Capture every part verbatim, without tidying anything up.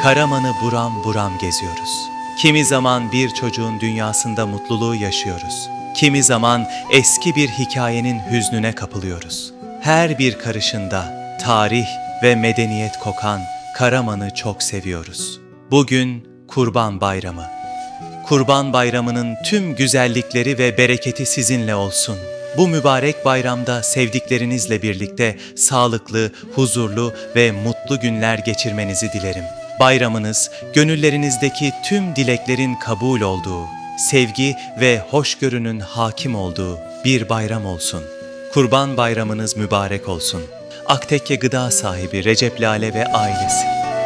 Karaman'ı buram buram geziyoruz. Kimi zaman bir çocuğun dünyasında mutluluğu yaşıyoruz. Kimi zaman eski bir hikayenin hüznüne kapılıyoruz. Her bir karışında tarih ve medeniyet kokan Karaman'ı çok seviyoruz. Bugün Kurban Bayramı. Kurban Bayramı'nın tüm güzellikleri ve bereketi sizinle olsun. Bu mübarek bayramda sevdiklerinizle birlikte sağlıklı, huzurlu ve mutlu günler geçirmenizi dilerim. Bayramınız, gönüllerinizdeki tüm dileklerin kabul olduğu, sevgi ve hoşgörünün hakim olduğu bir bayram olsun. Kurban Bayramınız mübarek olsun. Aktekke Gıda sahibi Recep Lale ve ailesi.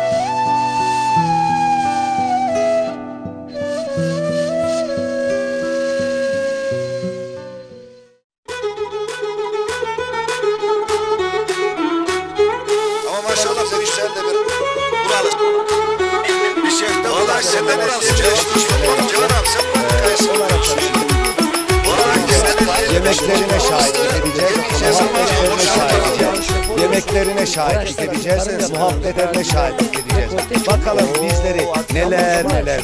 Ama maşallah sen işlerinde bir buralısın. Bir şey de olarak senden buralısın. Canım sen Yemeklerine şahitlik edeceğiz, muhabbetlerine şahitlik edeceğiz. Yemeklerine şahitlik edeceğiz, muhabbetlerine şahitlik edeceğiz. Bakalım bizleri neler neler.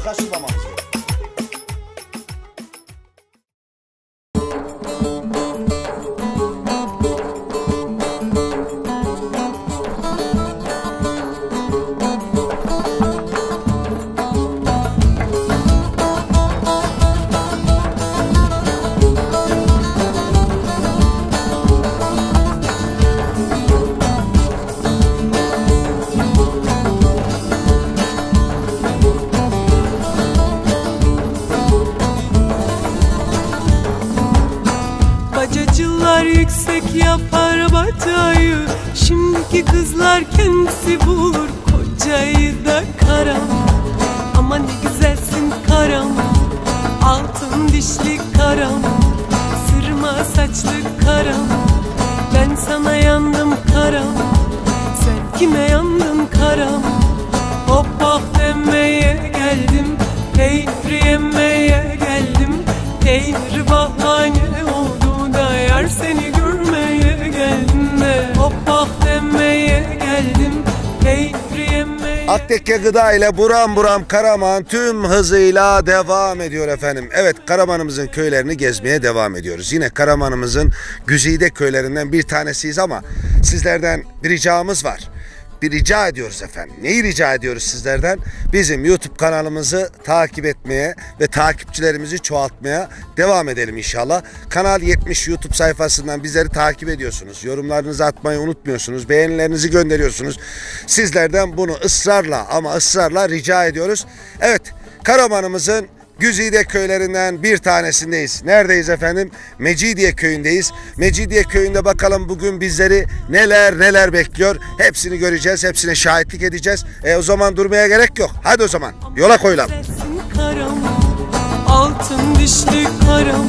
Bacacılar yüksek yapar bacayı, şimdiki kızlar kendisi bulur kocayı da karam. Ama ne güzelsin karam, altın dişli karam, sırma saçlı karam. Ben sana yandım karam, sen kime yandın karam? Hop hop demeye geldim, peynir yemeye geldim. Peynir bahane oldu da yar seni görmeye geldim de. Hop hop demeye geldim, peynir yemeye. Aktekke Gıda ile buram buram Karaman tüm hızıyla devam ediyor efendim. Evet, Karaman'ımızın köylerini gezmeye devam ediyoruz. Yine Karaman'ımızın güzide köylerinden bir tanesiyiz ama sizlerden bir ricamız var. Bir rica ediyoruz efendim. Neyi rica ediyoruz sizlerden? Bizim YouTube kanalımızı takip etmeye ve takipçilerimizi çoğaltmaya devam edelim inşallah. Kanal yetmiş YouTube sayfasından bizleri takip ediyorsunuz. Yorumlarınızı atmayı unutmuyorsunuz. Beğenilerinizi gönderiyorsunuz. Sizlerden bunu ısrarla ama ısrarla rica ediyoruz. Evet, Karaman'ımızın güzide köylerinden bir tanesindeyiz. Neredeyiz efendim? Mecidiye köyündeyiz. Mecidiye köyünde bakalım bugün bizleri neler neler bekliyor. Hepsini göreceğiz, hepsine şahitlik edeceğiz. E o zaman durmaya gerek yok. Hadi o zaman yola koyulalım. Karam, altın dişli karam,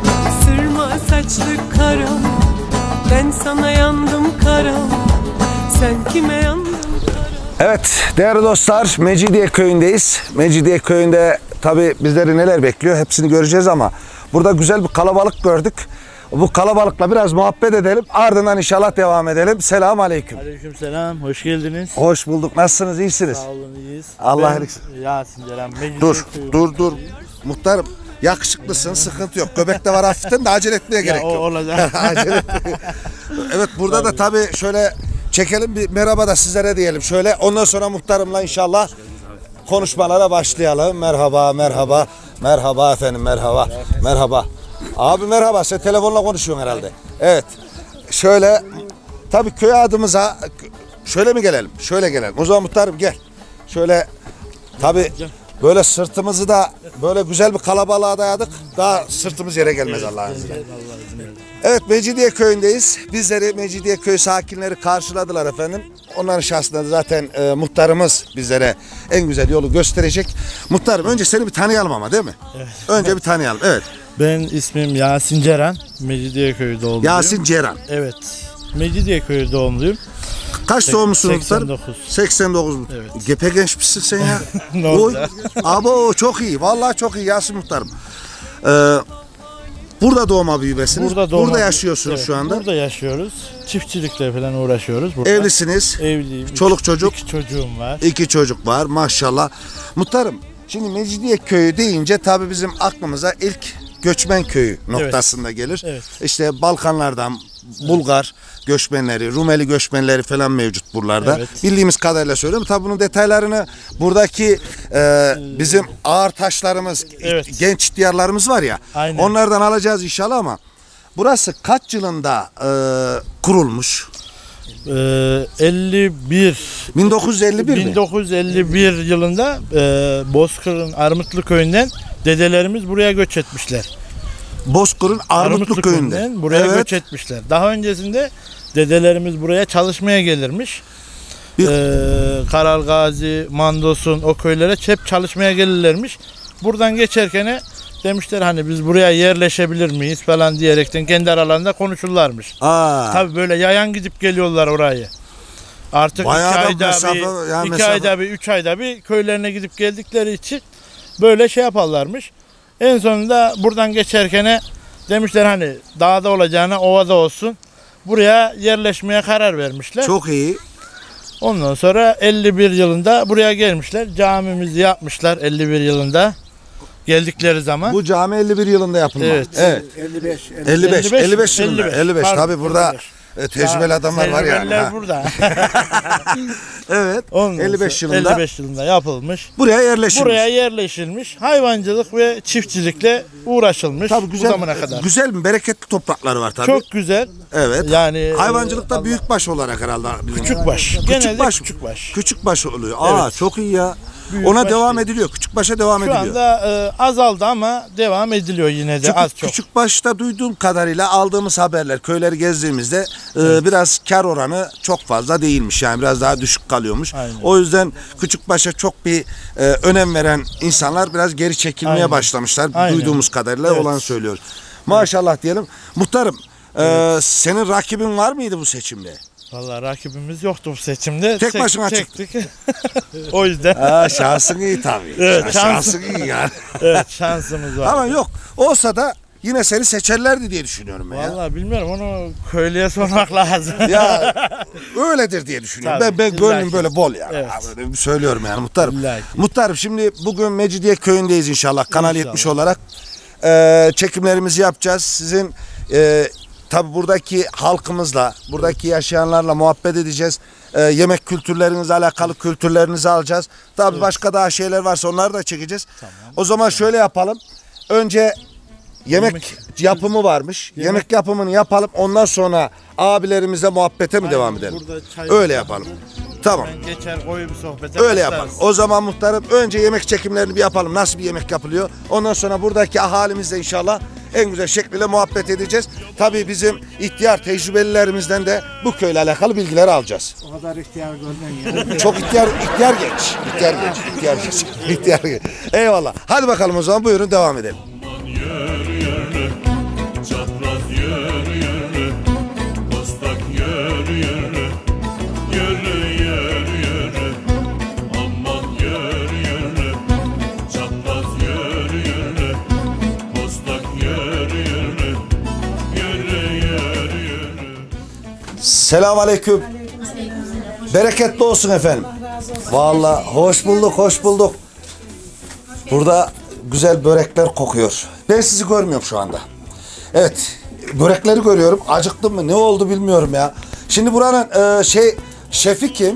sırma saçlı karam. Ben sana yandım karam, sen kime yandın karam? Evet değerli dostlar, Mecidiye köyündeyiz. Mecidiye köyünde tabi bizleri neler bekliyor hepsini göreceğiz ama burada güzel bir kalabalık gördük. Bu kalabalıkla biraz muhabbet edelim, ardından inşallah devam edelim. Selamun aleyküm. Aleyküm selam, hoş geldiniz. Hoş bulduk. Nasılsınız? İyisiniz? Sağ olun, iyiyiz. Allah ben Yasin Ceren. Dur, dur, dur. Muhtarım, yakışıklısın, sıkıntı yok. Göbek de var hafiften de acele etmeye ya gerek o, yok. Olacak. Acele etmeye. Evet, burada tabii. da tabii şöyle çekelim, bir merhaba da sizlere diyelim şöyle. Ondan sonra muhtarımla inşallah konuşmalara başlayalım. Merhaba, merhaba. Merhaba efendim, merhaba. Merhaba. Abi merhaba, sen telefonla konuşuyorsun herhalde. Evet. Şöyle, tabii köy adımıza şöyle mi gelelim? Şöyle gelelim. O zaman muhtarım gel. Şöyle, tabii böyle sırtımızı da böyle güzel bir kalabalığa dayadık. Daha sırtımız yere gelmez Allah'ın izniyle. Evet, Mecidiye köyündeyiz. Bizleri Mecidiye köy sakinleri karşıladılar efendim. Onların şahsında zaten e, muhtarımız bizlere en güzel yolu gösterecek. Muhtarım, önce seni bir tanıyalım ama, değil mi? Evet. Önce bir tanıyalım. Evet. Ben ismim Yasin Ceren. Mecidiye köyü doğumluyum. Yasin Ceren. Evet. Mecidiye köyü doğumluyum. Kaç doğumlusun muhtar? seksen dokuz. seksen dokuz. Evet. Gepe gençmişsin sen ya. Ne oldu? Abo çok iyi. Vallahi çok iyi Yasin muhtarım. Ee, Burada doğma büyümesiniz. Burada, doğma, burada yaşıyorsunuz evet, şu anda. Burada yaşıyoruz. Çiftçilikle falan uğraşıyoruz. Burada. Evlisiniz. Evliyim. Çoluk İki- çocuk. İki çocuğum var. İki çocuk var maşallah. Muhtarım, şimdi Mecidiye köyü deyince tabii bizim aklımıza ilk göçmen köyü noktasında gelir. Evet. İşte Balkanlardan Bulgar göçmenleri, Rumeli göçmenleri falan mevcut buralarda. Evet. Bildiğimiz kadarıyla söylüyorum. Tabii bunun detaylarını buradaki e, bizim ağır taşlarımız, Evet. genç ihtiyarlarımız var ya. Aynen. Onlardan alacağız inşallah ama burası kaç yılında e, kurulmuş? Ee, elli bir bin dokuz yüz elli bir mi? bin dokuz yüz elli bir yılında e, Bozkır'ın Armutlu köyünden dedelerimiz buraya göç etmişler. Bozkır'ın Armutlu köyünde. köyünden buraya Evet. göç etmişler. Daha öncesinde dedelerimiz buraya çalışmaya gelirmiş. Bir- Ee, Karal Gazi, Mandos'un o köylere hep çalışmaya gelirlermiş. Buradan geçerken demişler hani biz buraya yerleşebilir miyiz falan diyerekten kendi aralarında konuşurlarmış. Aa. Tabii böyle yayan gidip geliyorlar orayı. Artık Bayağı iki da ayda mesafe, bir, yani iki mesafe- ayda bir, üç ayda bir köylerine gidip geldikleri için böyle şey yaparlarmış. En sonunda buradan geçerken demişler hani dağda olacağına ovada olsun. Buraya yerleşmeye karar vermişler. Çok iyi. Ondan sonra elli bir yılında buraya gelmişler. Camimizi yapmışlar elli bir yılında. Geldikleri zaman. Bu cami elli bir yılında yapılma. Evet. Evet. elli beş. elli beş, elli beş elli yılında. beş. elli beş. Pardon, Tabii burada elli beş. e, tecrübeli adamlar var yani. Tecrübeliler ha. burada. Evet. Ondan elli beş sonra yılında elli beş yılında yapılmış. buraya yerleşilmiş. Buraya yerleşilmiş. Hayvancılık ve çiftçilikle uğraşılmış Tabii güzel, bu zamana kadar. güzel mi? Bereketli toprakları var tabii. Çok güzel. Evet. Yani Hayvancılıkta Allah- büyükbaş olarak herhalde. bildiğim. Küçükbaş. Genelde Küçükbaş. küçükbaş. Küçükbaş oluyor. Aa Evet. çok iyi ya. Büyükbaş Ona devam değil. ediliyor. Küçükbaşa devam Şu ediliyor. anda e, azaldı ama devam ediliyor yine de Çünkü az çok. Küçükbaş'ta duyduğum kadarıyla aldığımız haberler köyleri gezdiğimizde e, biraz kar oranı çok fazla değilmiş. Yani biraz daha düşük kalıyormuş. Aynen. O yüzden Küçükbaş'a çok bir e, önem veren insanlar biraz geri çekilmeye Aynen. başlamışlar. Aynen. Duyduğumuz kadarıyla Evet. olan söylüyoruz. Maşallah diyelim. Muhtarım e, senin rakibin var mıydı bu seçimde? Vallahi rakibimiz yoktu bu seçimde. Tek Çek- başına çektik. O yüzden Aa, şansın iyi tabii. Evet, Şa- şans- şansın iyi yani. evet şansımız var. Ama yok. Olsa da yine seni seçerlerdi diye düşünüyorum ben ya. Vallahi bilmiyorum onu köylüye sormak lazım. Ya öyledir diye düşünüyorum. Tabii, ben ben gönlüm illaki. böyle bol yani. Evet. Böyle söylüyorum yani muhtarım. İllaki. Muhtarım şimdi bugün Mecidiye köyündeyiz inşallah. Kanal İnşallah. yetmiş olarak Ee, çekimlerimizi yapacağız. Sizin e, tabi buradaki halkımızla, buradaki yaşayanlarla muhabbet edeceğiz. Ee, yemek kültürlerinizle alakalı kültürlerinizi alacağız. Tabi başka daha şeyler varsa onları da çekeceğiz. O zaman şöyle yapalım. Önce yemek, Yemek- yapımı varmış. Yemek. yapımını yapalım. Ondan sonra abilerimizle muhabbete mi devam edelim? Burada çay Öyle var. yapalım. Tamam. Ben geçer koyu bir sohbete Öyle başlarız. yapalım. O zaman muhtarım önce yemek çekimlerini bir yapalım. Nasıl bir yemek yapılıyor? Ondan sonra buradaki ahalimizle inşallah en güzel şekliyle muhabbet edeceğiz. Tabii bizim ihtiyar tecrübelilerimizden de bu köyle alakalı bilgileri alacağız. O kadar ihtiyar görmen ya. Çok ihtiyar, ihtiyar genç. İhtiyar genç, ihtiyar genç, ihtiyar genç. Eyvallah. Hadi bakalım o zaman buyurun devam edelim. Yürü yürü, çapraz yürü yürü, bostak yürü yürü, yürü yürü yürü, aman yürü yürü, çapraz yürü yürü, bostak yürü yürü, yürü yürü yürü. Selamun aleyküm. Bereketli olsun efendim. Vallahi hoş bulduk, hoş bulduk. Burada güzel börekler kokuyor. Ben sizi görmüyorum şu anda. Evet, börekleri görüyorum. Acıktım mı? Ne oldu bilmiyorum ya. Şimdi buranın e, şey şefi kim?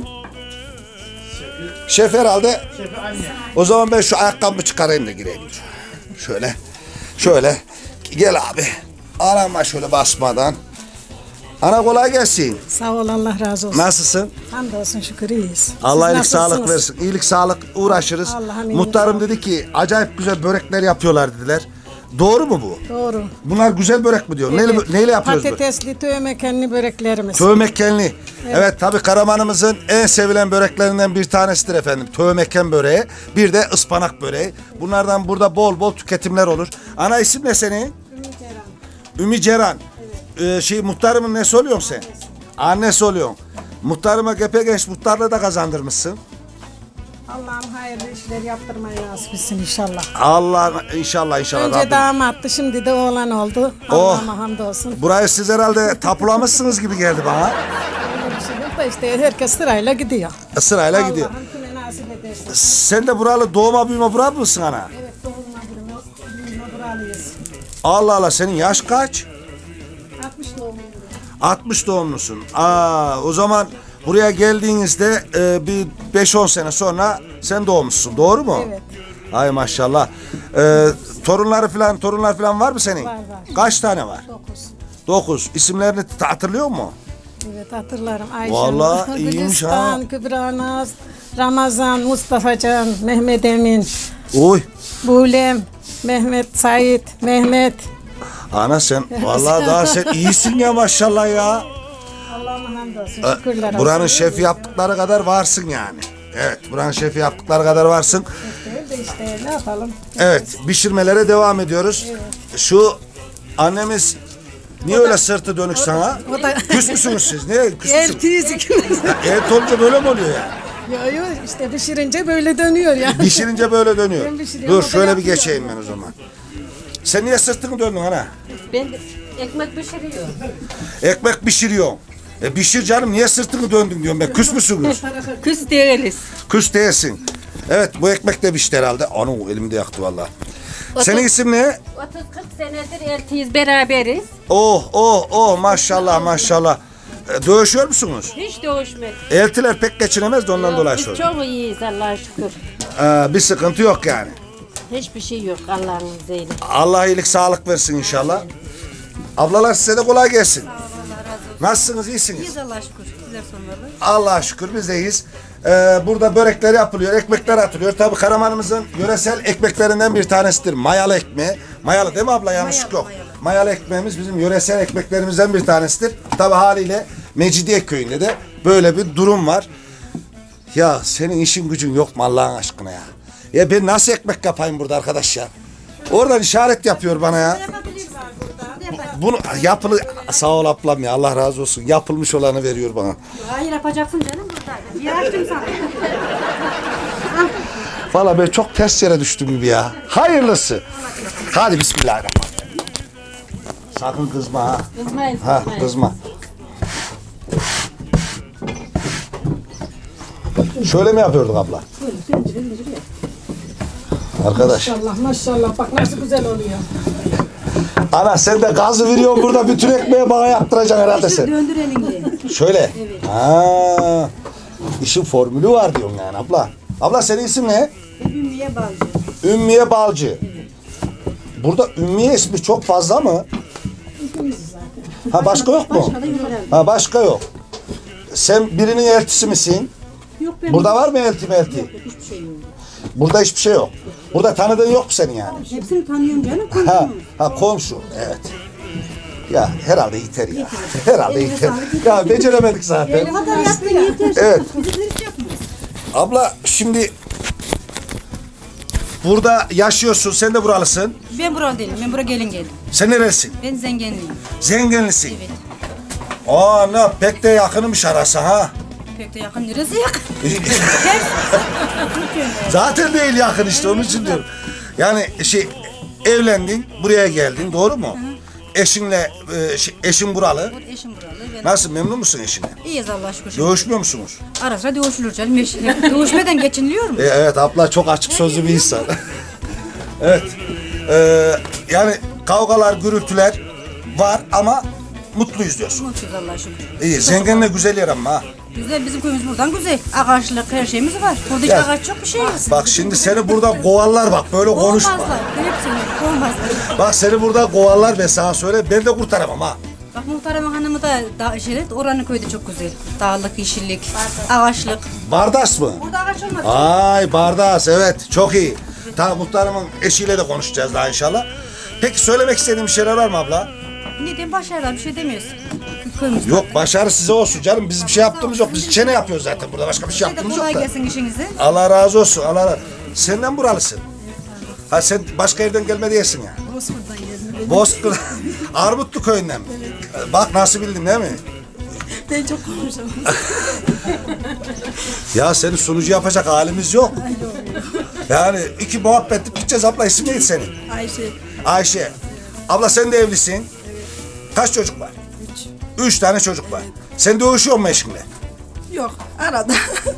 Şef herhalde. O zaman ben şu ayakkabımı çıkarayım da gireyim. Şöyle. Şöyle. Gel abi. Arama şöyle basmadan. Ana kolay gelsin. Sağ ol, Allah razı olsun. Nasılsın? Hamdolsun, şükür iyiyiz. Allah Siz iyilik sağlık nasılsınız? versin. İyilik sağlık uğraşırız. Allah'ın iyiliği Muhtarım sağlık. dedi ki acayip güzel börekler yapıyorlar dediler. Doğru mu bu? Doğru. Bunlar güzel börek mi diyor? Neyle, Evet. neyle yapıyoruz bu? Patatesli tövmekenli böreklerimiz. Tövmekenli. Evet, tabii Karaman'ımızın en sevilen böreklerinden bir tanesidir efendim. Tövmeken böreği. Bir de ıspanak böreği. Bunlardan burada bol bol tüketimler olur. Ana isim ne senin? Ümi Ceren. Ee, şey muhtarımın nesi oluyorsun sen? Annesi oluyorsun. Muhtarıma gepe genç muhtarlığı da kazandırmışsın. Allah'ım hayırlı işler yaptırmayı nasip etsin inşallah. Allah inşallah inşallah. Önce Rabbim. damattı, şimdi de oğlan oldu. Allah'ıma hamdolsun. Burayı siz herhalde tapulamışsınız gibi geldi bana. Öyle bir şey yok da işte herkes sırayla gidiyor. Sırayla gidiyor. Allah'ım kime nasip ederse. Sen de buralı doğma büyüme buralı mısın ana? Evet, doğumla büyüme, büyüme buralıyız. Allah Allah, senin yaş kaç? altmış doğumluyum. altmış doğumlusun. Aa, o zaman buraya geldiğinizde e, bir beş on sene sonra sen doğmuşsun. Doğru mu? Evet. Ay maşallah. Ee, torunları falan, torunlar falan var mı senin? Var, var. Kaç tane var? dokuz. Dokuz. İsimlerini t- hatırlıyor musun? Evet, hatırlarım. Ayşe, Vallahi iyiymiş ha. Gülistan, Kübra Naz, Ramazan, Mustafacan, Mehmet Emin, Uy. Bulem, Mehmet Sait, Mehmet. Ana sen vallahi daha sen iyisin ya maşallah ya. Allah'ıma hamdolsun. Ee, Şükürler olsun. Buranın şefi yaptıkları kadar varsın yani. Evet, buranın şefi yaptıkları kadar varsın. Değil de işte ne yapalım? Evet, pişirmelere devam ediyoruz. Şu annemiz niye öyle sırtı dönük sana? O da Küs müsünüz siz? Niye küs müsünüz? eltiyiz ikimiz. Ya, et olunca böyle mi oluyor yani? Yo yo işte pişirince böyle dönüyor yani. Pişirince böyle dönüyor. Ben pişiriyorum, Dur o da şöyle bir yapıyor. geçeyim ben o zaman. Sen niye sırtını döndün ana? Ben de ekmek pişiriyorum. Ekmek pişiriyorsun. E pişir canım, niye sırtını döndün diyorum ben. Küs müsünüz? Küs değiliz. Küs değilsin. Evet, bu ekmek de pişti herhalde. Ana elimde yaktı vallahi. Senin isim ne? otuz kırk senedir eltiyiz, beraberiz. Oh oh oh maşallah maşallah. E, dövüşüyor musunuz? Hiç dövüşmedik. Eltiler pek geçinemez de ondan Yok, dolayı biz soruyorum. çok iyiyiz Allah'a şükür. Ee, bir sıkıntı yok yani. Hiçbir şey yok Allah'ın izniyle. Allah iyilik sağlık versin inşallah. Ablalar size de kolay gelsin. Nasılsınız, iyisiniz? İyiyiz Allah'a şükür. Sizler sormalı. Allah'a şükür biz de iyiyiz. Ee, burada börekler yapılıyor, ekmekler atılıyor. Tabii Karaman'ımızın yöresel ekmeklerinden bir tanesidir. Mayalı ekmeği. Mayalı değil mi abla? Yanlışlık yok. mayalı. Mayalı ekmeğimiz bizim yöresel ekmeklerimizden bir tanesidir. Tabii haliyle Mecidiye köyünde de böyle bir durum var. Ya senin işin gücün yok mu Allah'ın aşkına ya? Ya ben nasıl ekmek yapayım burada arkadaş ya? Oradan işaret yapıyor bana ya. Bunu yapılı, sağ ol ablam ya, Allah razı olsun. Yapılmış olanı veriyor bana. Hayır yapacaksın canım burada. Yarattım sana. Valla ben çok ters yere düştüm gibi ya. Hayırlısı. Hadi bismillahirrahmanirrahim. Sakın kızma ha. Kızmayın, Ha kızmayın. kızma. Şöyle mi yapıyorduk abla? Arkadaş. Maşallah maşallah bak nasıl güzel oluyor. Ana sen de gazı veriyorsun burada, bütün ekmeği bana yaptıracaksın herhalde sen. Döndür elini. Şöyle. Ha. İşin formülü var diyorsun yani abla. Abla senin isim ne? Ümmiye balcı. Ümmiye Balcı. Burada Ümmiye ismi çok fazla mı? Ha başka yok mu? Başka da yok herhalde. Ha başka yok. Sen birinin eltisi misin? Yok ben. Burada var mı elti melti? Hiçbir şey yok. Burada hiçbir şey yok. Burada tanıdığın yok mu senin yani? Hepsini tanıyorum canım. Ha, Komşum. ha komşu. Evet. Ya herhalde yeter ya. Herhalde yeter. Ya beceremedik zaten. Bu kadar yaptın yeter. Evet. Biz hiç yapmıyoruz. Abla şimdi burada yaşıyorsun. Sen de buralısın. Ben buralı değilim. Ben buraya gelin geldim. Sen nerelisin? Ben zenginliyim. Zenginlisin. Evet. Aa ne pek de yakınmış arası ha. Pek de yakın. Neresi yakın? Zaten değil yakın işte, onun için diyorum. Yani şey, evlendin, buraya geldin, doğru mu? Eşinle, e, şey, eşin buralı. Bu eşim buralı. Ben... Nasıl, memnun musun eşine? İyiyiz Allah'a şükür. Dövüşmüyor musunuz? Ara sıra dövüşülür canım. Eş- Dövüşmeden geçiniliyor mu? E, evet, abla çok açık sözlü bir insan. Evet. E, yani kavgalar, gürültüler var ama mutluyuz diyorsun. Mutluyuz Allah'a şükür. İyi, zenginle güzel yer ama ha. Güzel, bizim köyümüz buradan güzel. Ağaçlık her şeyimiz var. Burada hiç Ya. ağaç yok, bir şey yok. Bak şimdi seni burada kovarlar, bak böyle konuşma. Kovmazlar. Hepsini kovmazlar. Bak seni burada kovarlar, ben sana söyle, ben de kurtaramam ha. Bak muhtarımın hanımı da da şey, oranın köyde çok güzel. Dağlık, yeşillik, ağaçlık. Bardas mı? Burada ağaç olmaz. Ay Bardas, evet çok iyi. Tamam, muhtarımın eşiyle de konuşacağız daha inşallah. Peki söylemek istediğin bir şeyler var mı abla? Neden başarılar bir şey demiyorsun. Köyümüzde. Yok, başarı size olsun canım. Biz bir şey yaptığımız yok. Biz çene yapıyoruz zaten burada. Başka bir şey Size de yaptığımız kolay yok da. gelsin işinize. Allah razı olsun. Allah razı olsun. Senden buralısın. Ha sen başka yerden gelme diyesin ya. Bozkurt'tan geldim. Bozkır. Armutlu köyünden mi? Bak nasıl bildin değil mi? Ben çok konuşamam. Ya seni sunucu yapacak halimiz yok. Yani iki muhabbet edip gideceğiz. Abla isim neydi senin? Ayşe. Ayşe. Abla sen de evlisin. Kaç çocuk var? Üç. Üç tane çocuk var. Sen dövüşüyor musun eşinle? Yok arada.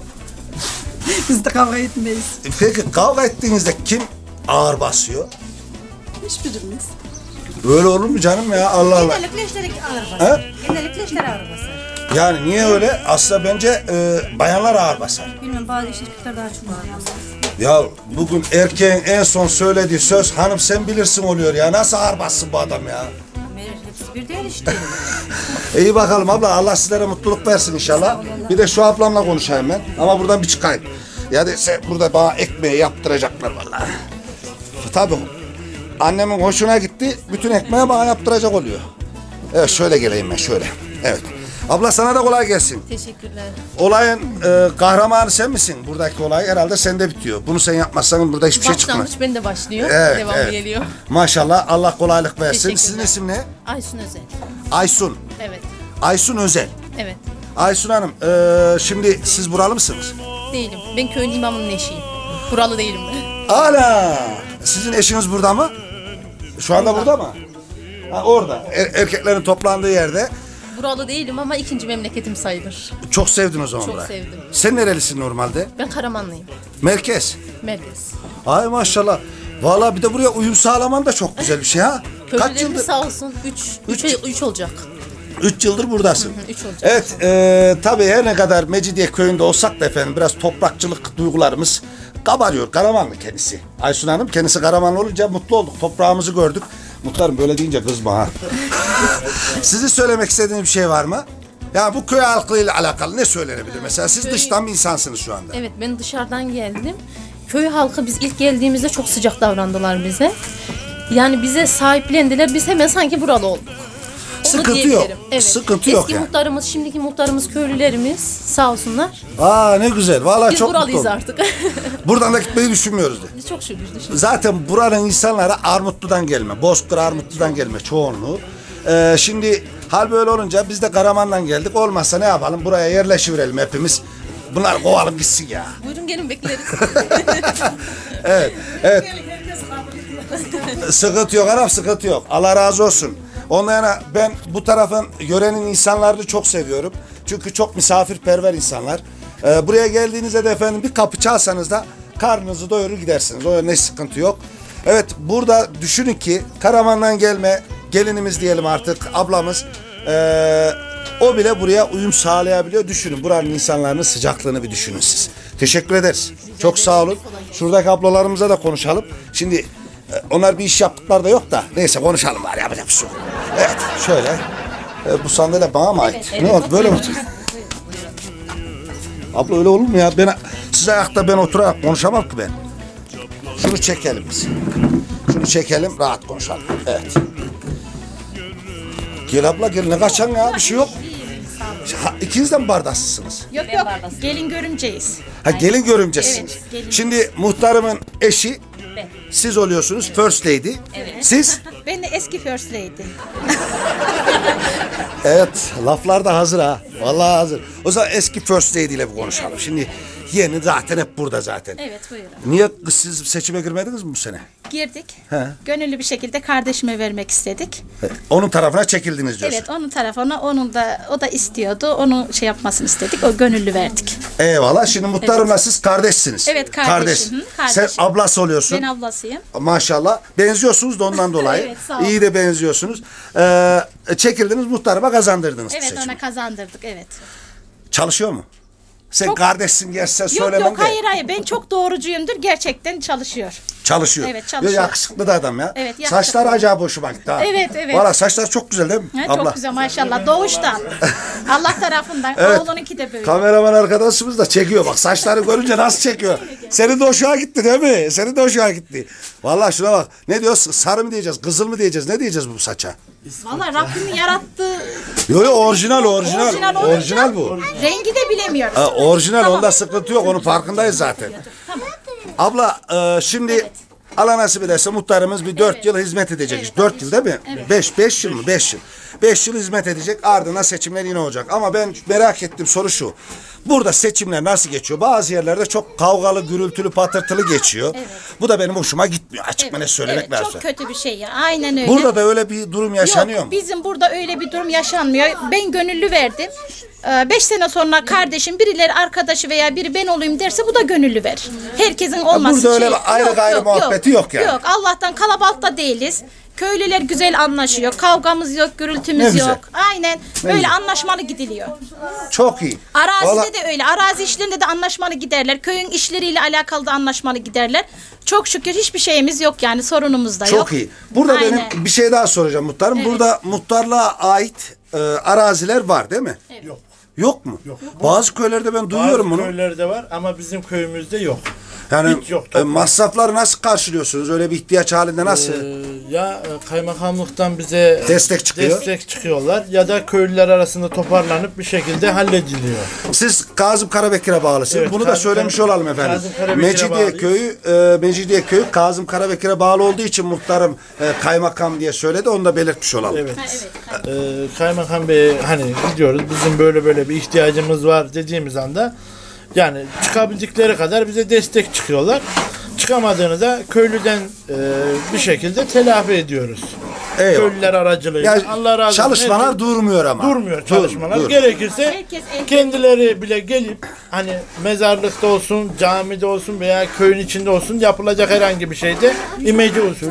Biz de kavga etmeyiz. E Peki kavga ettiğinizde kim ağır basıyor? Hiçbirimiz. Böyle olur mu canım ya? Allah Allah. Genellikle işleri ağır basar. He? Genellikle işler ağır basar. Yani niye öyle? Aslında bence e, bayanlar ağır basar. Bilmem bazı erkekler daha çok ağır basar. Ya bugün erkeğin en son söylediği söz hanım sen bilirsin oluyor ya. Nasıl ağır bassın bu adam ya? Meğer hepsi bir değil işte. İyi bakalım abla, Allah sizlere mutluluk versin inşallah. Bir de şu ablamla konuşayım ben. Ama buradan bir çıkayım. Ya da sen burada bana ekmeği yaptıracaklar vallahi. Tabii. Annemin hoşuna gitti. Bütün ekmeği bana yaptıracak oluyor. Evet şöyle geleyim ben şöyle. Evet. Abla sana da kolay gelsin. Teşekkürler. Olayın e, kahramanı sen misin? Buradaki olay herhalde sende bitiyor. Bunu sen yapmazsan burada hiçbir şey çıkmaz. Başlangıç bende başlıyor. Evet, Devamı evet. geliyor. Maşallah Allah kolaylık versin. Teşekkürler. Sizin isim ne? Aysun Özel. Aysun. Evet. Aysun Özel. Evet. Aysun Hanım, e, şimdi siz buralı mısınız? Değilim. Ben köyün imamının eşiyim. Buralı değilim ben. Ana! Sizin eşiniz burada mı? Şu anda burada mı? Ha, orada. Er- erkeklerin toplandığı yerde. Buralı değilim ama ikinci memleketim sayılır. Çok sevdin o zaman Çok burayı. sevdim. Sen nerelisin normalde? Ben Karamanlıyım. Merkez. Merkez. Ay maşallah. Vallahi bir de buraya uyum sağlaman da çok güzel bir şey ha. Kaç Köylülerimiz yıldır? sağ olsun. Üç. Üç, Üç. üç olacak. Üç yıldır buradasın. Hı hı, üç olacak. Evet, e, tabii her ne kadar Mecidiye köyünde olsak da efendim biraz toprakçılık duygularımız kabarıyor. Karamanlı kendisi. Aysun Hanım kendisi Karamanlı olunca mutlu olduk. Toprağımızı gördük. Muhtarım böyle deyince kızma ha. Sizin söylemek istediğiniz bir şey var mı? Ya bu köy halkıyla alakalı ne söylenebilir mesela? Siz Köy- dıştan bir insansınız şu anda. Evet, ben dışarıdan geldim. Köy halkı biz ilk geldiğimizde çok sıcak davrandılar bize. Yani bize sahiplendiler. Biz hemen sanki buralı olduk. Onu Sıkıntı diyebilirim. yok. Evet. Sıkıntı yok Eski yani. muhtarımız, şimdiki muhtarımız, köylülerimiz sağ olsunlar. Aa ne güzel. Vallahi Biz çok mutlu buralıyız oldum. artık. Buradan da gitmeyi düşünmüyoruz de. Biz çok şükür. düşünün. Zaten buranın insanları Armutlu'dan gelme. Bozkır Armutlu'dan gelme çoğunluğu. Ee, şimdi hal böyle olunca biz de Karaman'dan geldik. Olmazsa ne yapalım? Buraya yerleşiverelim hepimiz. Bunlar kovalım gitsin ya. Buyurun gelin bekleriz. Evet, evet. Sıkıntı yok Arap, sıkıntı yok. Allah razı olsun. Ondan yana ben bu tarafın yörenin insanlarını çok seviyorum. Çünkü çok misafirperver insanlar. Ee, buraya geldiğinizde de efendim bir kapı çalsanız da karnınızı doyurur gidersiniz. O ne sıkıntı yok. Evet burada düşünün ki Karaman'dan gelme gelinimiz diyelim artık ablamız. Ee, o bile buraya uyum sağlayabiliyor. Düşünün buranın insanların sıcaklığını bir düşünün siz. Teşekkür ederiz. Çok sağ olun. Şuradaki ablalarımıza da konuşalım. Şimdi e, onlar bir iş yaptıkları da yok da. Neyse konuşalım bari yapacak bir şey yok. Evet şöyle. E, bu sandalye bana mı ait? Evet, evet. Ne oldu böyle mi otur? Abla öyle olur mu ya? Ben, siz ayakta ben oturarak konuşamam ki ben. Şunu çekelim biz. Şunu çekelim rahat konuşalım. Evet. Gel abla gel ne kaçan ya bir şey yok. Ha, ikiniz de mi bardaksızsınız? Yok yok gelin görümceyiz. Ha gelin görümcesiniz. Evet, gelin. Şimdi muhtarımın eşi Ben. siz oluyorsunuz first lady. Evet. Siz? Ben de eski first lady. Evet laflar da hazır ha. Vallahi hazır. O zaman eski first lady ile bir konuşalım. Şimdi yeni zaten hep burada zaten. Evet buyurun. Niye siz seçime girmediniz mi bu sene? Girdik. He. Gönüllü bir şekilde kardeşime vermek istedik. Onun tarafına çekildiniz diyorsun. Evet onun tarafına onun da o da istiyordu. Onu şey yapmasını istedik. O gönüllü verdik. Eyvallah. Şimdi muhtarımla siz kardeşsiniz. Evet, kardeşim. Hı, kardeşim. Sen ablası oluyorsun. Ben ablasıyım. Maşallah. Benziyorsunuz da ondan dolayı. Evet, sağ ol. İyi de benziyorsunuz. Ee, çekildiniz muhtarıma kazandırdınız bu Evet seçimi. ona kazandırdık evet. Çalışıyor mu? Sen Çok- kardeşsin gelsen Yok söylemem yok de. hayır hayır ben çok doğrucuyumdur. Gerçekten çalışıyor. Çalışıyor. Evet, çalışıyor. Ya, yakışıklı da adam ya. Evet, yakışıklı. Saçlar acayip hoşuma gitti ha. Evet, evet. Valla saçlar çok güzel değil mi Ha, abla? çok güzel maşallah doğuştan. Allah tarafından. Evet. Oğlununki de böyle. Kameraman arkadaşımız da çekiyor bak saçları görünce nasıl çekiyor. Senin de hoşuna gitti değil mi? Senin de hoşuna gitti. Vallahi şuna bak. Ne diyoruz? Sarı mı diyeceğiz? Kızıl mı diyeceğiz? Ne diyeceğiz bu saça? Valla Rabbim yarattı. Yo yo orijinal orijinal. Orijinal Orijinal, olunca bu. rengi de bilemiyoruz. Ha, orijinal Tamam. onda sıkıntı yok. Onun farkındayız zaten. Tamam. Abla e, şimdi Evet. Allah nasip ederse muhtarımız bir dört yıl hizmet edecek. Evet, dört yıl değil mi? Evet. Beş, beş yıl mı? Beş yıl. Beş yıl hizmet edecek. Ardından seçimler yine olacak. Ama ben merak ettiğim soru şu. Burada seçimler nasıl geçiyor? Bazı yerlerde çok kavgalı, gürültülü, patırtılı geçiyor. Evet. Bu da benim hoşuma gitmiyor. Açık Evet, evet, söylemek evet, lazım. çok kötü bir şey ya. Aynen öyle. Burada da öyle bir durum yaşanıyor Yok, mu? bizim burada öyle bir durum yaşanmıyor. Ben gönüllü verdim. Ee, Beş sene sonra kardeşim, birileri arkadaşı veya biri ben olayım derse bu da gönüllü verir. Herkesin olması burada öyle şey- bir ayrı gayrı muhabbeti yok yani. Yok, Allah'tan kalabalıkta değiliz. Köylüler güzel anlaşıyor. Kavgamız yok, Ne gürültümüz güzel. yok. Aynen. Ne Böyle güzel. anlaşmalı gidiliyor. Çok iyi. Arazide Vallahi- de öyle. Arazi işlerinde de anlaşmalı giderler. Köyün işleriyle alakalı da anlaşmalı giderler. Çok şükür hiçbir şeyimiz yok yani, sorunumuz da yok. Çok iyi. Burada Aynen. benim bir şey daha soracağım muhtarım. Evet. Burada muhtarlığa ait e, araziler var değil mi? Yok. Yok mu? Yok. Bazı köylerde ben duyuyorum Bazı bunu. köylerde var ama bizim köyümüzde yok. Yani Hiç yok, e, toprak. masrafları nasıl karşılıyorsunuz? Öyle bir ihtiyaç halinde nasıl? Ee, ya e, kaymakamlıktan bize Destek çıkıyor. destek çıkıyorlar ya da köylüler arasında toparlanıp bir şekilde hallediliyor. Siz Kazım Karabekir'e bağlısınız. Evet, Bunu da Kazım söylemiş Kara- olalım efendim. Kazım Karabekir'e Mecidiye bağlıyız. köyü, e, Mecidiye köyü Kazım Karabekir'e bağlı olduğu için muhtarım e, kaymakam diye söyledi. Onu da belirtmiş olalım. Evet. Ee, Kaymakam Bey hani gidiyoruz bizim böyle böyle bir ihtiyacımız var dediğimiz anda yani çıkabildikleri kadar bize destek çıkıyorlar. Çıkamadığını da köylüden e, bir şekilde telafi ediyoruz. Eyvallah. Köylüler aracılığıyla. Yani Allah razı olsun. çalışmalar Herkes- durmuyor ama. Durmuyor Dur, çalışmalar. dur. Gerekirse Herkes el- kendileri bile gelip hani mezarlıkta olsun, camide olsun veya köyün içinde olsun yapılacak herhangi bir şeyde imece usulü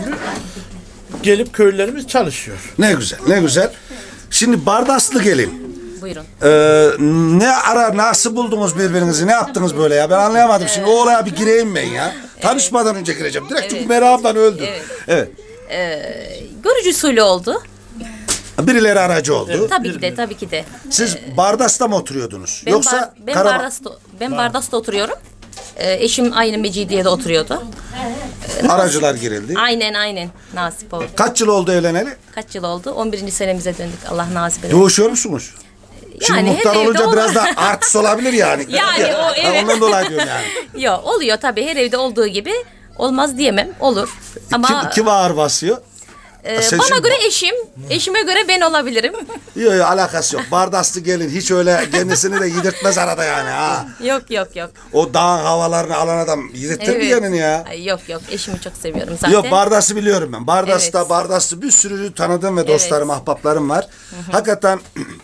gelip köylülerimiz çalışıyor. Ne güzel, ne güzel. Şimdi Bardaslı gelin. Buyurun. Ee, ne ara nasıl buldunuz birbirinizi? Ne yaptınız böyle ya? Ben anlayamadım. Şimdi o olaya bir gireyim ben ya. Tanışmadan önce gireceğim. Direkt çünkü merakımdan öldüm. Evet. Evet. Ee, görücü usulü oldu. Birileri aracı oldu. Tabii ki de, tabii ki de. Siz Bardas'ta mı oturuyordunuz? Ben Yoksa Bar- ben Karaman? Bardas'ta ben Bardas'ta oturuyorum. Ee, eşim aynı Mecidiye'de oturuyordu. Aracılar girildi. Aynen aynen. Nasip oldu. Kaç yıl oldu evleneli? Kaç yıl oldu? on birinci senemize döndük. Allah nasip eder. Doğuşuyor musunuz? Şimdi Yani muhtar her evde olunca olur. biraz da artist olabilir yani. Yani o, Ha, evet. Ondan dolayı diyorum yani. Yok, oluyor tabii, her evde olduğu gibi. Olmaz diyemem. Olur. Ama Kim, kim ağır basıyor? e, Sen bana şimdi- göre eşim, eşime göre ben olabilirim. Yok yok alakası yok. Bardaslı gelin hiç öyle kendisini de yedirtmez arada yani ha. Yok yok yok. O dağ havalarını alan adam yedirtir mi kendini ya? Ay, yok yok, eşimi çok seviyorum zaten. Yok Bardas'ı biliyorum ben. Bardas'ta Evet. Bardas'ta bir sürü tanıdığım ve dostlarım, ahbaplarım var. Hakikaten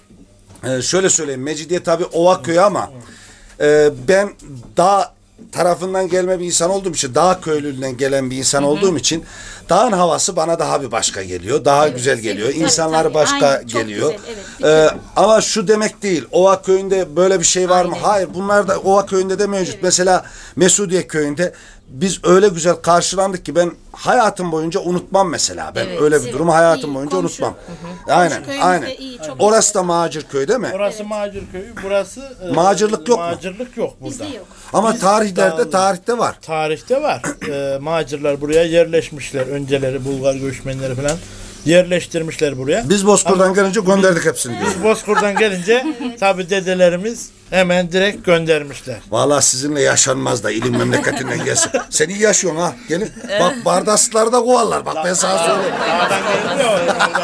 e, şöyle söyleyeyim. Mecidiye tabii ova köyü ama e, ben dağ tarafından gelme bir insan olduğum için, dağ köylülüğünden gelen bir insan olduğum için dağın havası bana daha bir başka geliyor. Daha güzel geliyor. tabii, İnsanları tabii. başka Aynen, çok geliyor. güzel, evet. Bir Ee, ama şu demek değil. Ova köyünde böyle bir şey var mı? Hayır. Bunlar da Ova köyünde de mevcut. Mesela Mesudiye köyünde biz öyle güzel karşılandık ki ben hayatım boyunca unutmam mesela. Ben Evet, öyle bir evet. durumu hayatım İyi, boyunca komşu. unutmam. Aynen, köyümüzde aynen. iyi, çok Orası da Macir köy değil mi? Orası Macir köyü, burası e, Macirlik yok mu? Macirlik yok burada. Bizde yok. Ama Biz tarihlerde dağlı- tarihte var. Tarihte var. E, Macirler buraya yerleşmişler. Önceleri Bulgar göçmenleri falan yerleştirmişler buraya. Biz Bozkır'dan gelince gönderdik hepsini diyor. Biz Bozkır'dan gelince tabi dedelerimiz hemen direkt göndermişler. Vallahi sizinle yaşanmaz da ilim memleketinden gelsin. Sen iyi yaşıyorsun ha. Gelin. Bak Bardaslıları da kovarlar. Bak ben sana söyleyeyim. Dağdan gelmiyor.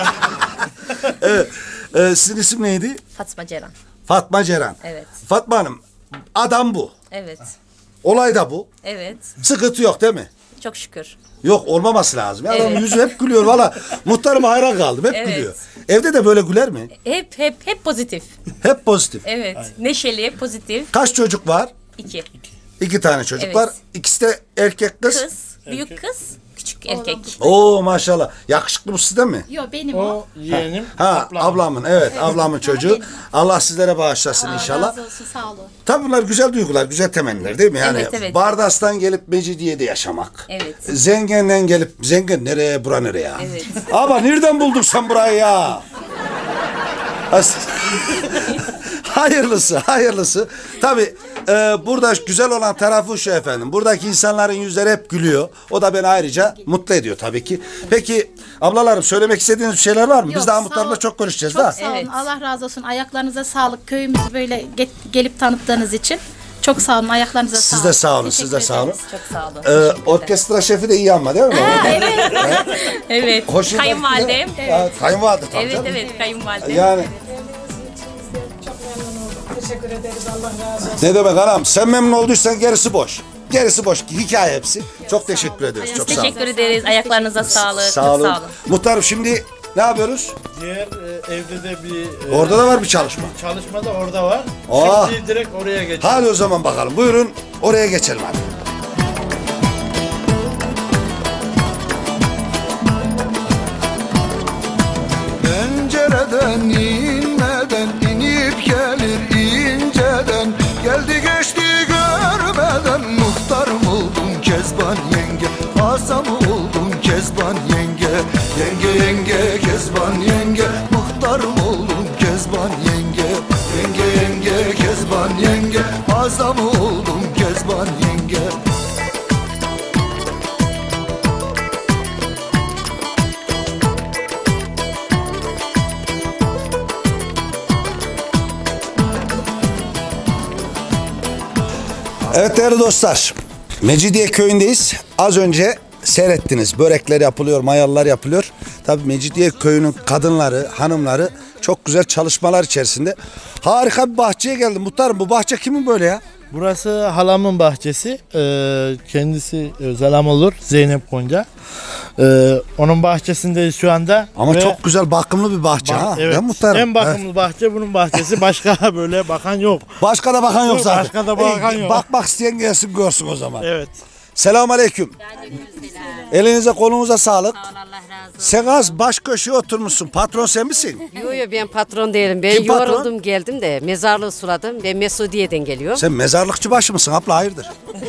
Evet. Ee, sizin isim neydi? Fatma Ceren. Fatma Ceren. Evet. Fatma Hanım, adam bu. Evet. Olay da bu. Evet. Sıkıntı yok değil mi? Çok şükür. Yok olmaması lazım. Ya Adamın Evet. yüzü hep gülüyor. Valla muhtarıma hayran kaldım. Hep Evet. gülüyor. Evde de böyle güler mi? Hep hep hep pozitif. Hep pozitif. Evet. Neşeli, pozitif. Kaç çocuk var? İki. İki tane çocuk Evet. var. İkisi de erkek kız. Kız, büyük kız, küçük erkek. Oo maşallah. Yakışıklı bu sizde mi? Yok benim o. O yeğenim. Ha ablam. ablamın evet ablamın çocuğu. Allah sizlere bağışlasın inşallah. Razı olsun, sağ olun. Tabii bunlar güzel duygular, güzel temenniler değil mi? Yani Evet, evet. Bardas'tan gelip Mecidiye'de yaşamak. Evet. Zengin'den gelip Zengin nereye bura nereye ya? Evet. Ama nereden buldun sen burayı ya? As- hayırlısı, hayırlısı. Tabii e, burada güzel olan tarafı şu efendim. Buradaki insanların yüzleri hep gülüyor. O da beni ayrıca mutlu ediyor tabii ki. Peki ablalarım söylemek istediğiniz bir şeyler var mı? Biz Yok, daha sağ muhtarla ol. çok konuşacağız Çok da. sağ olun. Evet. Allah razı olsun. Ayaklarınıza sağlık. Köyümüzü böyle ge- gelip tanıttığınız için. Çok sağ olun. Ayaklarınıza Siz sağlık. de sağ olun, Teşekkür siz de sağ olun. ederiz. Çok sağ olun. Ee, orkestra şefi de iyi ama değil mi? Evet. Evet. Hoşuna Kayınvalidem. gitti. Evet. Kayınvalide tabii Evet canım. evet kayınvalidem. Yani Teşekkür ederiz. Allah razı olsun. ne demek anam? Sen memnun olduysan gerisi boş. Gerisi boş. Hikaye hepsi. Çok teşekkür ederiz. Çok sağ olun. Teşekkür ederiz. Ayaklarınıza sağlık. Sağ Çok olun. sağ olun. Muhtarım şimdi ne yapıyoruz? Diğer e, evde de bir... e, Orada da var bir çalışma. Çalışma da orada var. Aa. Şimdi direkt oraya geçelim. Hadi o zaman bakalım. Buyurun oraya geçelim hadi. Pencereden inmeden inip gelir inceden. Geldi geçti görmeden muhtarım oldum Kezban yenge. Asam oldum Kezban yenge. Yenge yenge Kezban yenge. Muhtarım oldum Kezban yenge. Yenge yenge Kezban yenge. Asam oldum Kezban yenge. Evet değerli dostlar, Mecidiye köyündeyiz. Az önce seyrettiniz. Börekler yapılıyor, mayalılar yapılıyor. Tabii Mecidiye köyünün kadınları, hanımları çok güzel çalışmalar içerisinde. Harika bir bahçeye geldim. Muhtarım bu bahçe kimin böyle ya? Burası halamın bahçesi. Ee, kendisi Özel olur. Zeynep Gonca. Ee, onun bahçesindeyiz şu anda. Ama Ve çok güzel bakımlı bir bahçe Bak- ha. evet. Değil mi muhtarım? En bakımlı Evet. bahçe bunun bahçesi. Başka böyle bakan yok. Başka da bakan yok Yok, zaten. başka da bakan Ey, yok. Bakmak isteyen gelsin görsün o zaman. Evet. Selamun aleyküm. Elinize kolunuza sağlık. Sen az baş köşeye oturmuşsun. Patron sen misin? Yok yok ben patron değilim. Ben Kim patron? yoruldum geldim de mezarlığı suladım. Ben Mesudiye'den geliyorum. Sen mezarlıkçı başı mısın abla hayırdır?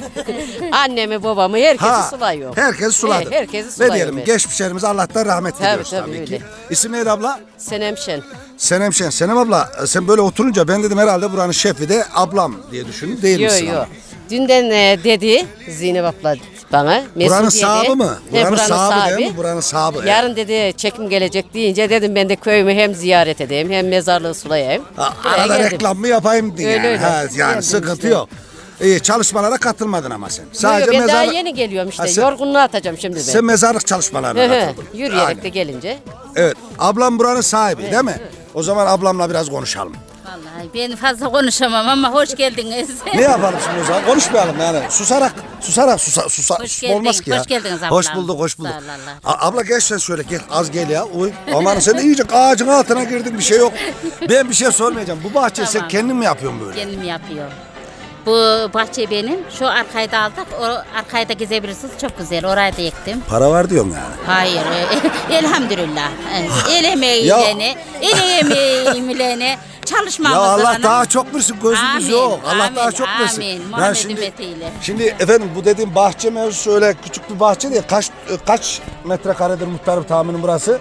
Annemi babamı herkesi Ha, suluyor. Herkes suladı. He, herkesi Ne suluyor. diyelim ben. geçmişlerimize Allah'tan rahmet Tabii, diliyoruz tabii, tabii, öyle. ki. İsim neydi abla? Senem Şen. Senem Şen. Senem abla sen böyle oturunca ben dedim herhalde buranın şefi de ablam diye düşündüm. Değil Yok misin yok. ama? Dünden e, dedi Zeynep abla bana. Buranın Mesudiye'de. sahibi mi? He, Buranın sahibi değil mi? Buranın sahibi. evet. Yarın dedi çekim gelecek deyince dedim ben de köyümü hem ziyaret edeyim hem mezarlığı sulayayım. Ha, Buraya arada geldim. reklam mı yapayım diye. Öyle yani. öyle. Ha, yani Geldim sıkıntı işte. yok. İyi çalışmalara katılmadın ama sen. Yok, yok, ben daha mezarlık- yeni geliyorum işte. Ha, sen- Yorgunluğu atacağım şimdi ben. Sen mezarlık çalışmalarına Hı hı, katıldın. Yürüyerek Aynen. de gelince. Evet. Ablam buranın sahibi değil mi? O zaman ablamla biraz konuşalım. Vallahi ben fazla konuşamam ama hoş geldiniz. Ne yapalım şimdi o zaman? Konuşmayalım yani. Susarak, susarak susa, susa, Hoş susma olmaz geldiniz, ki ya. hoş geldiniz ablam. Hoş bulduk, hoş bulduk. Sağ ol, Allah. A- abla gel sen şöyle gel, az gel ya. Uy, aman sen de iyice ağacın altına girdin bir şey yok. Ben bir şey sormayacağım. Bu bahçeyi sen Tamam. kendin mi yapıyorsun böyle? Kendim yapıyorum. Bu bahçe benim. Şu arkayı da aldık. O arkayı da gezebilirsiniz. Çok güzel. Orayı da ektim. Para var diyorum yani. Hayır. e, Elhamdülillah. E, El emeğiyle, el emeğiyle çalışmamızla. Ya Allah daha çok versin gözümüz Amin, yok. Allah amin, daha çok versin. amin. Yani Muhammed şimdi, ümmetiyle. şimdi efendim bu dediğim bahçe mevzusu öyle küçük bir bahçe değil. Kaç kaç metrekaredir muhtarım tahminim burası?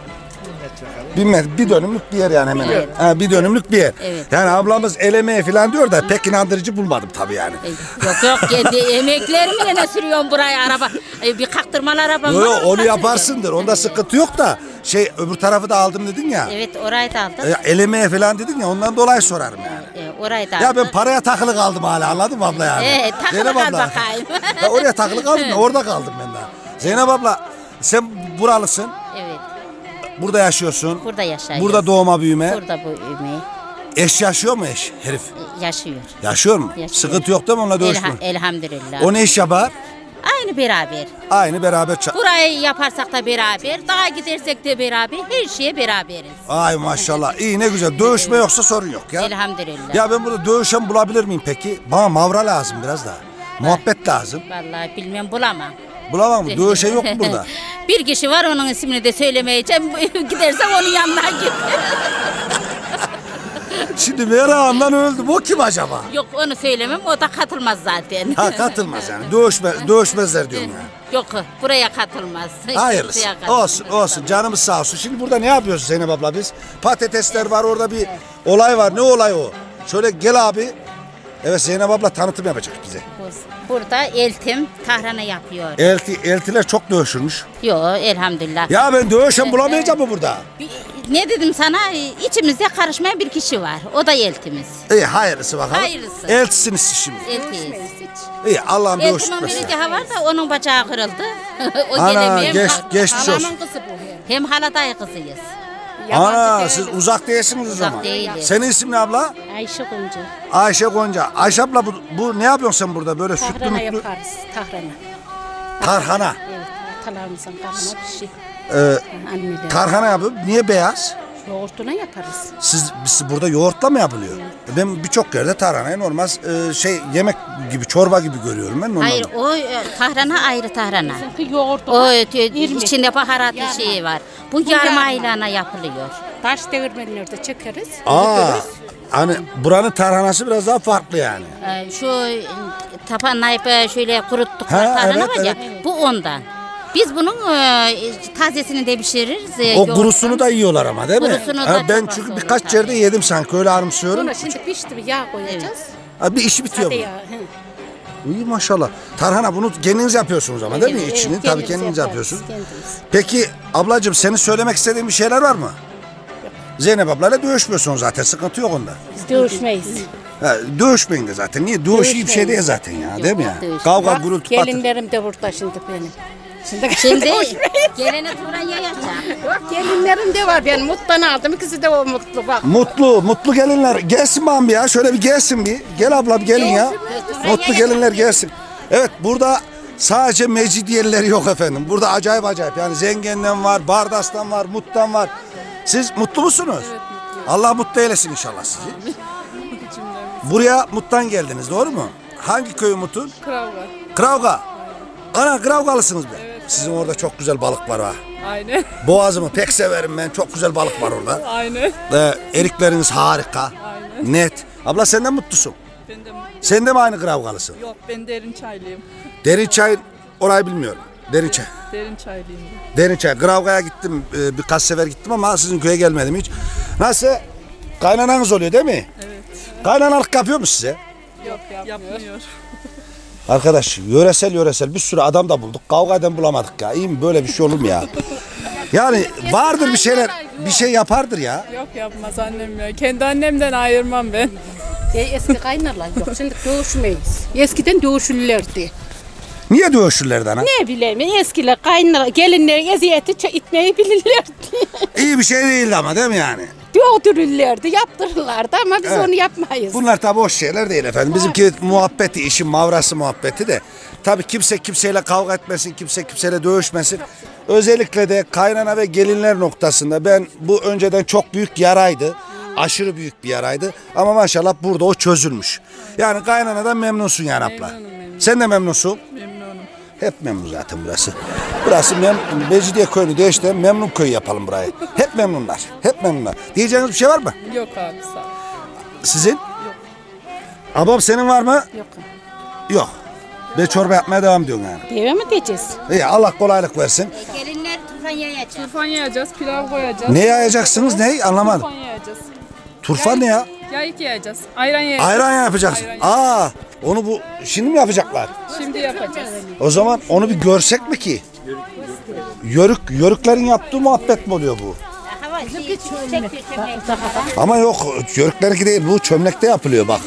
Bir, metre, bir dönümlük bir yer yani hemen. Evet. Ha, bir dönümlük bir yer. Evet. Yani ablamız el emeği falan diyor da pek inandırıcı bulmadım tabii yani. Yok yok kendi emeklerimle ne sürüyorum buraya araba. E, bir kaktırmalı arabam Yok var. yok onu yaparsındır. Onda sıkıntı yok da şey öbür tarafı da aldım dedin ya. Evet orayı da aldık. E, el emeği falan dedin ya ondan dolayı sorarım yani. E, orayı da Ya ben aldık. paraya takılı kaldım hala anladın mı abla yani? Evet, takılı Zeynep kal abla. bakayım. Ya oraya takılı kaldım ya orada kaldım ben daha. Zeynep abla sen buralısın. Evet. Burada yaşıyorsun. Burada yaşıyoruz. Burada doğma büyüme. Burada bu emeği Eş yaşıyor mu eş herif? yaşıyor. Yaşıyor mu? Yaşıyor. Sıkıntı yok değil mi onunla Elha- dövüşme? elhamdülillah. O ne iş yapar? Aynı beraber. Aynı beraber ça- Burayı yaparsak da beraber, daha gidersek de beraber, her şeye beraberiz. Ay maşallah iyi ne güzel. Dövüşme yoksa sorun yok ya. Elhamdülillah. Ya ben burada dövüşen bulabilir miyim peki? Bana mavra lazım biraz daha. Muhabbet lazım. Vallahi bilmem bulamam. Bulamam mı? Dövüşen yok mu burada? Bir kişi var onun ismini de söylemeyeceğim. Gidersem onun yanına git. Şimdi merakımdan öldüm. O kim acaba? Yok onu söylemem o da katılmaz zaten. Ha katılmaz yani. Dövüşme, dövüşmezler diyorum yani. Yok buraya katılmaz. Hayırlısı. Kimseye katılmaz. Olsun olsun canımız sağ olsun. Şimdi burada ne yapıyoruz Zeynep abla biz? Patatesler var orada bir olay var. Ne olay o? Şöyle gel abi. Evet Zeynep abla tanıtım yapacak bize. Burada eltim tahrana yapıyor. Elti, eltiler çok dövüşürmüş. Yok elhamdülillah. Ya ben dövüşen bulamayacağım mı burada? Bir- ne dedim sana? İçimizde karışmayan bir kişi var. O da eltimiz. İyi hayırlısı bakalım. Hayırlısı. Eltisiniz siz şimdi. Eltiyiz. İyi Allah'ım bir hoş Eltimin tutmasın. biri daha var da onun bacağı kırıldı. o Ana, gelemiyor. geç- geçmiş olsun. Halamın kızı bu. Hem hala dayı kızıyız. Ana siz uzak değilsiniz o zaman. değiliz. Senin ismin ne abla? Ayşe Gonca. Ayşe Gonca. Ayşe abla bu, bu ne yapıyorsun sen burada böyle sütlü Tahrana mütlü? yaparız. Tahrana. Tarhana. Evet. Atalarımızın karnına bir şey. Ee, Anneler. tarhana yapıyor. Niye beyaz? Yoğurtuna yaparız. Siz, siz burada yoğurtla mı yapılıyor? Ben birçok yerde tarhanayı normal e, şey yemek gibi çorba gibi görüyorum ben normal. Hayır o e, tahrana ayrı tahrana. Çünkü yoğurdu O var, e, irmik. içinde baharatlı Yarma. şeyi var. Bu, Bu yarım yarma. aylana yapılıyor. Taş devirmenlerde çekeriz. Aa, öldürürüz. hani buranın tarhanası biraz daha farklı yani. Ee, şu e, tapanlayıp e, şöyle kuruttuk Ha, tahrana evet, var ya. evet. Bu ondan. Biz bunun e, tazesini de pişiririz. e, O yoğurttan. kurusunu da yiyorlar ama değil mi? Kurusunu da Ha, ben çok çünkü fazla birkaç oluyor yerde yedim sanki öyle anımsıyorum. Sonra şimdi pişti bir yağ koyacağız. Ha, bir işi bitiyor Sade bu. yağ. He. İyi maşallah. Tarhana bunu kendiniz yapıyorsunuz ama değil mi? Evet, İçini evet, tabii kendimiz kendiniz yaparız, yapıyorsunuz. kendimiz. Peki ablacığım senin söylemek istediğin bir şeyler var mı? Zeynep ablayla dövüşmüyorsun zaten sıkınttı yok onda. Biz dövüşmeyiz. Ha, dövüşmeyin de zaten. Niye? Dövüş iyi bir şey değil zaten ya değil mi ya? Dövüşmeyiz. Kavga Bak, gürültü patır. gelinlerim de burada şimdi benim. Şimdi, Şimdi gelene turan yayacak. Bak gelinlerim de var. Ben muttan aldım. İkisi de o mutlu bak. Mutlu, mutlu gelinler. Gelsin bana bir ya. Şöyle bir gelsin bir. Gel abla bir gelin ya. Mutlu gelinler gelsin. Evet burada sadece Mecidiyeliler yok efendim. Burada acayip acayip. Yani Zengen'den var, Bardas'tan var, Mut'tan var. Siz mutlu musunuz? Evet, Allah mutlu eylesin inşallah sizi. Buraya Mut'tan geldiniz doğru mu? Hangi köyü Mut'un? Kravga. Kravga. Ana Kravgalısınız be. Evet. Sizin orada çok güzel balık var ha. Aynen. Boğazımı pek severim ben. Çok güzel balık var orada. Aynen. Ee, erikleriniz harika. Aynen. Net. Abla sen de mutlusun. Ben de mutluyum. Sen de mi aynı Kravgalısın? Yok ben Derinçaylıyım. Derinçay orayı bilmiyorum. Derinçay. Derinçaylıyım. Derinçay. Kravga'ya gittim. e, Birkaç sefer gittim ama sizin köye gelmedim hiç. Nasıl? Kaynananız oluyor değil mi? Evet. Kaynanalık yapıyor mu size? Yok yapmıyor. Arkadaş yöresel yöresel bir sürü adam da bulduk. Kavga eden bulamadık ya. İyi mi? Böyle bir şey olur mu ya? Yani vardır bir şeyler. Bir şey yapardır ya. Yok yapmaz annem ya. Kendi annemden ayırmam ben. E, eski kaynarlar yok. Şimdi dövüşmeyiz. Eskiden dövüşürlerdi. Niye dövüşürlerdi ana? Ne bileyim eskiler kaynar gelinlerin eziyeti ç- itmeyi bilirlerdi. İyi bir şey değildi ama değil mi yani? Dövdürürlerdi, yaptırırlardı ama biz Evet. onu yapmayız. Bunlar tabii hoş şeyler değil efendim. Bizimki muhabbeti, işin mavrası muhabbeti de. Tabii kimse kimseyle kavga etmesin, kimse kimseyle dövüşmesin. Özellikle de kaynana ve gelinler noktasında ben bu önceden çok büyük yaraydı. Aşırı büyük bir yaraydı. Ama maşallah burada o çözülmüş. Yani kaynanadan memnunsun yani abla. Memnunum, memnunum. Sen de memnunsun. Memnunum. Hep memnun zaten burası. Burası mem Mecidiye köyünü değil de memnun köyü yapalım burayı. Hep memnunlar. Hep memnunlar. Diyeceğiniz bir şey var mı? Yok abi sağ ol. Sizin? Yok. Abam senin var mı? Yok. Yok. Ben çorba yapmaya devam ediyorum yani. Deve mi diyeceğiz? İyi Allah kolaylık versin. Gelinler tufan yayacak. Tufan yiyeceğiz, pilav koyacağız. Ne yayacaksınız ne? Anlamadım. Tufan yiyeceğiz. Turfan ne ya? Yayık yiyeceğiz. Ayran yiyeceğiz. Ayran yapacaksın. Ayran Aa, onu bu şimdi mi yapacaklar? Şimdi yapacağız. O zaman onu bir görsek mi ki? Yörük, yörüklerin yaptığı muhabbet mi oluyor bu? Hava şey, çek bir çömlek. Ama yok, yörüklerinki değil, bu çömlekte yapılıyor bak.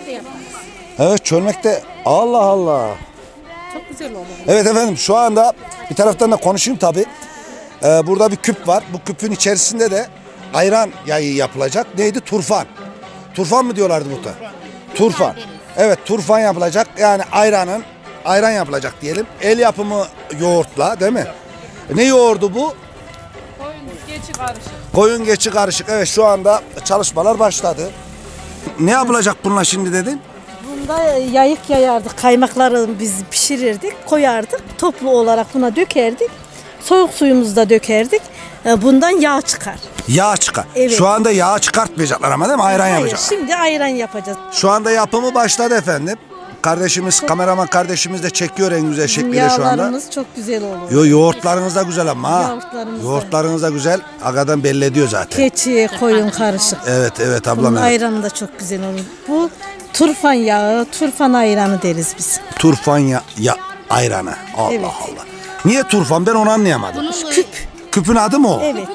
Evet, çömlekte. Allah Allah. Çok güzel olur. Evet efendim, şu anda bir taraftan da konuşayım tabii. Ee, burada bir küp var. Bu küpün içerisinde de ayran yayı yapılacak. Neydi? Turfan. Turfan mı diyorlardı muhtar? Turfan. Evet, turfan yapılacak. Yani ayranın, ayran yapılacak diyelim. El yapımı yoğurtla, değil mi? Ne yoğurdu bu? Koyun geçi karışık. Koyun geçi karışık. Evet, şu anda çalışmalar başladı. Ne yapılacak bununla şimdi dedin? Bunda yayık yayardık, kaymakları biz pişirirdik, koyardık. Toplu olarak buna dökerdik. Soğuk suyumuzu da dökerdik. Bundan yağ çıkar. Yağ çıkar. Evet. Şu anda yağ çıkartmayacaklar ama değil mi? Ayran Hayır, yapacak. şimdi ayran yapacağız. Şu anda yapımı başladı efendim. Kardeşimiz, kameraman kardeşimiz de çekiyor en güzel şekliyle şu anda. Yağlarımız çok güzel olur. Yo, yoğurtlarınız da güzel ama ha. Yoğurtlarımız da. Yoğurtlarınız da güzel. Agadan belli ediyor zaten. Keçi, koyun karışık. Evet evet ablam. Bunun Evet. ayranı da çok güzel olur. Bu turfan yağı, turfan ayranı deriz biz. Turfan ya, ya ayranı. Allah Evet. Allah. Niye turfan? Ben onu anlayamadım. Küp. Küpün adı mı o? Evet.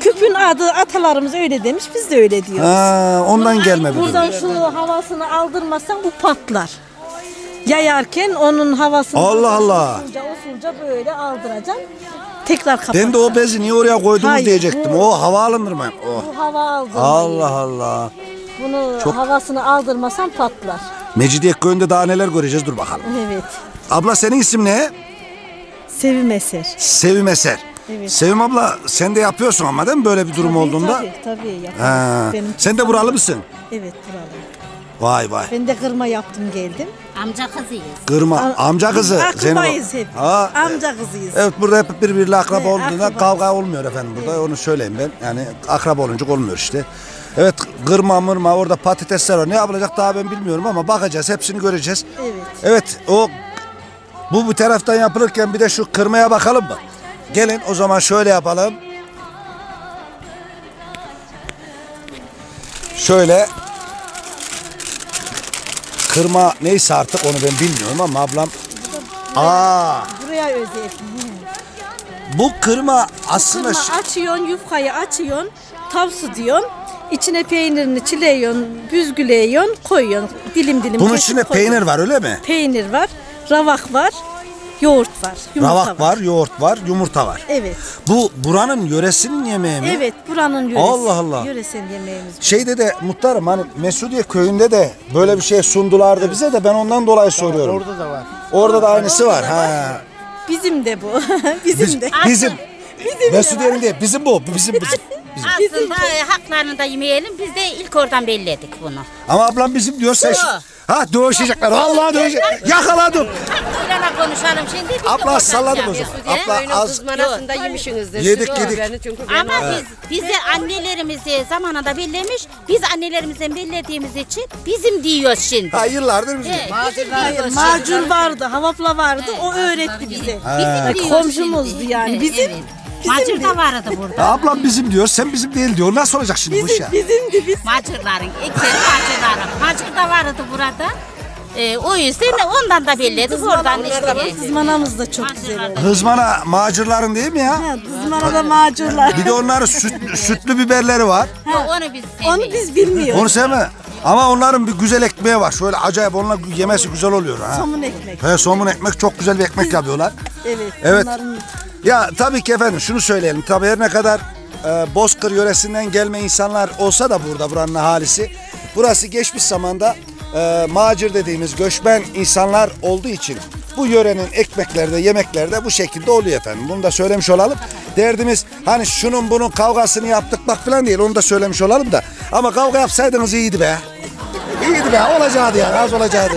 Küpün adı atalarımız öyle demiş, biz de öyle diyoruz. Ha, ondan gelme bir Buradan durum. şu havasını aldırmazsan bu patlar. Yayarken onun havasını Allah Allah. usulca usulca böyle aldıracaksın. Tekrar kapat. Ben de o bezi niye oraya koydunuz Hayır, diyecektim. bu- O hava alındırma. O. Bu hava aldırma. Allah Allah. Bunu Çok- havasını aldırmasan patlar. Mecidiyeköy'ünde daha neler göreceğiz, dur bakalım. Evet. Abla senin isim ne? Sevim Eser. Sevim Eser. Evet. Sevim abla sen de yapıyorsun ama değil mi böyle bir durum Tabii, olduğunda? Tabii tabii yaparım. Ha. Benim Sen de buralı mısın? Evet buralıyım. Vay vay. Ben de kırma yaptım geldim. Amca kızıyız. Kırma. Am- Amca kızı. Akrabayız Zeynep- hep. Ha, Amca kızıyız. Evet, burada hep birbiriyle akraba Evet, olduğunda akraba. kavga olmuyor efendim burada. Onu söyleyeyim ben. Yani akraba olunca olmuyor işte. Evet, kırma mırma orada patatesler var. Ne yapılacak daha ben bilmiyorum ama bakacağız. Hepsini göreceğiz. Evet. Evet, o bu bu taraftan yapılırken bir de şu kırmaya bakalım mı? Gelin o zaman şöyle yapalım. Şöyle kırma neyse artık onu ben bilmiyorum ama ablam. Aa, Buraya özel. bu kırma aslında Kırma ş- açıyorsun, yufkayı açıyorsun, tavsı diyorsun. İçine peynirini çileyiyorsun, büzgüleyiyorsun, koyuyorsun. Dilim dilim bunun kesip içinde koyuyorsun. peynir var öyle mi? Peynir var, ravak var, yoğurt var, yumurta Ravak var, yoğurt var, yumurta var. Evet. Bu buranın yöresinin yemeği mi? Evet, buranın yöresi. Allah Allah. Yöresel yemeğimiz. Şeyde de muhtarım hani Mesudiye köyünde de böyle bir şey sundulardı bize de ben ondan dolayı soruyorum. Orada da var. Orada da aynısı var. Ha. Bizim de bu. Bizim Biz- de. bizim Mesudiye'nin değil, bizim bu, bizim bizim. Aslında e, haklarını da yemeyelim. Biz de ilk oradan belirledik bunu. Ama ablam bizim diyor sen. Şu. Ha dövüşecekler. Vallahi dövüşecek. Yakaladım. Hakkıyla konuşalım şimdi. Biz de Abla oradan salladım o şey zaman. yapıyoruz. Abla Oyunun az. kızmanasında yemişsinizdir. Yedik, Siz o yedik. haberini çünkü ben- Ama Evet. biz bize annelerimizi zamanında bellemiş. Biz annelerimizden bellediğimiz için bizim diyoruz şimdi. Ha yıllardır bizim. Evet, bizim Hayır, diyoruz macun şimdi. vardı, havapla vardı. O öğretti bize. Ha. Bizim diyoruz Komşumuzdu şimdi. yani. Bizim Evet. Macır da vardı burada. Ya ablam bizim diyor, sen bizim değil diyor. Nasıl olacak şimdi bu iş ya? bizimdi biz. Macırların, ekseri macırların. Macır da vardı burada. Ee, o yüzden ondan da belledik. Oradan işte. Kızmanamız da çok güzel oldu. Hızmana macırların değil mi ya? Ha, Kızmanada macurlar. Bir de onların süt, sütlü biberleri var. Yok, onu biz Onu sevmeyiz. biz bilmiyoruz. Onu sevme. Ama onların bir güzel ekmeği var. Şöyle acayip onunla yemesi güzel oluyor. Ha. Somun ekmek. He, somun ekmek çok güzel bir ekmek yapıyorlar. Evet. Evet. Onların... Ya tabii ki efendim şunu söyleyelim. Tabii her ne kadar e, Bozkır yöresinden gelme insanlar olsa da burada buranın ahalisi. Burası geçmiş zamanda e, macir dediğimiz göçmen insanlar olduğu için bu yörenin ekmeklerde, yemeklerde bu şekilde oluyor efendim. Bunu da söylemiş olalım. Derdimiz hani şunun bunun kavgasını yaptık bak falan değil. Onu da söylemiş olalım da. Ama kavga yapsaydınız iyiydi be. İyiydi be. Olacaktı yani. Az olacaktı.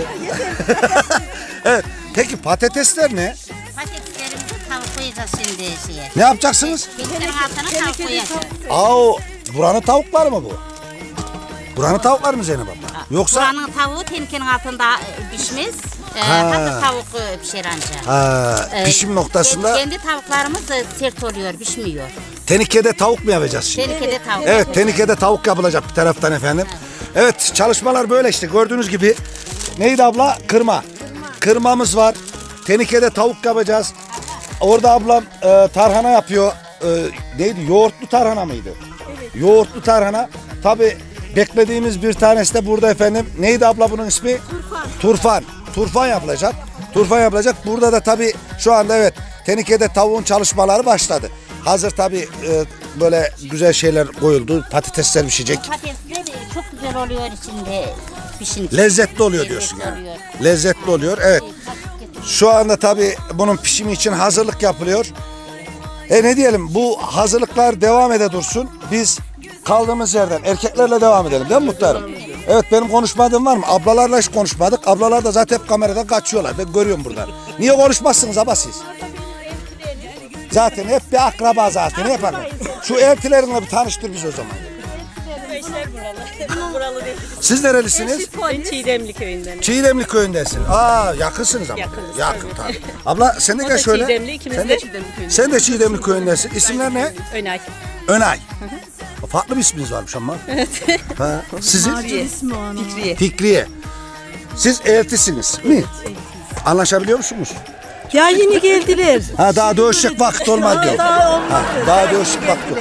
Evet. Peki patatesler ne? Patateslerimizi tavuk koyacağız şimdi şeye. Ne yapacaksınız? Bilgilerin altına tavuk koyacağız. Aa, o buranın tavukları mı bu? Buranın tavukları mı Zeynep abla? Yoksa Buranın tavuğu tenikenin altında e, pişmez. E, Ha. hazır tavuk e, pişer ancak. ha, E, pişim noktasında Kendi tavuklarımız e, sert oluyor, pişmiyor. tenikede tavuk mu yapacağız şimdi? Tenikede tavuk. Evet, tenikede tavuk yapılacak bir taraftan efendim. Evet, çalışmalar böyle işte gördüğünüz gibi. Neydi abla? Kırma. Kırmamız var. Tenikede tavuk yapacağız. Orada ablam e, tarhana yapıyor. E, neydi? Yoğurtlu tarhana mıydı? Yoğurtlu tarhana. Tabii beklediğimiz bir tanesi de burada efendim. Neydi abla bunun ismi? Turfan. Turfan. Turfan yapılacak. Turfan yapılacak. Burada da tabii şu anda evet tenikede tavuğun çalışmaları başladı. Hazır tabii e, böyle güzel şeyler koyuldu. Patatesler pişecek. Patatesler de çok güzel oluyor içinde pişince. Lezzetli oluyor diyorsun yani. oluyor. Lezzetli oluyor. Evet. Şu anda tabii bunun pişimi için hazırlık yapılıyor. E ne diyelim bu hazırlıklar devam ede dursun. Biz kaldığımız yerden erkeklerle devam edelim değil mi muhtarım? Evet benim konuşmadığım var mı? Ablalarla hiç konuşmadık. Ablalar da zaten hep kameradan kaçıyorlar. Ben görüyorum burada. Niye konuşmazsınız ama siz? Zaten hep bir akraba zaten. Ne yaparlar? Şu eltilerinle bir tanıştır biz o zaman. Siz nerelisiniz? Ben Çiğdemli köyünden. Çiğdemli köyündesin. Aa yakınsınız ama. Yakınız, Yakın tabii. Abla sen de O gel da şöyle. Çiğdemli, ikimiz sen de Çiğdemli köyündeyiz. Sen de Çiğdemli köyündesin. İsimler ne? Önay. Önay. Farklı bir isminiz varmış ama. Evet. Ha, sizin? Fikriye. ismi o onun. Fikriye. Fikriye. Siz eltisiniz mi? Anlaşabiliyor musunuz? Ya yeni geldiler. Ha daha dövüşecek vakit olmadı diyor. Daha olmadı. Ha, daha dövüşecek vakit yok.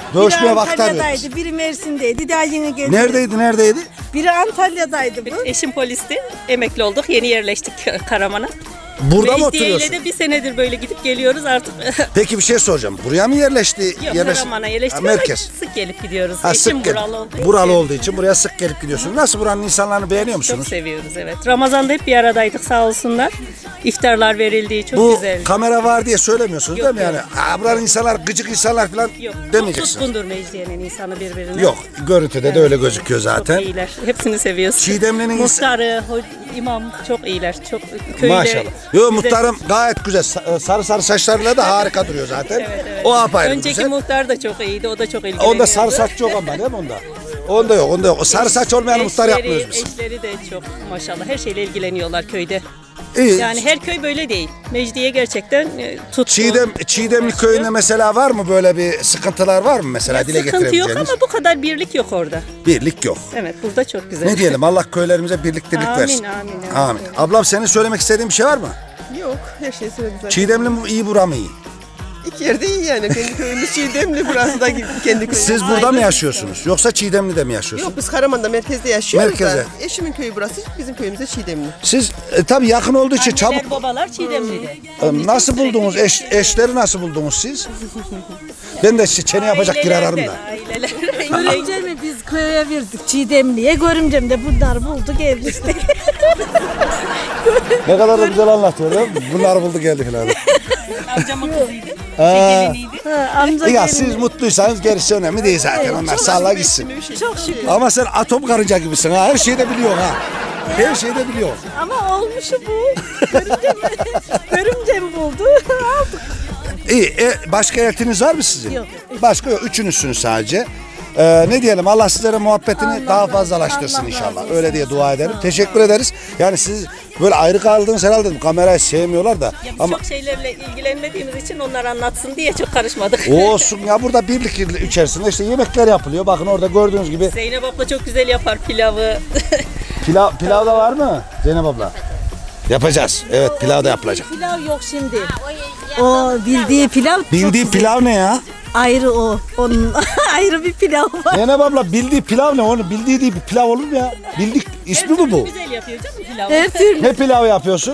Dövüşmeye biri vakit arıyoruz. Antalya'daydı, biri Mersin'deydi. Daha yeni geldi. Neredeydi, neredeydi? Biri Antalya'daydı bu. Eşim polisti. Emekli olduk. Yeni yerleştik Karaman'a. Burada mı Mecdiye ile oturuyorsun? de bir senedir böyle gidip geliyoruz artık. Peki bir şey soracağım. Buraya mı yerleşti? Yok, yerleş- Karaman'a yerleştik Ha, ama merkez. sık gelip gidiyoruz. Ha, Eşim sık gel- buralı olduğu için. buralı olduğu için buraya sık gelip gidiyorsunuz. Nasıl, buranın insanlarını beğeniyor musunuz? Çok seviyoruz, evet. Ramazan'da hep bir aradaydık, sağ olsunlar. İftarlar verildiği çok Bu güzel. kamera var diye söylemiyorsunuz Yok, değil mi yani? yok. Ha, buranın insanlar gıcık insanlar falan Yok, çok demeyeceksiniz. tutkundur Mecdiye'nin insanı birbirine. Yok, görüntüde de öyle gözüküyor zaten. Çok iyiler, hepsini seviyoruz. Çiğdemli'nin ins- Muhtarı, ho- imam çok iyiler, çok köyde. Maşallah. Yo, bize- muhtarım gayet güzel. Sa- Sarı sarı saçlarıyla da harika duruyor zaten. Evet, evet. O apayrı Önceki güzel. muhtar da çok iyiydi, o da çok ilgileniyordu. Onda sarı saç yok ama değil mi onda? Onda yok, onda yok. O sarı saç olmayan muhtar Eşleri- yapmıyoruz biz. Eşleri de çok maşallah her şeyle ilgileniyorlar köyde. İyi. Yani her köy böyle değil. Mecdiye gerçekten e, tutku. Çiğdem, Çiğdemli köyünde mesela var mı böyle bir sıkıntılar var mı mesela Ya dile sıkıntı yok getirebileceğiniz? ama bu kadar birlik yok orada. Birlik yok. Evet, burada çok güzel. Ne diyelim, Allah köylerimize birliktelik Amin, versin. amin, amin. Amin. Ablam, senin söylemek istediğin bir şey var mı? Yok, her şey söyledim zaten. Çiğdemli mi iyi, bura mı iyi? İki yerde iyi yani. Kendi köyümüz Çiğdemli, burası da kendi köyümüz. Siz burada mı yaşıyorsunuz? Yoksa Çiğdemli'de mi yaşıyorsunuz? Yok, biz Karaman'da merkezde yaşıyoruz Merkezde. da. Eşimin köyü burası, bizim köyümüz de Çiğdemli. Siz e, tabii yakın olduğu için çabuk. Anneler babalar Çiğdemli'de. E, Nasıl buldunuz? Eş, eşleri nasıl buldunuz siz? Ben de size çene yapacak bir ararım da. Aileler. Görümcemi biz köye verdik Çiğdemli'ye. Görümcem de bunlar buldu geldi işte. Ne kadar da güzel anlatıyor değil mi? Bunları buldu geldi falan. Amcamın kızıydı. Ha. Ha, amca Ya gelin. siz mutluysanız gerisi önemli değil zaten. Evet, Onlar çok sağlığa şükür. gitsin. Çok şükür. Ama sen atom karınca gibisin ha. Her şeyi de biliyorsun ha. Her şeyi de biliyorsun. Ama olmuşu bu. Görümcem, görümcem buldu. Aldık. İyi. E, başka eltiniz var mı sizin? Yok. Başka yok. Üçünüzsünüz sadece. Ee, ne diyelim, Allah sizlere muhabbetini Allah daha razı- fazlalaştırsın Allah inşallah. razı olsun. Öyle diye dua ederim. Teşekkür ederiz. Yani siz böyle ayrı kaldınız herhalde dedim. Kamerayı sevmiyorlar da. Ya biz Ama çok şeylerle ilgilenmediğimiz için onlar anlatsın diye çok karışmadık. olsun ya, burada birlik içerisinde işte yemekler yapılıyor. Bakın orada gördüğünüz gibi. Zeynep abla çok güzel yapar pilavı. Pilav, pilav da var mı Zeynep abla? Yapacağız. Evet, pilav da yapılacak. Pilav yok şimdi. O bildiği pilav çok Bildiği güzel. pilav ne ya? Ayrı o. Onun ayrı bir pilav var. Zeynep abla, bildiği pilav ne? Onu bildiği değil bir pilav olur mu ya? Bildik ismi mi bu? Güzel yapıyor canım pilavı. Her türlü. Ne pilav yapıyorsun?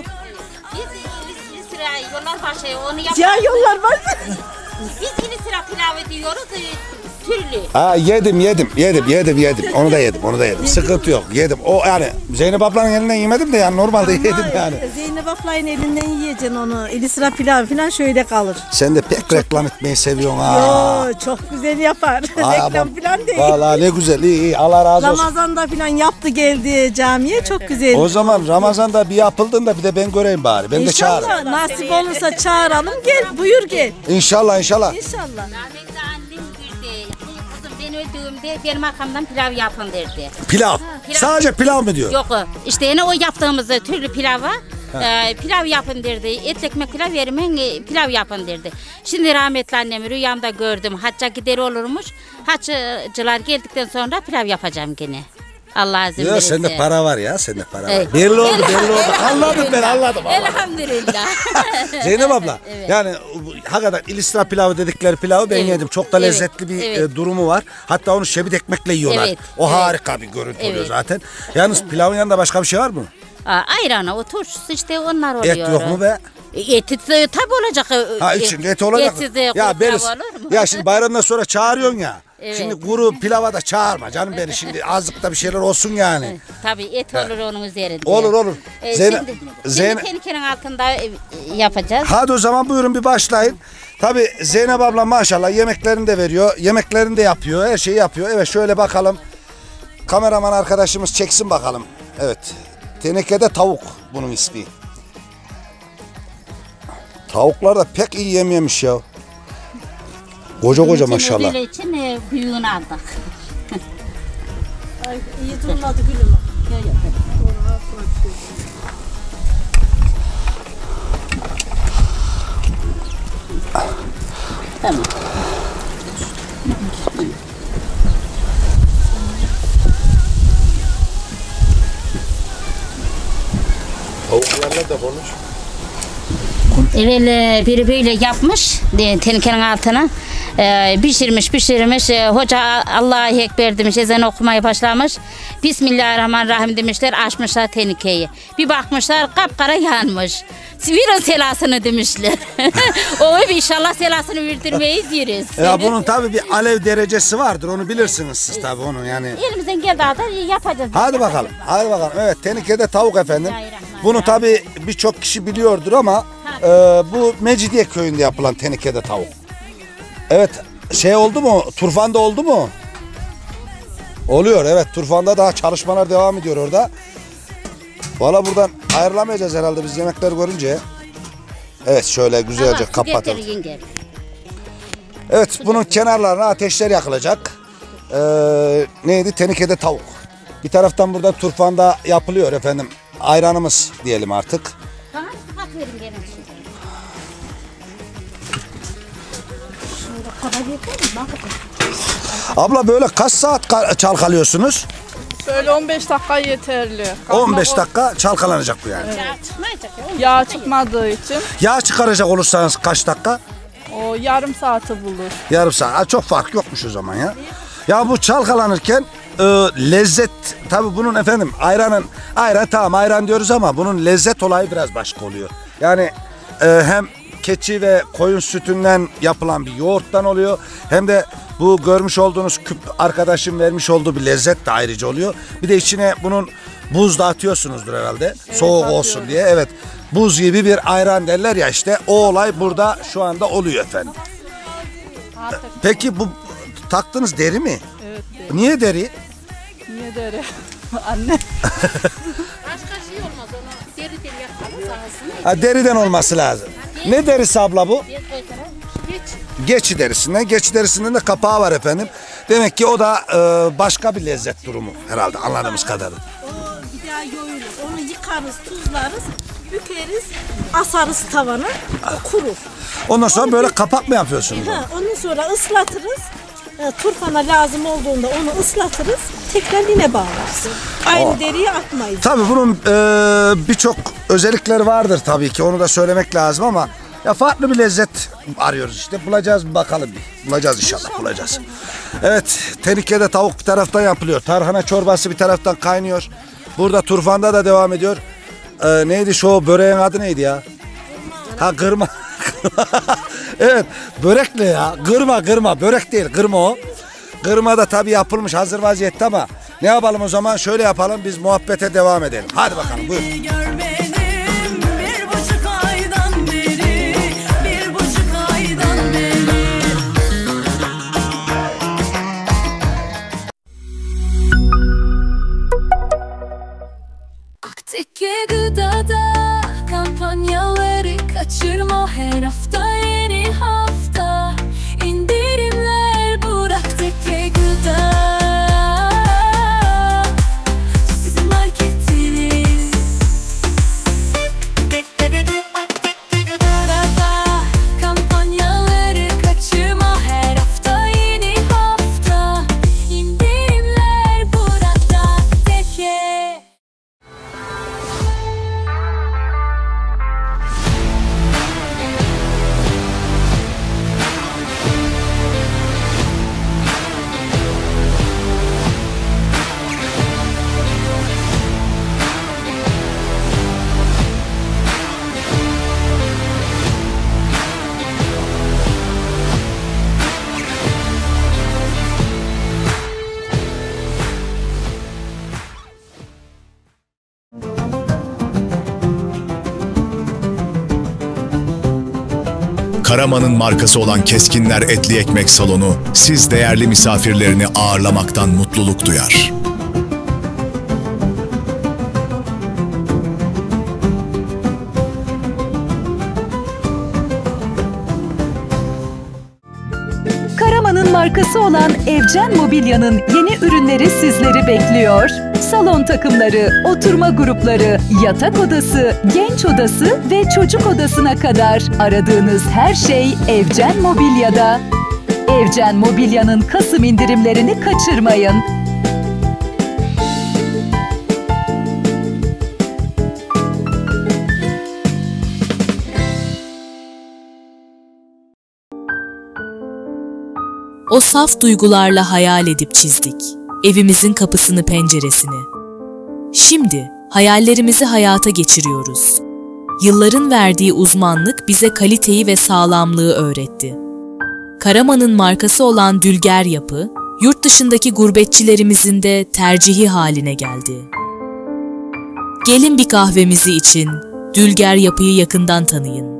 Biz sıra yollar başı onu yap. Ya yollar var. Biz yeni sıra pilav ediyoruz. e, Türlü. Ha, yedim yedim yedim yedim yedim. Onu da yedim onu da yedim. Sıkıntı yok, yedim. O yani Zeynep ablanın elinden yemedim de yani normalde yedim yani. Zeynep ablayın elinden yiyeceksin onu. Eli sıra pilav falan şöyle kalır. Sen de pek reklam etmeyi seviyorsun ha. Yo, çok güzel yapar. Ay, Reklam ama- falan değil. Vallahi ne güzel, iyi iyi, Allah razı olsun. Ramazan'da falan yaptı geldi camiye, çok güzel. O zaman Ramazan'da bir yapıldığında bir de ben göreyim bari. Ben de çağırırım. İnşallah nasip olursa çağıralım, gel buyur gel. İnşallah inşallah. İnşallah. Rahmetli annem girdi. Kızım ben öldüğümde benim arkamdan pilav yapın derdi. Pilav. pilav. Sadece pilav mı diyor? Yok işte yine o yaptığımız türlü pilava e, pilav yapın derdi. Et ekmek pilav yerim e, pilav yapın derdi. Şimdi rahmetli annemi rüyamda gördüm. Hacca gider olurmuş. Haccılar geldikten sonra pilav yapacağım gene. Allah izin Ya verirse. sende para var ya, sende para var. Evet. Belli oldu, belli oldu. Elhamdülillah. Anladım ben, anladım. anladım. Elhamdülillah. Zeynep abla, Evet. yani bu- hakikaten ilistra pilavı dedikleri pilavı ben Evet. yedim. Çok da Evet. lezzetli bir Evet. e, durumu var. Hatta onu şebit ekmekle yiyorlar. Evet. O Evet. harika bir görüntü oluyor Evet. zaten. Yalnız pilavın yanında başka bir şey var mı? Aa, ayranı, o turşusu işte onlar oluyor. Et yok mu be? Eti de tabi olacak. Ha, içinde et olacak. Etsiz de kuru Ya pilav Beriz, olur mu? ya şimdi bayramdan sonra çağırıyorsun ya. Evet. Şimdi kuru pilava da çağırma canım beni, şimdi azlıkta bir şeyler olsun yani. Tabii et olur onun üzerinde. Olur, olur. Ee, Zeynep- şimdi, Zeynep- şimdi tenikenin altında e, yapacağız. Hadi o zaman buyurun bir başlayın. Tabii Zeynep abla maşallah yemeklerini de veriyor. Yemeklerini de yapıyor. Her şeyi yapıyor. Evet, şöyle bakalım. Kameraman arkadaşımız çeksin bakalım. Evet. Tenekede tavuk bunun ismi. Tavuklar da pek iyi yem yemiş ya. Koca koca maşallah. Ödülü için e, büyüğünü aldık. Ay, iyi durmadı gülüm. Tamam. Tavuklarla da konuş. Evvel e, biri böyle yapmış e, tenikenin altına. Ee, pişirmiş pişirmiş. Ee, hoca Allahu Ekber demiş. Ezan okumaya başlamış. Bismillahirrahmanirrahim demişler. Açmışlar tenikeyi. Bir bakmışlar kapkara yanmış. Virüs selasını demişler. O inşallah selasını virdirmeyiz yeriz. Ya bunun tabii bir alev derecesi vardır. Onu bilirsiniz siz tabii onun yani. Elimizden geldiği kadar yapacağız. Hadi bakalım. Hadi bakalım. Evet, tenikede tavuk efendim. Bunu tabii birçok kişi biliyordur ama e, bu Mecidiye köyünde yapılan tenikede tavuk. Evet, şey oldu mu? Turfan'da oldu mu? Oluyor, evet. Turfan'da daha çalışmalar devam ediyor orada. Valla buradan ayrılamayacağız herhalde biz yemekler görünce. Evet, şöyle güzelce kapatalım. Evet, bunun kenarlarına ateşler yakılacak. Ee, neydi? Tenikede tavuk. Bir taraftan burada Turfan'da yapılıyor efendim. Ayranımız diyelim artık. Abla böyle kaç saat çalkalıyorsunuz? Böyle on beş dakika yeterli. on beş dakika çalkalanacak bu yani. Evet. Yağ çıkmadığı için. Yağ çıkaracak olursanız kaç dakika? O yarım saati bulur. Yarım saat. Ha, çok fark yokmuş o zaman ya. Ya bu çalkalanırken e, lezzet tabii bunun efendim ayranın ayran tamam ayran diyoruz ama bunun lezzet olayı biraz başka oluyor. Yani e, hem keçi ve koyun sütünden yapılan bir yoğurttan oluyor. Hem de bu görmüş olduğunuz küp arkadaşım vermiş olduğu bir lezzet de ayrıca oluyor. Bir de içine bunun buz da atıyorsunuzdur herhalde. Evet, soğuk atıyoruz olsun diye. Evet. Buz gibi bir ayran derler ya işte. O olay burada şu anda oluyor efendim. Peki bu taktığınız deri mi? Evet. Deri. Niye deri? Niye deri? Anne. Başka şey olmaz ona. Deriden yaparız ağzını. Ha, deriden olması lazım. Ne derisi abla bu? Geç. Geçi derisinden. Geçi derisinden de kapağı var efendim. Demek ki o da e, başka bir lezzet durumu herhalde anladığımız kadarıyla. O bir daha yoğurur. Onu yıkarız, tuzlarız, bükeriz, asarız tavana, o kurur. Ondan sonra onu böyle bir, kapak mı yapıyorsunuz? Ha, ondan sonra ıslatırız. E, turfana lazım olduğunda onu ıslatırız. Tekrar yine bağlarsın. Aynı o, deriyi atmayız. Tabii bunun e, birçok özellikleri vardır tabii ki. Onu da söylemek lazım ama ya farklı bir lezzet arıyoruz işte. Bulacağız bakalım bir. Bulacağız inşallah bulacağız. Evet, tenikede tavuk bir taraftan yapılıyor. Tarhana çorbası bir taraftan kaynıyor. Burada turfanda da devam ediyor. Ee, neydi şu böreğin adı neydi ya? Ha kırma. Evet, börek ne ya? Kırma kırma. Börek değil, kırma o. Kırma da tabii yapılmış hazır vaziyette ama ne yapalım o zaman? Şöyle yapalım, biz muhabbete devam edelim. Hadi bakalım buyurun. Tekke Gıda'da kampanyaları kaçırma, her hafta yeni hafta indirimler bırak. Tekke Gıda sizin marketiniz. Gıda'da kampanyaları kaçırma, her hafta yeni hafta indirimler burada. Tekke. Karaman'ın markası olan Keskinler Etli Ekmek Salonu, siz değerli misafirlerini ağırlamaktan mutluluk duyar. Karaman'ın markası olan Evcen Mobilya'nın yeni ürünleri sizleri bekliyor. Salon takımları, oturma grupları, yatak odası, genç odası ve çocuk odasına kadar aradığınız her şey Evcen Mobilya'da. Evcen Mobilya'nın Kasım indirimlerini kaçırmayın. o saf duygularla hayal edip çizdik. Evimizin kapısını, penceresini. Şimdi hayallerimizi hayata geçiriyoruz. Yılların verdiği uzmanlık bize kaliteyi ve sağlamlığı öğretti. Karaman'ın markası olan Dülger Yapı, yurt dışındaki gurbetçilerimizin de tercihi haline geldi. Gelin bir kahvemizi için Dülger Yapı'yı yakından tanıyın.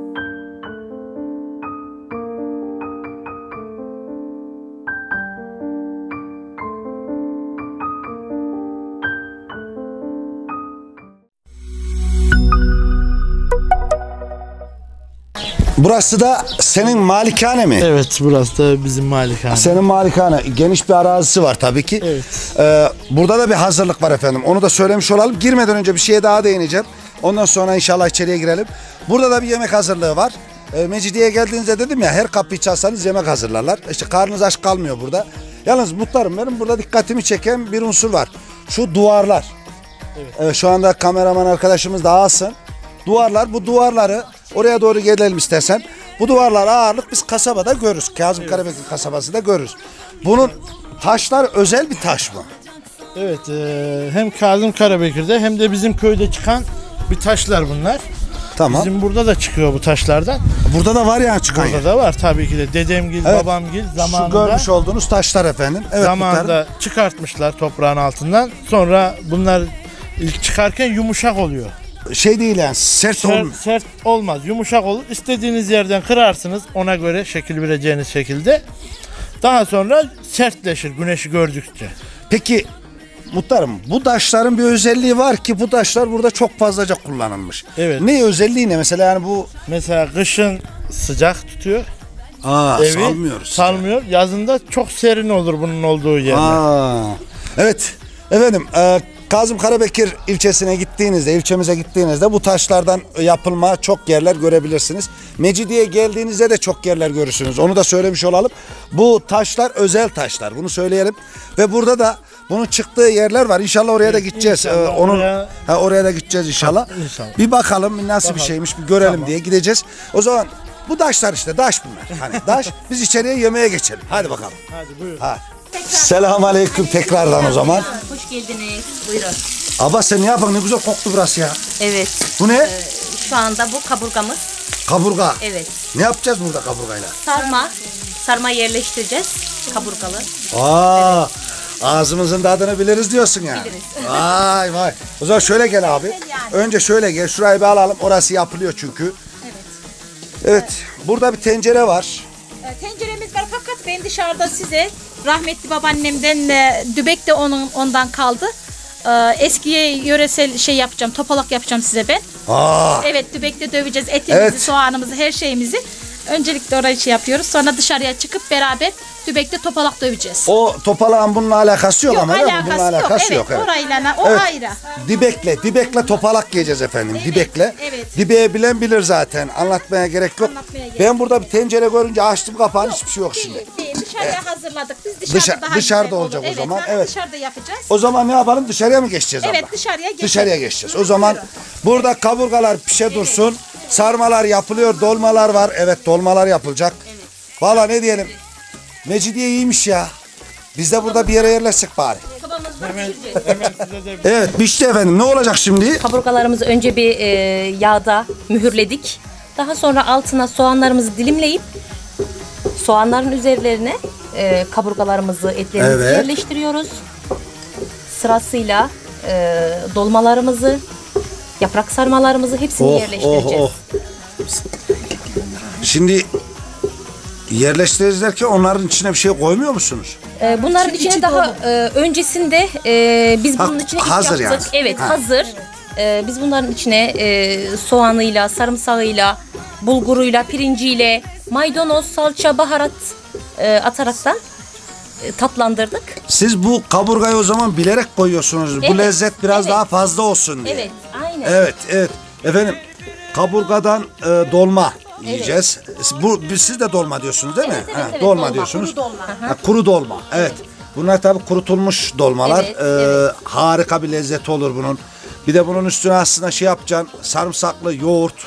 Burası da senin malikane mi? Evet, burası da bizim malikane. Senin malikane. Geniş bir arazisi var tabii ki. Evet. Ee, burada da bir hazırlık var efendim. Onu da söylemiş olalım. Girmeden önce bir şeye daha değineceğim. Ondan sonra inşallah içeriye girelim. Burada da bir yemek hazırlığı var. Ee, Mecidiye'ye geldiğinizde dedim ya, her kapıyı çalsanız yemek hazırlarlar. İşte karnınız aç kalmıyor burada. Yalnız muhtarım, benim burada dikkatimi çeken bir unsur var. Şu duvarlar. Evet. Evet, şu anda kameraman arkadaşımız da alsın. Duvarlar, bu duvarları oraya doğru gelelim istersen. Bu duvarlar ağırlık biz kasabada görürüz. Kazım evet. Karabekir kasabası da görürüz. Bunun taşlar özel bir taş mı? Evet, e, hem Kazım Karabekir'de hem de bizim köyde çıkan bir taşlar bunlar. Tamam. Bizim burada da çıkıyor bu taşlardan. Burada da var yani çıkan. Burada da var tabii ki de. Dedemgil, evet. Babamgil zamanında. Şu görmüş olduğunuz taşlar efendim. Evet, zamanında muhtarım. Çıkartmışlar toprağın altından. Sonra bunlar ilk çıkarken yumuşak oluyor. Şey değil yani, sert, sert olmaz. Sert olmaz, yumuşak olur. İstediğiniz yerden kırarsınız, ona göre şekil vereceğiniz şekilde. Daha sonra sertleşir güneşi gördükçe. Peki muhtarım, bu taşların bir özelliği var ki bu taşlar burada çok fazlaca kullanılmış. Evet. Ne özelliği ne mesela, yani bu? Mesela kışın sıcak tutuyor. Aa, evi salmıyoruz. Salmıyor. Yazında çok serin olur bunun olduğu yerler. Aa, evet efendim. E, Kazım Karabekir ilçesine gittiğinizde, ilçemize gittiğinizde bu taşlardan yapılma çok yerler görebilirsiniz. Mecidiye'ye geldiğinizde de çok yerler görürsünüz. Onu da söylemiş olalım. Bu taşlar özel taşlar. Bunu söyleyelim. Ve burada da bunun çıktığı yerler var. İnşallah oraya da gideceğiz. Ee, onun oraya... Ha, oraya da gideceğiz inşallah. inşallah. Bir bakalım nasıl bakalım. Bir şeymiş, bir görelim tamam. diye gideceğiz. O zaman bu taşlar işte, taş bunlar. Hani taş. Biz içeriye yemeğe geçelim. Hadi bakalım. Hadi buyurun. Ha. Selamünaleyküm tekrardan o zaman. Hoş geldiniz. Buyurun. Abla sen ne yapın, ne güzel koktu burası ya. Evet. Bu ne? Ee, şu anda bu kaburgamız. Kaburga. Evet. Ne yapacağız burada kaburgayla? Sarma. Sarma yerleştireceğiz. Kaburgalı. Aa, evet. Ağzımızın tadını biliriz diyorsun yani. Biliriz. Vay vay. O zaman şöyle gel abi. Yani. Önce şöyle gel. Şurayı bir alalım. Orası yapılıyor çünkü. Evet. Evet. Burada bir tencere var. Tenceremiz var fakat ben dışarıda size rahmetli babaannemden e, dübek de onun ondan kaldı. E, eskiye yöresel şey yapacağım, topalak yapacağım size ben. Aa. Evet, dübekte döveceğiz etimizi, evet. soğanımızı, her şeyimizi. Öncelikle orayı şey yapıyoruz. Sonra dışarıya çıkıp beraber dübekte topalak döveceğiz. O topalağın bununla alakası yok, yok ama alakası değil mi? Bununla alakası yok. yok. Evet, orayla o evet. ayrı. Dibekle, dibekle topalak yiyeceğiz efendim. Evet, dibekle. evet. Dibeği bilen bilir zaten. Anlatmaya gerek yok. Anlatmaya gerek. Ben burada bir tencere görünce açtım kapağını, hiçbir şey yok değil, şimdi. Değil, dışarıda evet. hazırladık. Biz dışarıda Dışa, daha dışarıda olur. olacak evet, o zaman. Ha, evet. Dışarıda yapacağız. O zaman ne yapalım? Dışarıya mı geçeceğiz evet, abla? dışarıya geçelim. Dışarıya geçeceğiz. O zaman buyurun. Burada kaburgalar pişe evet. dursun. Sarmalar yapılıyor, dolmalar var. Evet, dolmalar yapılacak. Evet. Valla ne diyelim? Mecidiye iyiymiş ya. Biz de burada bir yere yerleşsek bari. Hemen, hemen size de... Evet, pişti efendim. Ne olacak şimdi? Kaburgalarımızı önce bir e, yağda mühürledik. Daha sonra altına soğanlarımızı dilimleyip soğanların üzerlerine e, kaburgalarımızı, etlerimizi evet. yerleştiriyoruz. Sırasıyla e, dolmalarımızı, yaprak sarmalarımızı hepsini oh, yerleştireceğiz. Oh, oh. Şimdi yerleştiririz derken onların içine bir şey koymuyor musunuz? Ee, bunların içine içi daha e, öncesinde e, biz bunun ha, içine hazır yaptık. Yani. Evet ha. hazır. E, biz bunların içine e, soğanıyla, sarımsağıyla, bulguruyla, pirinciyle, maydanoz, salça, baharat e, ataraktan e, tatlandırdık. Siz bu kaburgayı o zaman bilerek koyuyorsunuz. Evet. Bu lezzet biraz evet. daha fazla olsun diye. Evet, aynen. Evet, evet. Efendim kaburgadan e, dolma yiyeceğiz. Evet. Bu siz de dolma diyorsunuz değil evet, mi? Evet, ha, evet, dolma, dolma diyorsunuz. Kuru dolma. Ha, kuru dolma. Evet. evet. Bunlar tabii kurutulmuş dolmalar. Evet, ee, evet. Harika bir lezzeti olur bunun. Bir de bunun üstüne aslında şey yapacaksın. Sarımsaklı yoğurt.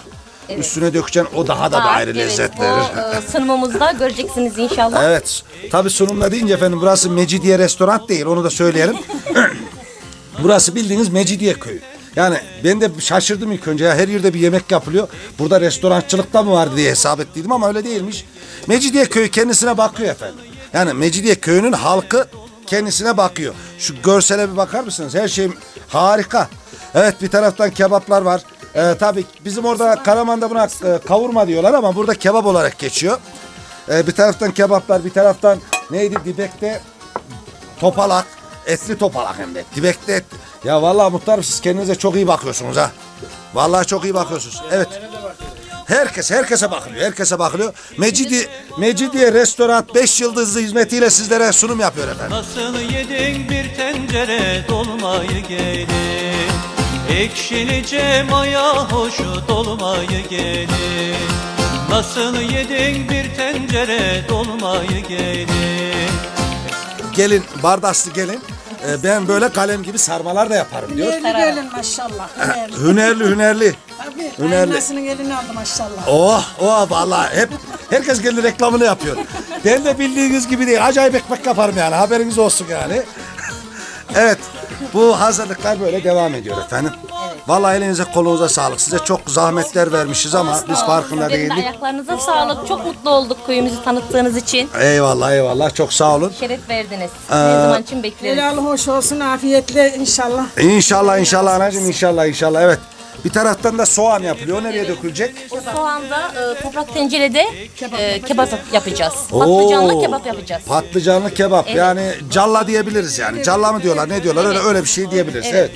Evet. Üstüne dökeceksin, o daha da bir Var, ayrı evet, lezzet bu, verir. e, sunumumuzda göreceksiniz inşallah. Evet. Tabii sunumda deyince efendim burası Mecidiye restoran değil, onu da söyleyelim. Burası bildiğiniz Mecidiye köyü. Yani ben de şaşırdım ilk önce ya, her yerde bir yemek yapılıyor. Burada restorançılıkta mı var diye hesap ettiydim ama öyle değilmiş. Mecidiye köyü kendisine bakıyor efendim. Yani Mecidiye köyünün halkı kendisine bakıyor. Şu görsele bir bakar mısınız? Her şey harika. Evet, bir taraftan kebaplar var. Ee, tabii bizim orada Karaman'da buna e, kavurma diyorlar ama burada kebap olarak geçiyor. Ee, bir taraftan kebaplar, bir taraftan neydi Dibek'te topalak. Etli topalak hem de. Dibek'te et. Ya vallahi muhtarım, siz kendinize çok iyi bakıyorsunuz ha. Vallahi çok iyi bakıyorsunuz. Evet. Herkes, herkese bakılıyor. Herkese bakılıyor. Mecidi, Mecidiye Restoran beş yıldızlı hizmetiyle sizlere sunum yapıyor efendim. Nasıl yedin bir tencere dolmayı gelin, ekşilice maya hoşu dolmayı gelin. Nasıl yedin bir tencere dolmayı gelin. Gelin, bardaslı gelin. Ee, ben böyle kalem gibi sarmalar da yaparım diyor. Hünerli gelin maşallah. Hünerli. Hünerli, hünerli. Tabii. Hünerli. Kayınlasının elini aldı maşallah. Oh, oh vallahi hep herkes kendi reklamını yapıyor. Ben de bildiğiniz gibi değil. Acayip ekmek yaparım yani. Haberiniz olsun yani. Evet. Bu hazırlıklar böyle devam ediyor efendim. Vallahi elinize kolunuza sağlık. Size çok zahmetler vermişiz ama biz farkında Sizlerin de değildik. ayaklarınıza sağlık. Çok mutlu olduk köyümüzü tanıttığınız için. Eyvallah eyvallah. Çok sağ olun. Şeref verdiniz. Ee, Her zaman için bekleriz. Helal hoş olsun, afiyetle inşallah. İnşallah inşallah anacığım, inşallah inşallah. Evet. Bir taraftan da soğan yapılıyor. O nereye dökülecek? O soğanda e, toprak tencerede e, kebap yapacağız. Oo. Patlıcanlı kebap yapacağız. Patlıcanlı kebap. Evet. Yani calla diyebiliriz yani. Calla mı diyorlar, ne diyorlar? Öyle öyle bir şey diyebiliriz. Evet.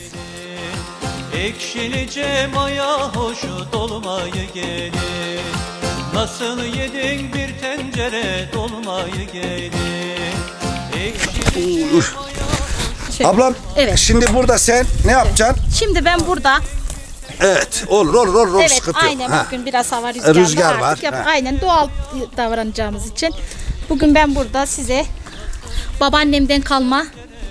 Ekşilice maya hoşu dolmayı gelin, nasıl yedin bir tencere dolmayı gelin. Ekşilice Uf. Ablam, Evet. şimdi burada sen ne yapacaksın? Şimdi ben burada Evet, olur olur olur, evet, sıkıntı yok. aynen Ha. bugün biraz hava rüzgarlı Rüzgar artık var, yap- ha. aynen doğal davranacağımız için. Bugün ben burada size babaannemden kalma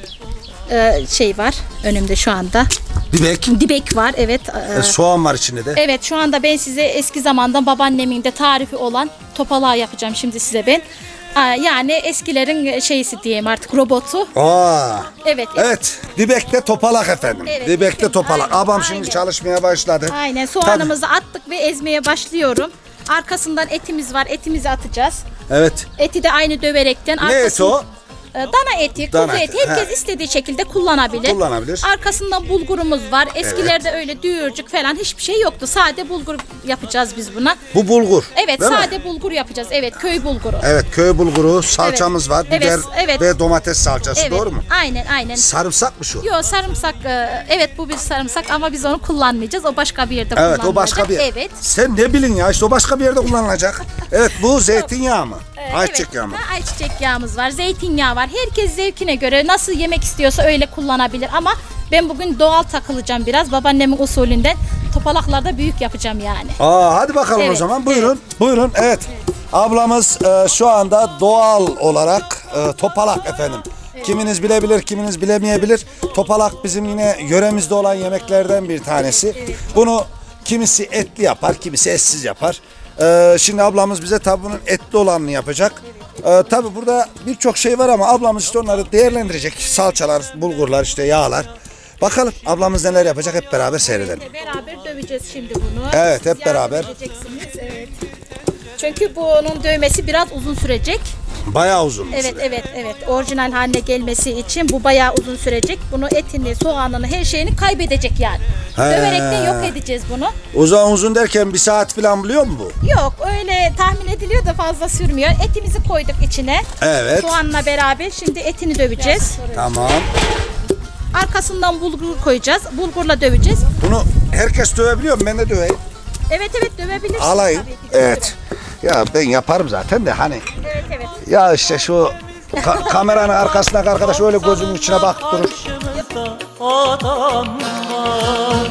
e, şey var önümde şu anda. Dibek. Dibek var, evet. e, E, soğan var içinde de. Evet, şu anda ben size eski zamandan babaannemin de tarifi olan topalağı yapacağım şimdi size ben. Aa, Yani eskilerin şeysi diyeyim artık, robotu. Aa. Evet. Evet, Dibek'te topalak efendim. Evet, Dibek'te topalak. aynen, Abam şimdi aynen. çalışmaya başladı. Aynen, soğanımızı attık ve ezmeye başlıyorum. Arkasından etimiz var, etimizi atacağız. Evet. Eti de aynı döverekten. Ne eti o? E, Dana eti, kuzu Dana eti. eti, Herkes he. istediği şekilde kullanabilir. Kullanabilir. Arkasında bulgurumuz var. Eskilerde öyle düğürcük falan hiçbir şey yoktu. Sade bulgur yapacağız biz buna. Bu bulgur. Evet, değil mi? sade bulgur yapacağız. Evet, köy bulguru. Evet, köy bulguru, salçamız Evet, var. Biber evet, evet. ve domates salçası, Evet, doğru mu? Aynen, aynen. Sarımsak mı şu? Yok, sarımsak. e, Evet, bu bir sarımsak ama biz onu kullanmayacağız. O başka bir yerde kullanılacak. Evet, o başka bir yer. Evet. Sen ne bilin ya, işte o başka bir yerde kullanılacak. Evet, bu zeytinyağı mı? Ee, Ayçiçek evet, yağı mı? ha, ayçiçek yağımız var, zeytinyağı var. Herkes zevkine göre nasıl yemek istiyorsa öyle kullanabilir ama ben bugün doğal takılacağım biraz. Babaannemin usulünden topalaklarda büyük yapacağım yani. Aa, hadi bakalım o Evet, zaman. Buyurun. Buyurun. Evet. Ablamız e, şu anda doğal olarak e, topalak efendim. Kiminiz bilebilir, kiminiz bilemeyebilir. Topalak bizim yine yöremizde olan yemeklerden bir tanesi. Bunu kimisi etli yapar, kimisi etsiz yapar. E, şimdi ablamız bize tabi bunun etli olanını yapacak. E, tabi burada birçok şey var ama ablamız işte onları değerlendirecek. Salçalar, bulgurlar, işte yağlar. Bakalım ablamız neler yapacak, hep beraber seyredelim. Beraber döveceğiz şimdi bunu. Evet, hep Yardım beraber. edeceksiniz, evet. Çünkü bunun dövmesi biraz uzun sürecek. Bayağı uzun. Evet, evet, evet. Orijinal haline gelmesi için bu bayağı uzun sürecek. Bunu etini, soğanını, her şeyini kaybedecek yani. He. Döverekten yok edeceğiz bunu. Uzun uzun derken bir saat falan buluyor mu bu? Yok, öyle tahmin ediliyor da fazla sürmüyor. Etimizi koyduk içine. Evet. Soğanla beraber şimdi etini döveceğiz. Tamam. Arkasından bulgur koyacağız. Bulgurla döveceğiz. Bunu herkes dövebiliyor mu? Ben de döveyim. Evet, evet, dövebilirsiniz. Alayım. tabii ki. Evet. Ya ben yaparım zaten de hani. Evet, evet. Ya işte şu ka- kameranın arkasındaki arkadaş öyle gözümün içine bakıp durur. adam var.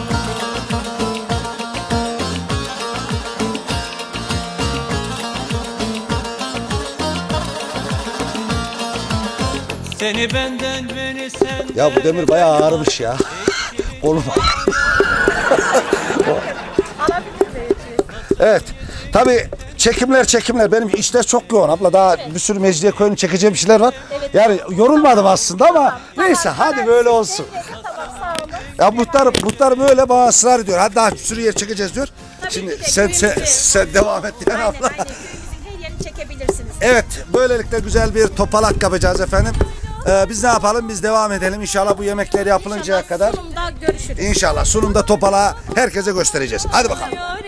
Seni benden beni sen. Ya bu demir bayağı ağırmış ya. Kolum. Evet. Tabii çekimler çekimler. Benim işler çok yoğun abla. Daha bir sürü Mecidiyeköy'ün çekeceğim şeyler var. Yani yorulmadım aslında ama neyse hadi böyle olsun. Ya muhtar, muhtar böyle bana ısrar ediyor. Hadi daha bir sürü yer çekeceğiz diyor. Şimdi sen, sen, sen devam et yani abla. Çekebilirsiniz. Evet, böylelikle güzel bir topalak yapacağız efendim. Ee, biz ne yapalım? Biz devam edelim. İnşallah bu yemekler yapılıncaya İnşallah kadar. sunumda görüşürüz. İnşallah sunumda topalağı herkese göstereceğiz. Hadi bakalım.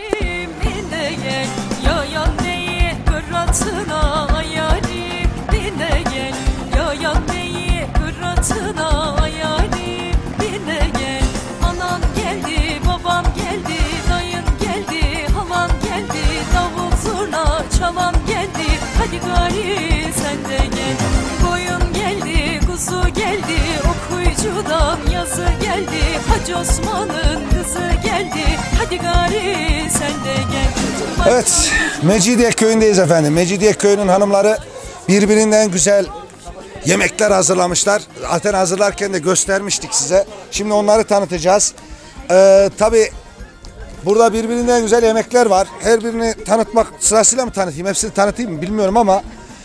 Yayan neyi kıratına yarim bine gel. Yayan neyi kıratına yarim bine gel. Anan geldi, babam geldi, dayın geldi, halan geldi, davul zurna çalan geldi. Hadi gari sen de gel. Koyun geldi, kuzu geldi, okuyucudan yazı geldi. Hacı Osman'ın kızı geldi. Hadi gari sen de gel. Evet, Mecidiyeköy'ündeyiz efendim. Mecidiyeköy'ünün hanımları birbirinden güzel yemekler hazırlamışlar. Zaten hazırlarken de göstermiştik size. Şimdi onları tanıtacağız. Ee, tabii burada birbirinden güzel yemekler var. Her birini tanıtmak sırasıyla mı tanıtayım? Hepsini tanıtayım mı bilmiyorum ama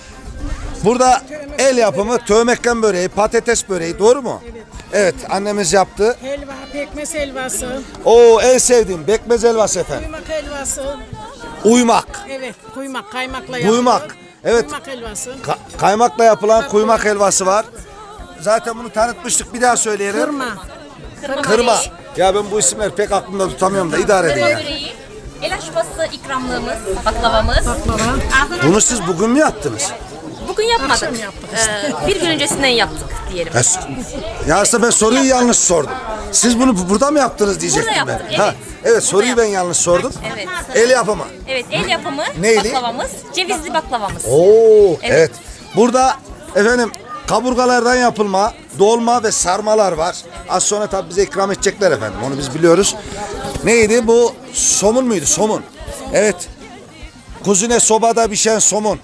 burada el yapımı tövmekten böreği, patates böreği, doğru mu? Evet. Evet, annemiz yaptı. Helva, pekmez helvası. Oo, en sevdiğim pekmez helvası efendim. Kuymak helvası. Uymak. Evet, kuymak, kaymakla yapılır. Kuymak. Evet. Kuymak helvası. Ka- kaymakla yapılan kuymak helvası var. Zaten bunu tanıtmıştık. Bir daha söyleyelim. Kırma. Kırma. Kırma. Ya ben bu isimleri pek aklımda tutamıyorum da idare edin ya. El açması ikramlığımız, baklavamız. Baklava. Bunu siz bugün mü yaptınız? Bugün yapmadık. Ee, bir gün öncesinden yaptık diyelim. Ya, ya aslında ben soruyu yanlış sordum. Siz bunu burada mı yaptınız diyecektim Burada ben. yaptık, evet. Ha, evet soruyu Burada ben yanlış sordum. Evet. El yapımı. Evet, el yapımı Neyli? baklavamız, cevizli baklavamız. Oo, evet. Evet. Burada efendim kaburgalardan yapılma, dolma ve sarmalar var. Az sonra tabii bize ikram edecekler efendim. Onu biz biliyoruz. Neydi bu? Somun muydu? Somun. Evet. Kuzine sobada pişen somun.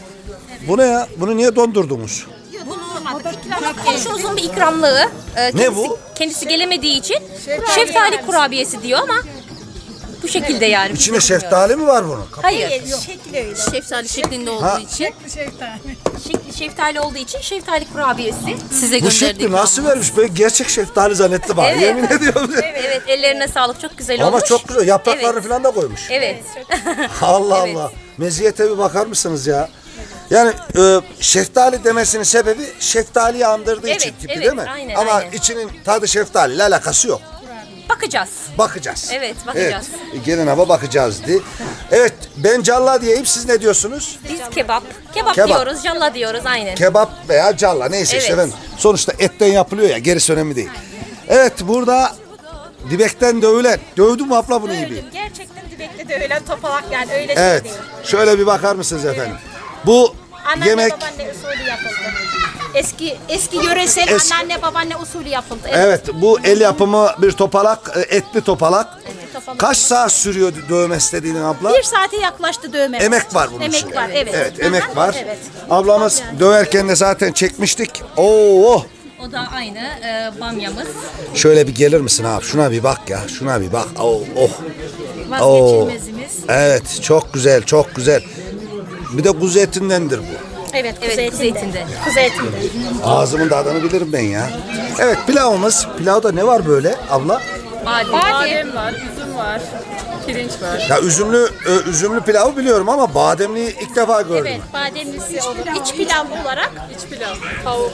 Bu ne ya? Bunu niye dondurdunuz? Komşumuzun bir ikramlığı. Ee, Ne kendisi, bu? Kendisi gelemediği için şeftali kurabiyesi diyor ama bu şekilde yani. İçine şeftali mi var bunun? Hayır. Şekli öyle. Şeftali şeklinde olduğu Ha. için. Şeftali. Şekli şeftali olduğu için şeftali kurabiyesi size Bu gönderdik. şekli nasıl vermiş? Ben gerçek şeftali zannettim ha. Evet. Yemin ediyorum. Evet, evet, ellerine sağlık, çok güzel Ama olmuş. çok güzel. Yapraklarını Evet. falan da koymuş. Evet. Allah Evet. Allah. Meziyete bir bakar mısınız ya? Yani e, şeftali demesinin sebebi şeftaliyi andırdığı Evet, için tipi evet, değil mi? aynen, Ama aynen. içinin tadı şeftaliyle alakası yok. Bakacağız. Bakacağız. Evet, bakacağız. Evet. Gelin hava bakacağız diye. Evet, ben calla diyeyim. Siz ne diyorsunuz? Biz kebap, kebap, Kebap. diyoruz, calla diyoruz aynen. Kebap veya calla neyse işte Evet. efendim. Sonuçta etten yapılıyor ya, gerisi önemli değil. Evet, burada dibekten dövülen. Dövdü mü abla bunu iyi bir? Gerçekten dibekli de öyle topalak yani öyle Evet. şey değil. Şöyle bir bakar mısınız efendim? Bu Anneanne yemek babaanne usulü yapıldı. Eski eski yöresel Eski- anneanne babaanne usulü yapıldı. evet bu el yapımı bir topalak, e, etli topalak. Evet, topalak. Kaç saat sürüyor dövme istediğin abla? Bir saate yaklaştı dövme. Emek var bunun Emek içinde. var evet. Evet, Aha, emek var. Evet. Ablamız döverken de zaten çekmiştik. Oo! O da aynı e, bamyamız. Şöyle bir gelir misin abi? Şuna bir bak ya. Şuna bir bak. Oh, oh. Vazgeçilmezimiz. Evet, çok güzel, çok güzel. Bir de kuzu etindendir bu. Evet, kuzu Evet, kuzu etinde. etinde. Kuzu etinde. Ağzımın tadını bilirim ben ya. Evet, pilavımız. Pilavda ne var böyle abla? Badem. Badem var, üzüm var, pirinç var. Ya üzümlü ö, üzümlü pilavı biliyorum ama bademliyi ilk defa gördüm. Evet, bademlisi olur. İç pilav olarak. İç pilav, tavuk.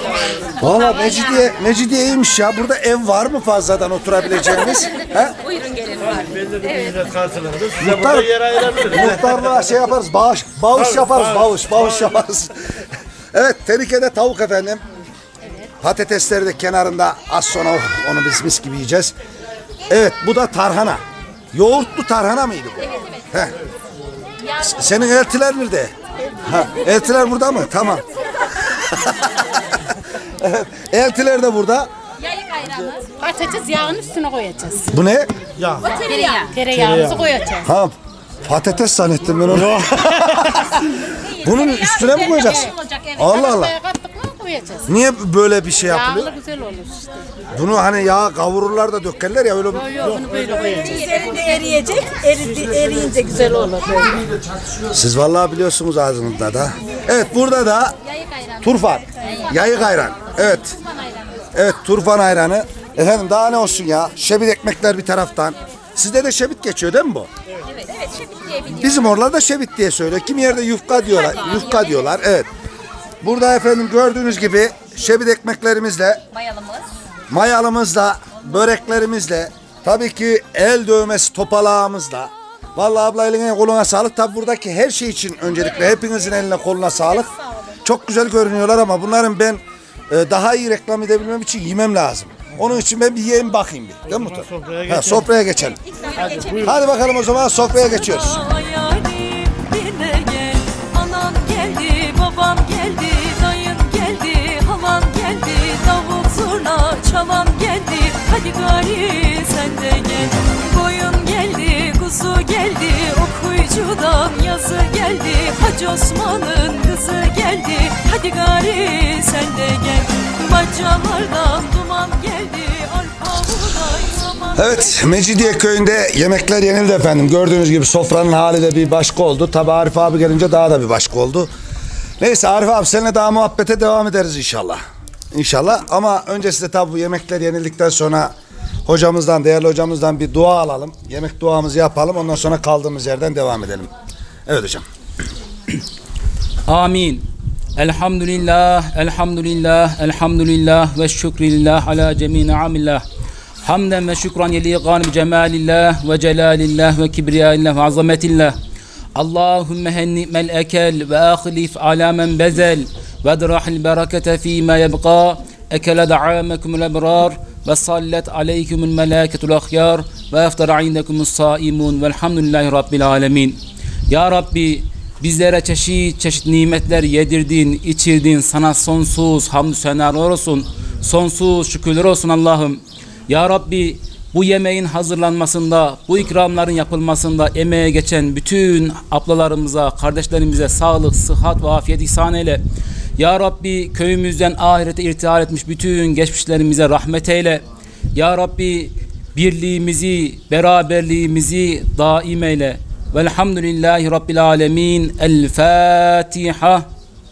Valla Mecidiye, Mecidiye iyiymiş ya. Burada ev var mı fazladan oturabileceğimiz? He? Buyurun gelin. Evet. Karşılığında size Muhtar, burada yer ayırabiliriz. muhtarlığa şey yaparız, bağış, bağış Bağış, yaparız, bağış, bağış, bağış bağış. yaparız. Evet, tenekede tavuk efendim. Patatesleri de kenarında az sonra onu biz mis gibi yiyeceğiz. Evet, bu da tarhana. Yoğurtlu tarhana mıydı bu? Evet, evet. Heh. Senin eltiler nerede? Ha, eltiler burada mı? Tamam. Evet, eltiler de burada. Yayık ayranı. Patates yağının üstüne koyacağız. Bu ne? Ya. Tereyağı. Tereyağımızı koyacağız. Ha, patates zannettim ben onu. Bunun üstüne mi koyacaksın? Olacak, evet. Allah Allah. Kattık mı Koyacağız. Niye böyle bir şey yapılıyor? Yağlı güzel olur işte. Bunu hani yağ kavururlar da dökerler ya öyle. Yok yok bunu böyle koyacağız. Üzerinde eriyecek, eridi, eriyince güzel olur. Siz vallahi biliyorsunuz ağzınızda da. Evet burada da turfan, yayık ayran. Evet. Evet turfan ayranı. Efendim daha ne olsun ya? Şebit ekmekler bir taraftan. Sizde de şebit geçiyor değil mi bu? Evet, evet şebit diye biliyorum. Bizim oralarda şebit diye söylüyor. Kim yerde yufka diyorlar. Yufka diyorlar. Evet. Burada efendim gördüğünüz gibi şebit ekmeklerimizle, Mayalımız. mayalımızla, böreklerimizle, tabii ki el dövmesi topalağımızla. Vallahi abla eline koluna sağlık. Tabii buradaki her şey için öncelikle hepinizin eline koluna sağlık. Çok güzel görünüyorlar ama bunların ben e, daha iyi reklam edebilmem için yemem lazım. Onun için ben bir yiyeyim bakayım bir. Değil mi Muhtar? Sofraya Ha, geçelim. sofraya geçelim. Hadi, buyurun. Hadi bakalım o zaman sofraya geçiyoruz. Dinle gel, anan geldi, babam geldi, dayın geldi, halan geldi, davul zurna çalan geldi, hadi gari sen de gel. Koyun geldi, kuzu geldi, okuyucudan yazı geldi, Hacı Osman'ın kızı geldi, hadi gari sen de gel. Bacalardan duman geldi, arpa buğday saman. Evet, Mecidiye köyünde yemekler yenildi efendim. Gördüğünüz gibi sofranın hali de bir başka oldu. Tabi Arif abi gelince daha da bir başka oldu. Neyse Arif abi seninle daha muhabbete devam ederiz inşallah. İnşallah ama öncesinde tabi bu yemekler yenildikten sonra hocamızdan, değerli hocamızdan bir dua alalım. Yemek duamızı yapalım. Ondan sonra kaldığımız yerden devam edelim. Evet hocam. Amin. Elhamdülillah, elhamdülillah, elhamdülillah ve şükrillah ala cemi ni'amillah. Hamden ve şükran yeliğan bi cemalillah ve celalillah ve kibriyaillah ve azametillah. Allahümme henni mel ekel ve ahlif ala men bezel ve drahil berekete fîmâ yebqâ ekele da'âmekumul ebrar ve sallet aleykumul melâketul ahyar ve eftara indekumus saimun velhamdülillahi rabbil alemin. Ya Rabbi bizlere çeşit çeşit nimetler yedirdin, içirdin. Sana sonsuz hamdü senalar olsun. Sonsuz şükürler olsun Allah'ım. Ya Rabbi bu yemeğin hazırlanmasında, bu ikramların yapılmasında emeğe geçen bütün ablalarımıza, kardeşlerimize sağlık, sıhhat ve afiyet ihsan eyle. Ya Rabbi köyümüzden ahirete irtihal etmiş bütün geçmişlerimize rahmet eyle. Ya Rabbi birliğimizi, beraberliğimizi daim eyle. Velhamdülillahi Rabbil alemin. El Fatiha.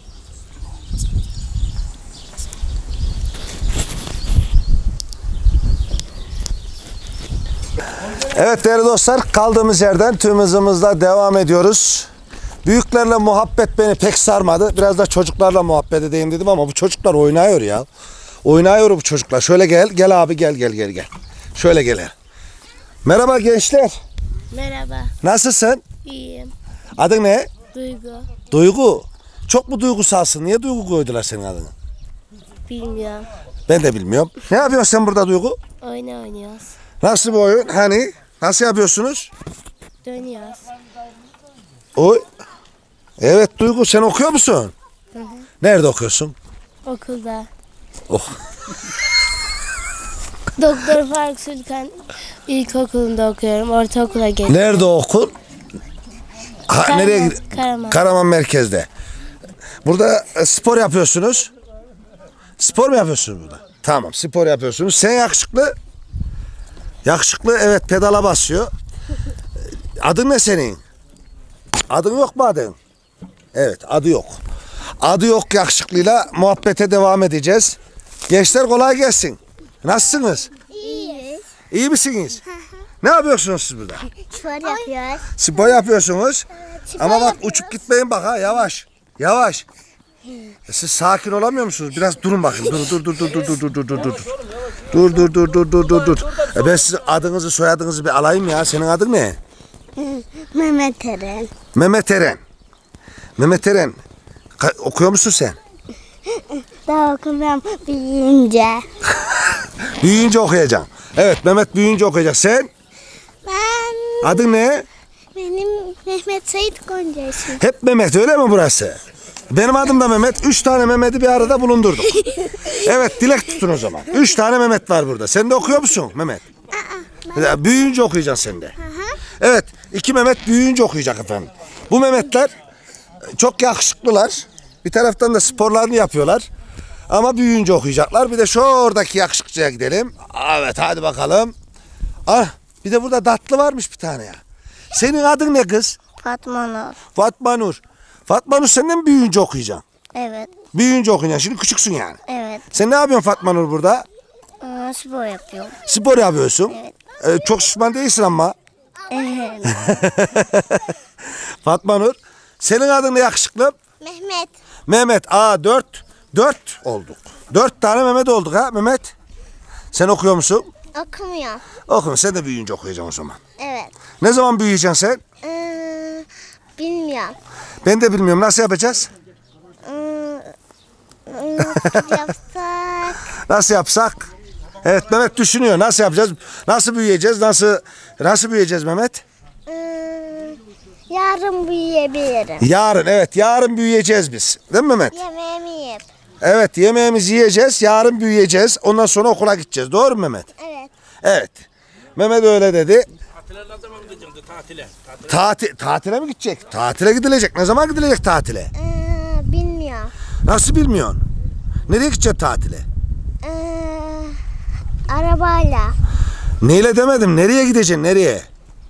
Evet değerli dostlar kaldığımız yerden tüm hızımızla devam ediyoruz. Büyüklerle muhabbet beni pek sarmadı. Biraz da çocuklarla muhabbet edeyim dedim ama bu çocuklar oynuyor ya. Oynuyor bu çocuklar. Şöyle gel. Gel abi gel gel gel gel. Şöyle gel. Merhaba gençler. Merhaba. Nasılsın? İyiyim. Adın ne? Duygu. Duygu. Çok mu duygusalsın? Niye Duygu koydular senin adını? Bilmiyorum. Ben de bilmiyorum. Ne yapıyorsun sen burada Duygu? Oyun oynuyoruz. Nasıl bir oyun? Hani? Nasıl yapıyorsunuz? Dönüyoruz. Oy. Evet Duygu sen okuyor musun? Hı hı. Nerede okuyorsun? Okulda. Oh. Doktor Faruk Sultan İlkokulu'nda okuyorum. Ortaokula geçtim. Nerede okul? Ha, Karaman, nereye gidiyorsun? Karaman. Karaman merkezde. Burada e, spor yapıyorsunuz. Spor mu yapıyorsunuz burada? Tamam spor yapıyorsunuz. Sen yakışıklı. Yakışıklı evet pedala basıyor. Adın ne senin? Adın yok mu adın? Evet adı yok. Adı yok yakışıklıyla muhabbete devam edeceğiz. Gençler kolay gelsin. Nasılsınız? İyiyiz. İyi misiniz? Ne yapıyorsunuz siz burada? Spor yapıyoruz. Spor yapıyorsunuz. spor Ama bak yapıyoruz. uçup gitmeyin bak ha yavaş. Yavaş. E siz sakin olamıyor musunuz? Biraz durun bakayım. Dur dur dur dur dur dur dur dur dur dur. Dur dur dur dur dur dur dur. E ben sizin adınızı soyadınızı bir alayım ya. Senin adın ne? Mehmet Eren. Mehmet Eren. Mehmet Eren. Ka- okuyor musun sen? Daha okumuyorum büyüyünce. Büyüyünce okuyacaksın. Evet Mehmet büyüyünce okuyacak. Sen? Ben... Adın ne? Benim Mehmet Sait Gonca ismim. Hep Mehmet öyle mi burası? Benim adım da Mehmet. Üç tane Mehmet'i bir arada bulundurduk. Evet dilek tutun o zaman. Üç tane Mehmet var burada. Sen de okuyor musun Mehmet? Aa, büyüyünce okuyacaksın sen de. Evet iki Mehmet büyüyünce okuyacak efendim. Bu Mehmetler çok yakışıklılar. Bir taraftan da sporlarını yapıyorlar. Ama büyüyünce okuyacaklar. Bir de şu oradaki yakışıklıya gidelim. Evet hadi bakalım. Ah bir de burada tatlı varmış bir tane ya. Senin adın ne kız? Fatma Nur. Fatma Nur. Fatma Nur sen de mi büyüyünce okuyacaksın? Evet. Büyüyünce okuyacaksın. Şimdi küçüksün yani. Evet. Sen ne yapıyorsun Fatma Nur burada? Ee, spor yapıyorum. Spor yapıyorsun. Evet. Ee, çok şişman değilsin ama. Evet. Fatma Nur. Senin adın ne yakışıklı? Mehmet. Mehmet. Aa dört. Dört olduk. Dört tane Mehmet olduk ha Mehmet. Sen okuyor musun? Okumuyorum. Okumuyor. Sen de büyüyünce okuyacaksın o zaman. Evet. Ne zaman büyüyeceksin sen? Ee, bilmiyorum. Ben de bilmiyorum. Nasıl yapacağız? Ee, nasıl yapsak? Nasıl yapsak? Evet Mehmet düşünüyor. Nasıl yapacağız? Nasıl büyüyeceğiz? Nasıl nasıl büyüyeceğiz Mehmet? Ee, yarın büyüyebilirim. Yarın evet. Yarın büyüyeceğiz biz. Değil mi Mehmet? Yemeğimi yiyip. Evet yemeğimizi yiyeceğiz. Yarın büyüyeceğiz. Ondan sonra okula gideceğiz. Doğru mu Mehmet? Evet. Evet. Mehmet öyle dedi. Tatile ne zaman gideceksin? Tatile. Tatil, tatile mi gidecek? Tatile gidilecek. Ne zaman gidilecek tatile? Ee, bilmiyorum. Nasıl bilmiyorsun? Nereye gideceksin tatile? Ee, arabayla. Neyle demedim. Nereye gideceksin? Nereye?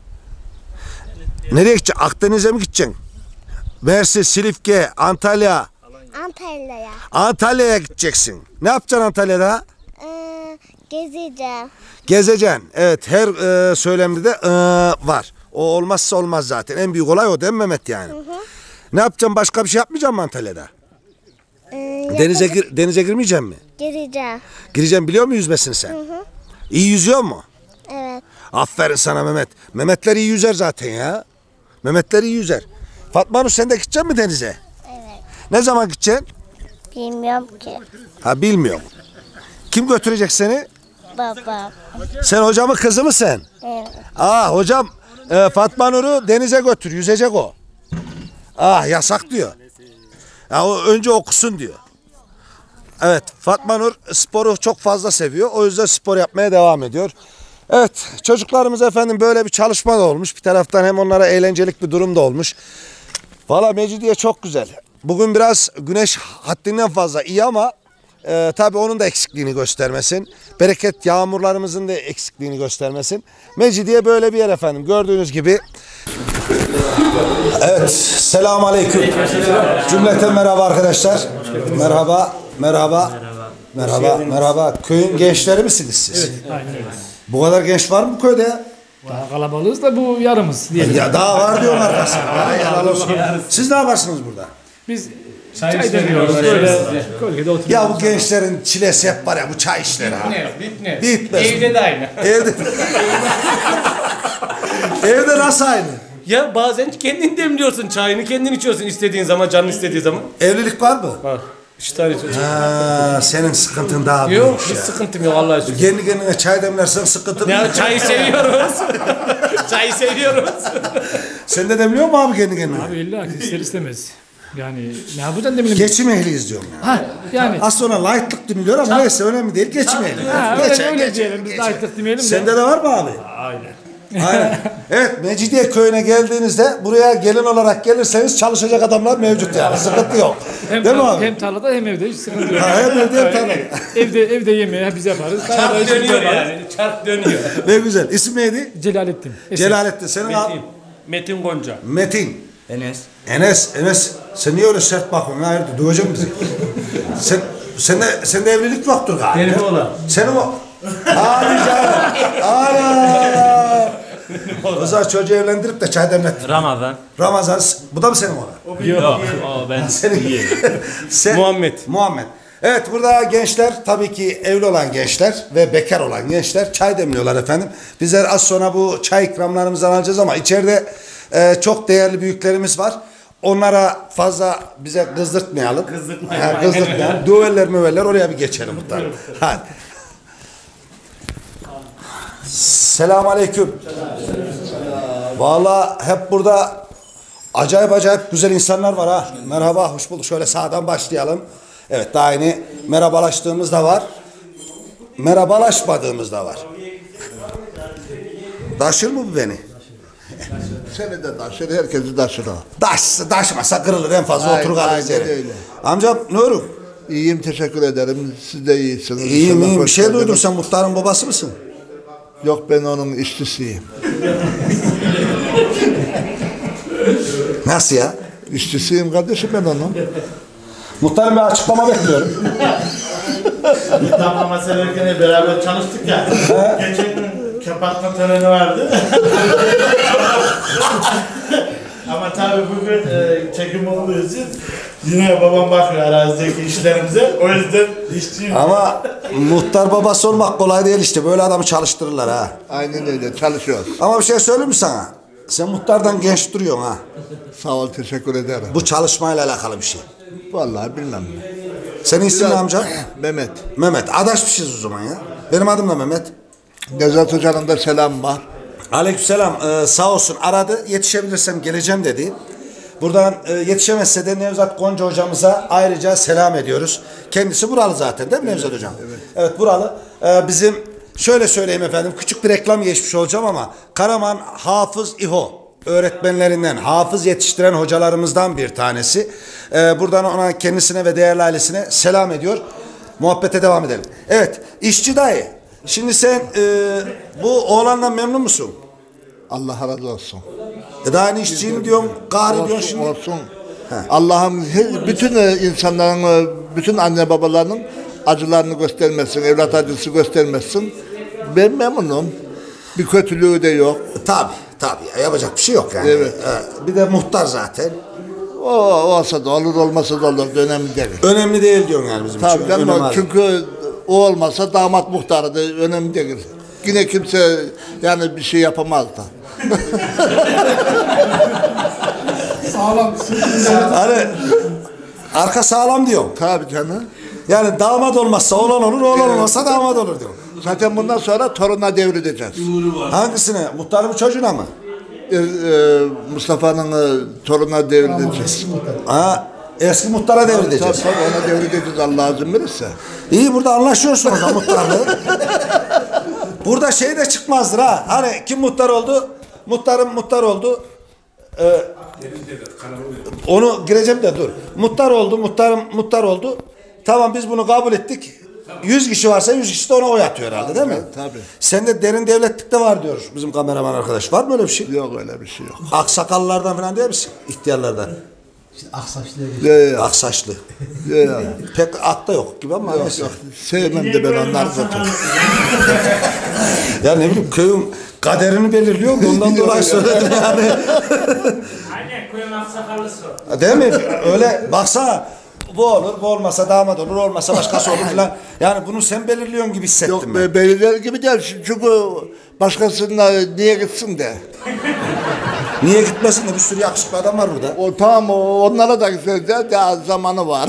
Nereye gideceksin? Akdeniz'e mi gideceksin? Mersin, Silifke, Antalya. Antalya'ya. Antalya'ya gideceksin. Ne yapacaksın Antalya'da? Ee, gezeceğim. Gezeceksin. Evet her e, söylemde de e, var. O olmazsa olmaz zaten. En büyük olay o değil mi Mehmet yani? Hı hı. Ne yapacaksın? Başka bir şey yapmayacaksın mı Antalya'da? Ee, Denize yapacak- gir, denize girmeyeceksin mi? Gireceğim. Gireceğim biliyor musun yüzmesini sen? Hı hı. İyi yüzüyor mu? Evet. Aferin sana Mehmet. Mehmetler iyi yüzer zaten ya. Mehmetler iyi yüzer. Fatma Nur sen de gideceksin mi denize? Evet. Ne zaman gideceksin? Bilmiyorum ki. Ha bilmiyorum. Kim götürecek seni? Baba. Sen hocamın kızı mısın? Evet. Aa hocam e, Fatma Nur'u denize götür yüzecek o. Ah yasak diyor. Ya, o önce okusun diyor. Evet Fatma Nur sporu çok fazla seviyor. O yüzden spor yapmaya devam ediyor. Evet çocuklarımız efendim böyle bir çalışma da olmuş. Bir taraftan hem onlara eğlencelik bir durum da olmuş. Valla Mecidiye çok güzel. Bugün biraz güneş haddinden fazla iyi ama e, tabii onun da eksikliğini göstermesin. Bereket yağmurlarımızın da eksikliğini göstermesin. Mecidiye böyle bir yer efendim. Gördüğünüz gibi. Evet. Selamun Aleyküm. Cümleten merhaba arkadaşlar. Merhaba. Merhaba. Merhaba. Merhaba. Köyün gençleri misiniz siz? Evet. Aynen öyle. Bu kadar genç var mı bu köyde ya? Daha kalabalığız da bu yarımız diyelim. Ya daha var diyorsun arkasında. Helal olsun. Siz ne yaparsınız burada? Biz çay, çay demiyoruz böyle gölgede oturuyoruz. Ya bu gençlerin çilesi hep var ya bu çay işleri ha. Bitmez. Bitmez. Evde de aynı. Evde. Evde nasıl aynı? Ya bazen kendin demliyorsun çayını, kendin içiyorsun istediğin zaman, canın istediği zaman. Evlilik var mı? Var. İki tane çocuk. Ha, senin sıkıntın daha büyük. Yok, hiç sıkıntım yok Allah'a şükür. Kendi kendine çay demlersen sıkıntın Ya yok. çayı seviyoruz. Çayı seviyoruz. Sen de demliyor mu abi kendi kendine? Abi illa ki ister istemez. Yani ne yapacaksın demeyelim. Geçim ehliyiz diyorum ya. Ha yani. Az sonra lightlık deniliyor ama neyse önemli değil. Geçim ehli. Ha, Geç, öyle, öyle geç, diyelim biz geç. lightlık demeyelim de. Sende de var mı abi? Aynen. Aynen. Evet Mecidiye köyüne geldiğinizde buraya gelin olarak gelirseniz çalışacak adamlar mevcut yani. Sıkıntı yok. Hem, Değil mi abi? hem tarlada hem evde hiç sıkıntı yok. Ha, hem evde hem tarlada. evde, evde yemeği biz yaparız. Çarp dönüyor yani. Çarp dönüyor. Ne güzel. İsim neydi? Celalettin. Eser. Celalettin. Senin Metin. abi? Metin Gonca. Metin. Enes. Enes. Enes. Sen niye öyle sert bakıyorsun? Hayırdır? Döveceğim bizi. sen, sen de, sende evlilik yoktur galiba. Benim oğlan. Senin o. Abi canım. Ana. O zaman çocuğu evlendirip de çay demlet. Ramazan. Ramazan. Bu da mı senin oğlan? Yok. O ben. Senin. Sen, Muhammed. Muhammed. Evet burada gençler tabii ki evli olan gençler ve bekar olan gençler çay demliyorlar efendim. Bizler az sonra bu çay ikramlarımızdan alacağız ama içeride e, çok değerli büyüklerimiz var. Onlara fazla bize kızdırtmayalım. Kızdırtmayalım. Ha, kızdırtmayalım. Düveller müveller oraya bir geçelim muhtar. Hadi. Selamun Aleyküm. Vallahi hep burada acayip acayip güzel insanlar var ha. Merhaba, hoş bulduk. Şöyle sağdan başlayalım. Evet, daha yeni merhabalaştığımız da var. Merhabalaşmadığımız da var. Daşır mı bu beni? Seni de daşır, herkesi daşır o. Daş, daşmasa kırılır en fazla Aynen, otur kalır aynen üzeri. öyle. Amcam Nur'um, İyiyim, teşekkür ederim. Siz de iyisiniz. İyiyim İnşallah iyiyim. Bir hoş şey geldiniz. duydum, sen muhtarın babası mısın? Yok, ben onun işçisiyim. Nasıl ya? İşçisiyim kardeşim ben onun. Muhtarım, bir açıklama bekliyorum. Damla meseleleriyle beraber çalıştık ya. Geçen gün kapatma töreni vardı. Ama tabii bugün e, çekim olduğu için yine babam bakıyor arazideki işlerimize. O yüzden işçiyim. Ama muhtar babası olmak kolay değil işte. Böyle adamı çalıştırırlar ha. Aynen öyle, çalışıyoruz. Ama bir şey söyleyeyim mi sana? Sen muhtardan genç duruyorsun ha. Sağ ol, teşekkür ederim. Bu çalışmayla alakalı bir şey. Vallahi bilmem. Senin isim ne amca? Mehmet. Mehmet. Adaşmışız o zaman ya. Benim adım da Mehmet. Nevzat Hoca'nın da selam var. Aleykümselam. Ee, sağ olsun aradı. Yetişebilirsem geleceğim dedi. Buradan e, yetişemezse de Nevzat Gonca hocamıza ayrıca selam ediyoruz. Kendisi buralı zaten değil mi Nevzat hocam? Evet. Evet, buralı. Ee, bizim şöyle söyleyeyim efendim, küçük bir reklam geçmiş olacağım ama Karaman Hafız İho öğretmenlerinden, hafız yetiştiren hocalarımızdan bir tanesi. Ee, buradan ona, kendisine ve değerli ailesine selam ediyor. Muhabbete devam edelim. Evet, işçi dayı. Şimdi sen e, bu oğlandan memnun musun? Allah razı olsun. E daha ne işçiyim diyorsun, gari diyorsun şimdi. Olsun. Allah'ım bütün insanların, bütün anne babalarının acılarını göstermesin, evlat acısı göstermesin. Ben memnunum. Bir kötülüğü de yok. Tabii, tabii. Yapacak bir şey yok yani. Evet. Ee, bir de muhtar zaten. O olsa da olur, olmasa da olur. Önemli değil. Önemli değil diyorsun yani bizim Tabii için. canım, Önemli çünkü o olmasa damat muhtarı da önemli değil. Yine kimse yani bir şey yapamaz da. Sağlam. Hani arka sağlam diyor. Tabii canım. Yani damat olmazsa oğlan olur, oğlan evet. olmazsa damat olur diyor. Zaten bundan sonra toruna devredeceğiz. Hangisine? Muhtarın çocuğuna mı? Ee, e, Mustafa'nın e, toruna devredeceğiz. Ha, eski muhtara devredeceğiz. Tabii, tabii, ona devredeceğiz Allah izin verirse. İyi, burada anlaşıyorsunuz da muhtarlığı. Burada şey de çıkmazdır ha. Hani kim muhtar oldu? Muhtarım muhtar oldu. Ee, onu gireceğim de dur. Muhtar oldu, muhtarım muhtar oldu. Tamam, biz bunu kabul ettik. yüz kişi varsa yüz kişi de ona oy atıyor herhalde değil mi? Tabii. Sende derin devletlikte var diyor bizim kameraman arkadaş. Var mı öyle bir şey? Yok, öyle bir şey yok. Aksakallardan falan değil misin? İhtiyarlardan. İşte aksaçlı. Yok, yok. Aksaçlı. Yok. Pek akta yok gibi ama. Yok, neyse. yok. Sevmem de ben onları zaten. Ya ne bileyim, köyün kaderini belirliyor da ondan dolayı söyledim yani. Aynen, köyün aksakallısı o. Değil mi? Öyle baksana. Bu olur, bu olmasa damat olur, olmasa başkası olur falan. Yani bunu sen belirliyorsun gibi hissettim Yok, ben. belirler gibi değil. Çünkü başkasına niye gitsin de. Niye gitmesin de, bir sürü yakışıklı adam var burada. O tamam, o, onlara da gitsin de daha zamanı var.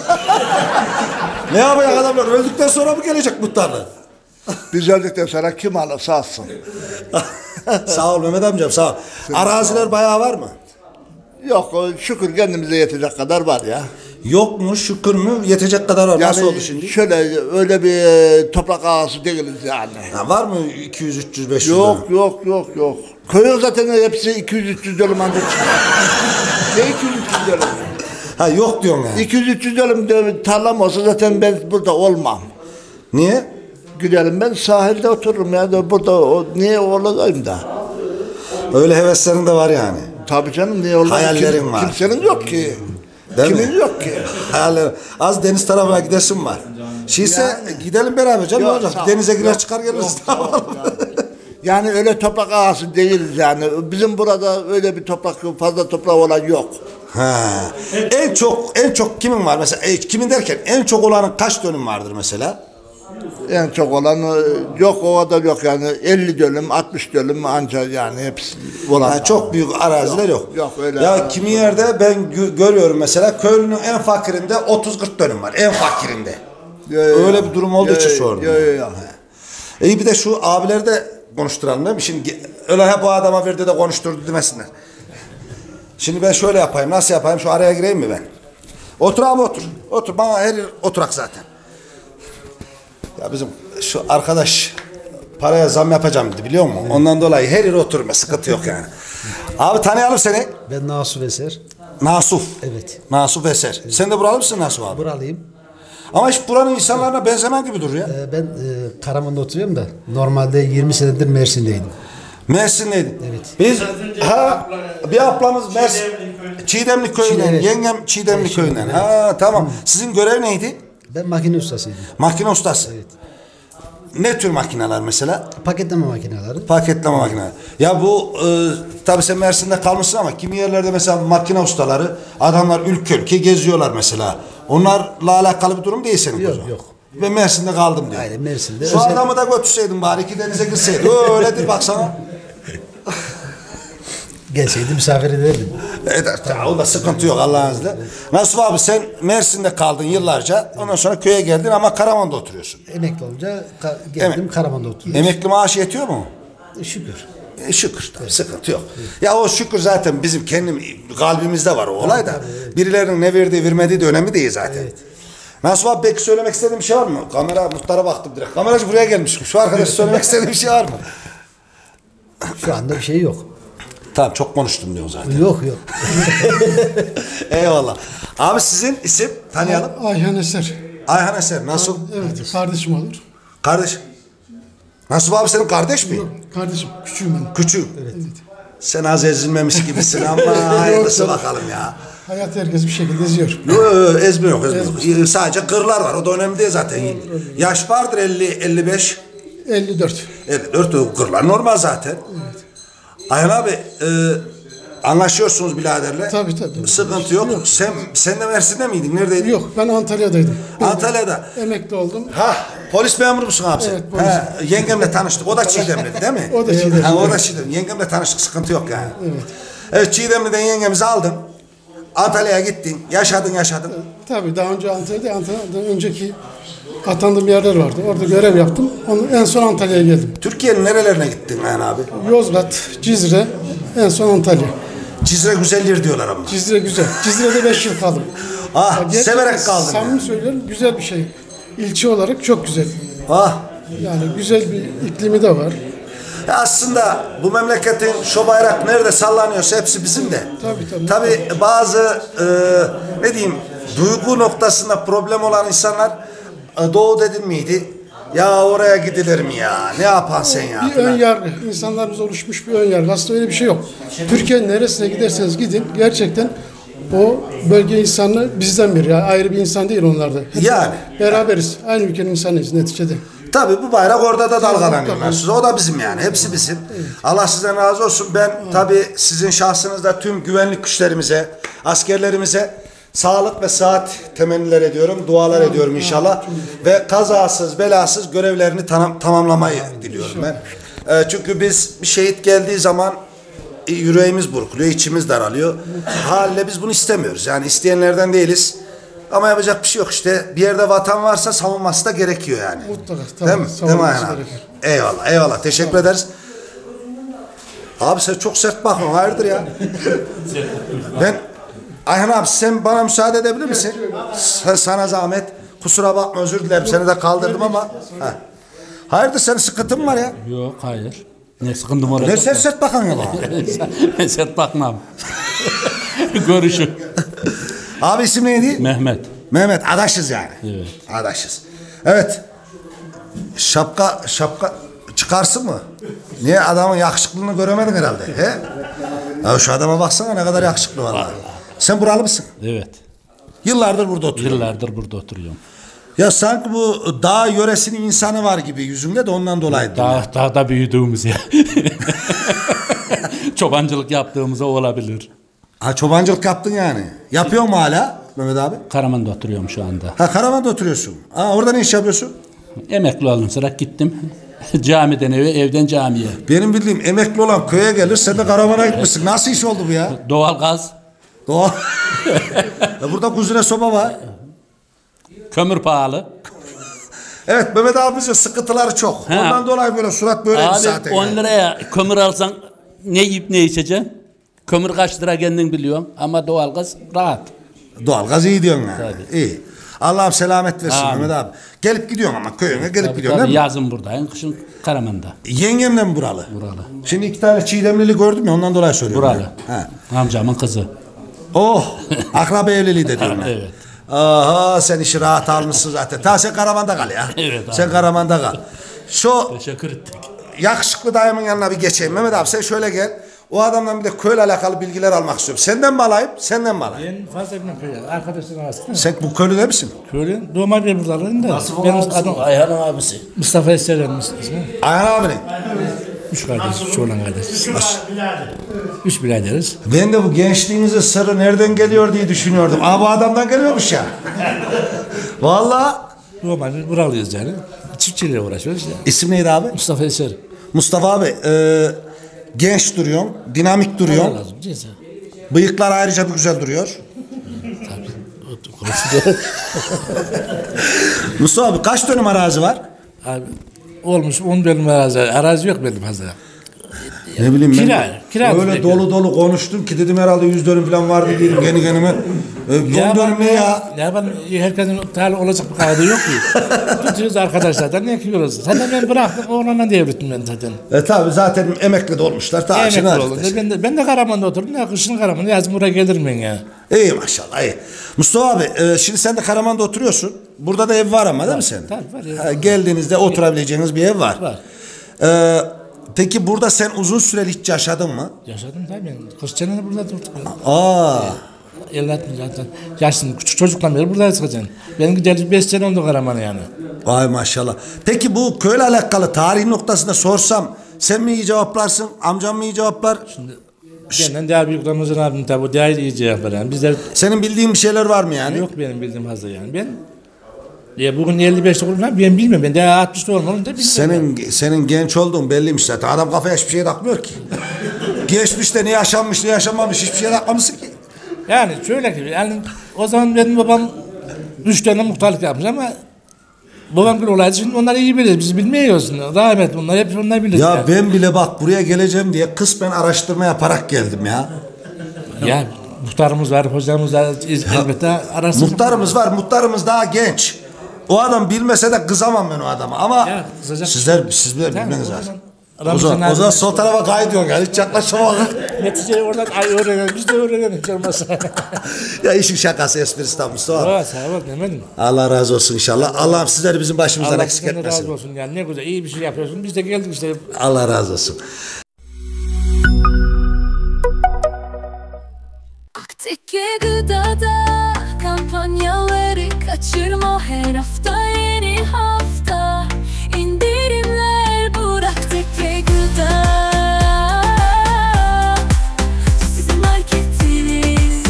Ne yapacak adamlar? Öldükten sonra mı gelecek muhtarlığı? Biz öldükten sonra kim alırsa alsın. Sağ ol Mehmet amcam, sağ ol. Araziler bayağı var mı? Yok, şükür kendimize yetecek kadar var ya. Yok mu, şükür mü, yetecek kadar var. Yani nasıl oldu şimdi? Şöyle, öyle bir e, toprak ağası değiliz yani. Ha, var mı iki yüz, üç yüz, beş yüz? Yok, dönüm? yok, yok, yok. Köyün zaten hepsi iki yüz üç yüz dönüm ancak çıkıyor. Ne iki yüz üç yüz dönüm? Ha, yok diyorsun yani. iki yüz üç yüz dönüm tarlam olsa zaten ben burada olmam. Niye? Gidelim, ben sahilde otururum ya da burada o, niye olayım da? Öyle heveslerin de var yani. Tabii canım, niye olayım? Hayallerin Kim, var. Kimsenin yok ki. Değil Kimin mi? yok ki? Hayaller. Az deniz tarafına gidesim var. Şeyse yani, gidelim beraber canım, ne olacak? Denize girer çıkar geliriz. Yani öyle toprak ağası değiliz yani. Bizim burada öyle bir toprak, fazla toprak olan yok. Ha. En çok en çok kimin var mesela? E, kimin derken en çok olanın kaç dönüm vardır mesela? En çok olan yok, o kadar yok yani. elli dönüm, altmış dönüm ancak yani hepsi olan. Ha, çok büyük araziler yok. Yok, yok öyle. Ya kimi yerde ben gö- görüyorum mesela, köylünün en fakirinde otuz kırk dönüm var. En fakirinde. Yo, yo, öyle bir durum olduğu yo, için sordum. Yok yok yok. İyi, bir de şu abileri de konuşturalım değil mi? Şimdi öyle hep bu adama verdi de konuşturdu demesinler. Şimdi ben şöyle yapayım. Nasıl yapayım? Şu araya gireyim mi ben? Otur abi, otur. Otur. Bana her yer oturak zaten. Ya bizim şu arkadaş paraya zam yapacağım dedi, biliyor musun? Evet. Ondan dolayı her yere oturma, sıkıntı yok yani. Abi tanıyalım seni. Ben Nasuf Eser. Nasuf. Evet. Nasuf Eser. Evet. Sen de buralı mısın Nasuf abi? Buralıyım. Ama hiç buranın insanlarına benzemen gibi duruyor ya. Ee, ben e, Karaman'da oturuyorum da normalde yirmi senedir Mersin'deydim. Mersin'deydin. Evet. Biz ha bir ablamız Mersin Çiğdemli köyünden, Evet. yengem Çiğdemli Evet, köyünden. evet. Ha tamam. Sizin görev neydi? Ben makine ustasıydım. Makine ustası. Evet. Ne tür makineler mesela? Paketleme makineleri. Paketleme makineleri. Ya bu e, tabii sen Mersin'de kalmışsın ama kimi yerlerde mesela makine ustaları adamlar ülke ülke geziyorlar mesela. Onlarla alakalı bir durum değil senin. Yok hocam. yok. Ben Mersin'de kaldım diyor. Aynen Mersin'de. Şu Özel- adamı da götürseydin bari iki denize girseydin. Öyledir baksana. Gelseydi misafir ederdim. Evet, ya, o da sıkıntı yok Allah'ın izniyle. Nasıl abi sen Mersin'de kaldın yıllarca. Ondan sonra köye geldin ama Karaman'da oturuyorsun. Emekli olunca ka- geldim Emek- Karaman'da oturdum. Emekli maaşı yetiyor mu? Şükür. E, şükür tabii, sıkıntı yok. Ya o şükür zaten bizim kendi kalbimizde var o olay da. Birilerinin ne verdiği vermediği de önemli değil zaten. Nasıl abi peki söylemek istediğin bir şey var mı? Kamera muhtara baktım direkt. Kameracı buraya gelmiş. Şu arkadaş söylemek istediği bir şey var mı? Şu anda bir şey yok. Tamam çok konuştum diyor zaten. Yok yok. Eyvallah. Abi sizin isim tanıyalım. Ayhan Eser. Ayhan Eser nasıl? Evet, kardeşim olur. Kardeş. Nasıl abi senin kardeş mi? Yok, kardeşim, küçüğüm ben. Küçük. Evet. Sen az ezilmemiş gibisin ama hayırlısı bakalım ya. Hayat herkes bir şekilde eziyor. Yok yok ezme yok ezme yok. Sadece kırlar var o da önemli değil zaten. Yaş vardır elli elli beş. elli dört. elli dört o kırlar normal zaten. Evet. Ayhan abi e, anlaşıyorsunuz biraderle. Tabii tabii. Sıkıntı yok. yok. Sen sen de Mersin'de miydin? Neredeydin? Yok ben Antalya'daydım. Ben Antalya'da. Emekli oldum. Ha polis memuru musun abi sen? Evet, polis. Ha, yengemle tanıştık. O da Çiğdemli değil mi? O da Çiğdemli. Ha, o da Çiğdemli. Yengemle tanıştık. Sıkıntı yok yani. Evet. Evet Çiğdemli'den yengemizi aldım. Antalya'ya gittin. Yaşadın yaşadın. Tabii daha önce Antalya'da, Antalya'dan önceki atandığım yerler vardı. Orada görev yaptım. Onu, en son Antalya'ya geldim. Türkiye'nin nerelerine gittin Ayhan abi? Yozgat, Cizre, en son Antalya. Cizre güzel yer diyorlar ama. Cizre güzel. Cizre'de beş yıl kaldım. Ah Ya gerçekten severek kaldın. Samimi Yani. söylüyorum güzel bir şey. İlçe olarak çok güzel. Ah. Yani güzel bir iklimi de var. Ya aslında bu memleketin şu bayrak nerede sallanıyorsa hepsi bizim de. Tabii tabii. Tabii bazı e, ne diyeyim duygu noktasında problem olan insanlar e, doğu dedin miydi? Ya oraya gidilir mi ya? Ne yapan sen ya? Bir ön yargı. İnsanlarımız oluşmuş bir ön yargı. Aslında öyle bir şey yok. Türkiye'nin neresine giderseniz gidin gerçekten o bölge insanı bizden biri. Yani ayrı bir insan değil onlar da. Hep Yani. Beraberiz. Aynı ülkenin insanıyız neticede. Tabii bu bayrak orada da dalgalanıyorlar. Siz o da bizim yani. Hepsi bizim. Allah sizden razı olsun. Ben tabii sizin şahsınızda tüm güvenlik güçlerimize, askerlerimize sağlık ve sıhhat temenniler ediyorum. Dualar ediyorum inşallah. Ve kazasız, belasız görevlerini tam, tamamlamayı diliyorum ben. E, çünkü biz bir şehit geldiği zaman e, yüreğimiz burkuluyor, içimiz daralıyor. Haliyle biz bunu istemiyoruz. Yani isteyenlerden değiliz. Ama yapacak bir şey yok işte. Bir yerde vatan varsa savunması da gerekiyor yani. Mutlaka. Değil mi? Değil mi Ayhan abi? Gerekir. Eyvallah, eyvallah. Teşekkür tamam. ederiz. Abi sen çok sert bakma. Hayırdır ya? Ben Ayhan abi sen bana müsaade edebilir misin? Sen, sana zahmet. Kusura bakma özür dilerim. Seni de kaldırdım ama. Ha. Hayırdır senin sıkıntın mı var ya? Yok hayır. Ne sıkıntım var? Ne sert sert bakan ya bana? Ben sert bakmam. Görüşün. Abi isim neydi? Mehmet. Mehmet adaşız yani. Evet. Adaşız. Evet. Şapka şapka çıkarsın mı? Niye adamın yakışıklılığını göremedin herhalde? He? Ya şu adama baksana ne kadar yakışıklı vallahi. Sen buralı mısın? Evet. Yıllardır burada oturuyorum. Yıllardır burada oturuyorum. Ya sanki bu dağ yöresinin insanı var gibi yüzünde de ondan dolayı. Dağ, dağda büyüdüğümüz ya. Çobancılık yaptığımız o olabilir. Ha çobancılık yaptın yani. Yapıyor mu hala Mehmet abi? Karaman'da oturuyorum şu anda. Ha Karaman'da oturuyorsun. Ha orada ne iş yapıyorsun? Emekli oldum sıra gittim. Camiden eve, evden camiye. Benim bildiğim emekli olan köye gelir, sen de Karaman'a gitmişsin. Nasıl iş oldu bu ya? Doğal gaz. Doğal. Ya burada kuzine soba var. Kömür pahalı. Evet Mehmet abimizin sıkıntıları çok. Ha. Ondan dolayı böyle surat böyle abi, zaten. on yani. liraya kömür alsan ne yiyip ne içeceksin? Kömür kaç lira kendin biliyorsun ama doğal gaz rahat. Doğal gaz iyi diyorsun yani. Tabii. İyi. Allah'ım selamet versin Amin. Mehmet abi. Gelip gidiyorsun ama köyüne gelip Tabii, gidiyorsun tabii, değil mi? yazın buradayım, kışın Karaman'da. Yengemle mi buralı? Buralı. Şimdi iki tane Çiğdemlili gördüm ya ondan dolayı söylüyorum. Buralı. Ha. Amcamın kızı. Oh, akraba evliliği de diyorum. Evet. Aha sen işi rahat almışsın zaten. Ta sen Karaman'da kal ya. Evet abi. Sen Karaman'da kal. Şu Teşekkür ettik. yakışıklı dayımın yanına bir geçeyim. Mehmet abi sen şöyle gel. O adamdan bir de köyle alakalı bilgiler almak istiyorum. Senden mi alayım? Senden mi alayım? Ben fazla bilmem köye. Arkadaşlar arasında. Sen bu köylüde misin? Köylü. Doğma bir buralarında. Nasıl Benim abisi? adım Ayhan'ın abisi. Mustafa Eser'in ismi. Ayhan abinin. Üç kardeş, üç oğlan kardeş. Üç biraderiz. Ben de bu gençliğinizin sırrı nereden geliyor diye düşünüyordum. Aa bu adamdan geliyormuş ya. Vallahi. Doğma bir buralıyız yani. Çiftçiliğe uğraşıyoruz işte. İsim neydi abi? Mustafa Eser. Mustafa abi e, genç duruyorsun, dinamik duruyorsun. Lazım, cinsi. Bıyıklar ayrıca bir güzel duruyor. Mustafa abi kaç dönüm arazi var? Abi olmuş on dönüm arazi. Arazi yok benim fazla. Ne bileyim ben. Kira, kira öyle direkt dolu yani. dolu konuştum ki dedim herhalde yüz dönüm falan vardı diyelim kendi kendime. E, on dönüm ne ya? Ya ben herkesin talih olacak bir kaydı yok ki. Tutuyoruz arkadaşlardan ne yapıyoruz? Zaten ben bıraktım oğlanla devrettim ben zaten. E tabi zaten emekli de olmuşlar. Ta Emekli oldum. Ben de, ben de Karaman'da oturdum. Ya kışın Karaman'da yazın buraya gelirim ben ya. İyi maşallah iyi. Mustafa abi e, şimdi sen de Karaman'da oturuyorsun. Burada da ev var ama değil mi senin? Tabii var ya. Ha, geldiğinizde oturabileceğiniz bir ev var. Var. E, peki burada sen uzun süreli hiç yaşadın mı? Yaşadım tabii ben. Kırk sene burada durduk. Aa. elli altmış zaten. Yaşlısın. Küçük çocuktan beri buradayız zaten. Benim gidelim beş sene oldu Karaman'a yani. Vay maşallah. Peki bu köyle alakalı tarih noktasında sorsam sen mi iyi cevaplarsın, amcam mı iyi cevaplar? Şimdi benden daha büyüklerimizin abim tabi o daha iyi cevaplar yani. Bizler... Senin bildiğin bir şeyler var mı yani? Yok benim bildiğim fazla yani. Ben ya bugün elli beşte olur ben bilmiyorum. Ben daha altmışta olmalı da bilmiyorum. Senin yani. senin genç olduğun belliymiş zaten. Adam kafaya hiçbir şey takmıyor ki. Geçmişte ne yaşanmış ne yaşanmamış hiçbir şey takmamışsın ki. Yani şöyle ki yani o zaman benim babam üç tane muhtarlık yapmış ama babam bir olaydı şimdi onları iyi bilir. Biz bilmiyoruz. Rahmet bunlar hep onlar bilir. Ya yani. ben bile bak buraya geleceğim diye kısmen araştırma yaparak geldim ya. Ya muhtarımız var, hocamız var. Elbette arasında. Muhtarımız var. Muhtarımız daha genç. O adam bilmese de kızamam ben o adama ama ya, sizler siz bile bilmeniz lazım. O zaman, abi. o zaman sol tarafa kaydıyorsun yani hiç yaklaşamam. Neticeyi oradan ay öğrenelim. Biz de öğrenelim hiç olmazsa. Ya işin şakası esprisi tam Mustafa. Evet sağ ol demedim. Allah razı olsun inşallah. Allah'ım sizleri bizim başımızdan Allah eksik etmesin. Allah razı olsun yani ne güzel iyi bir şey yapıyorsun. Biz de geldik işte. Allah razı olsun. Akteki gıdada kampanyaları kaçırma her hafta yeni hafta indirimler Burak'taki gıda sizin marketiniz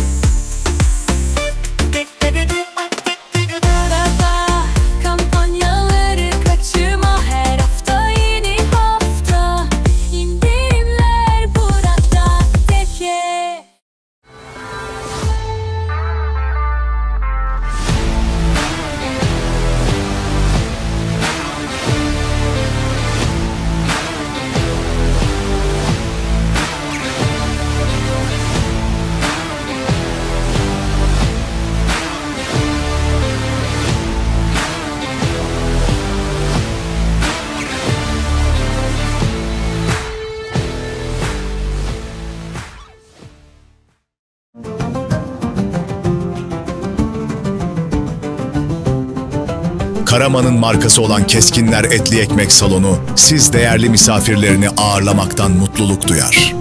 Gıdada kampanyaları kaçırma her hafta yeni hafta indirimler Burak'taki. Karaman'ın markası olan Keskinler Etli Ekmek Salonu, siz değerli misafirlerini ağırlamaktan mutluluk duyar.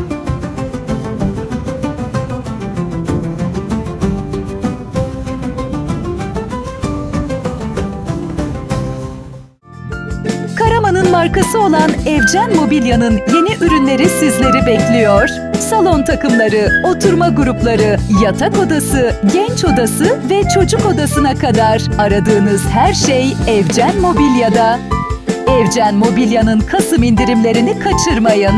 Karaman'ın markası olan Evcen Mobilya'nın yeni ürünleri sizleri bekliyor. Salon takımları, oturma grupları, yatak odası, genç odası ve çocuk odasına kadar aradığınız her şey Evcen Mobilya'da. Evcen Mobilya'nın Kasım indirimlerini kaçırmayın.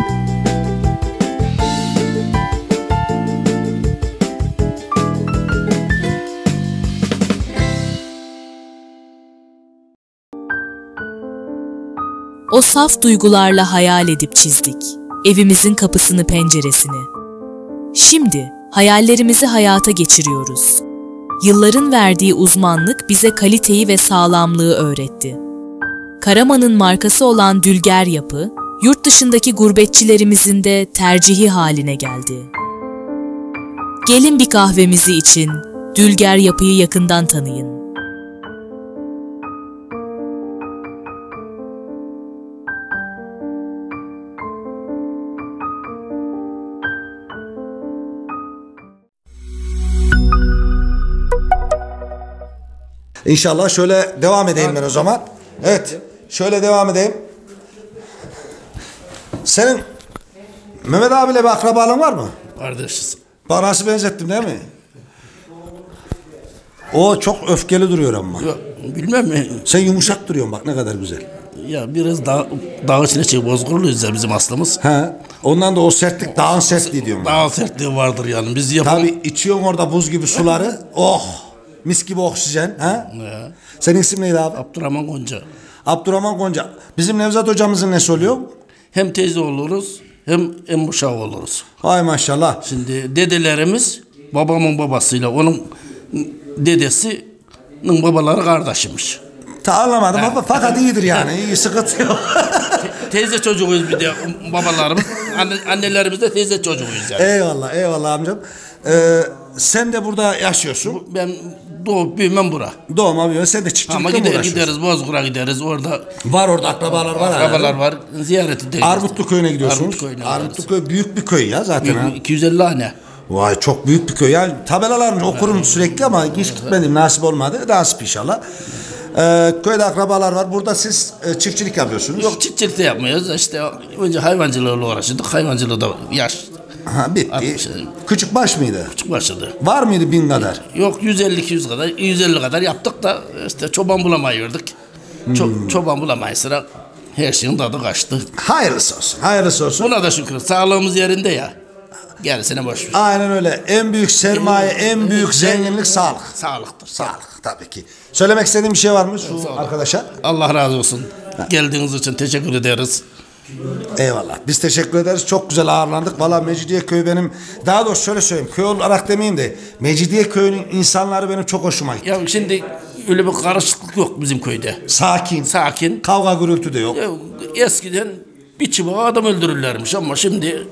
O saf duygularla hayal edip çizdik evimizin kapısını penceresini. Şimdi hayallerimizi hayata geçiriyoruz. Yılların verdiği uzmanlık bize kaliteyi ve sağlamlığı öğretti. Karaman'ın markası olan Dülger Yapı, yurt dışındaki gurbetçilerimizin de tercihi haline geldi. Gelin bir kahvemizi için, Dülger yapıyı yakından tanıyın. İnşallah şöyle devam edeyim ben o zaman. Evet. Şöyle devam edeyim. Senin Mehmet abiyle bir akrabalığın var mı? Kardeşiz. Bana nasıl benzettim değil mi? O çok öfkeli duruyor ama. Yok, bilmem mi? Sen yumuşak duruyorsun bak ne kadar güzel. Ya biraz daha dağ içine şey bozgurluyuz ya bizim aslımız. He. Ondan da o sertlik dağın sertliği diyorum ben. Dağ sertliği vardır yani. Biz yapalım. Tabii içiyorsun orada buz gibi suları. Oh. Mis gibi oksijen. He? Ya. Senin isim neydi abi? Abdurrahman Gonca. Abdurrahman Gonca. Bizim Nevzat hocamızın nesi oluyor? Hem teyze oluruz hem hem uşağı oluruz. Hay maşallah. Şimdi dedelerimiz babamın babasıyla onun dedesinin babaları kardeşmiş. Ta anlamadım ama fakat iyidir yani. İyi sıkıntı yok. Teyze çocuğuyuz bir de babalarımız. Anne, annelerimiz de teyze çocuğuyuz yani. Eyvallah eyvallah amcam. Ee, sen de burada yaşıyorsun. Ben doğup büyümem bura. Doğma büyüme sen de çiftçilikle Ama mi gider, uğraşıyorsun? gideriz Bozkır'a gideriz orada. Var orada akrabalar var. Akrabalar var. Ziyaret ederiz. Armutlu köyüne gidiyorsunuz. Armutlu köyüne Armutlu köy büyük bir köy ya zaten. Büyük, ha. iki yüz elli hane. Vay çok büyük bir köy. Yani tabelalarını okurum sürekli ama hiç gitmedim. Nasip olmadı. Nasip inşallah. Ee, köyde akrabalar var. Burada siz e, çiftçilik yapıyorsunuz. Yok çiftçilik de yapmıyoruz. İşte önce hayvancılığıyla uğraşıyorduk. Hayvancılığı da yaş. Ha bitti. Küçük baş mıydı? Küçük başladı. Var mıydı bin kadar? Yok yüz elli iki yüz kadar. yüz elli kadar yaptık da işte çoban bulamıyorduk. Ço Hmm. Çoban bulamayız sıra. Her şeyin tadı kaçtı. Hayırlısı olsun. Hayırlısı olsun. Buna da şükür. Sağlığımız yerinde ya. Gerisine boş ver. Aynen öyle. En büyük sermaye, en büyük zenginlik sağlık. Sağlıktır. Sağlık tabii ki. Söylemek istediğim bir şey var mı şu arkadaşa? Allah razı olsun. Ha. Geldiğiniz için teşekkür ederiz. Eyvallah. Biz teşekkür ederiz. Çok güzel ağırlandık. Valla Mecidiye köyü benim, daha doğrusu şöyle söyleyeyim. Köy olarak demeyeyim de Mecidiye köyünün insanları benim çok hoşuma gitti. Ya şimdi öyle bir karışıklık yok bizim köyde. Sakin. Sakin. Kavga gürültü de yok. Ya, eskiden bir çubuğa adam öldürürlermiş ama şimdi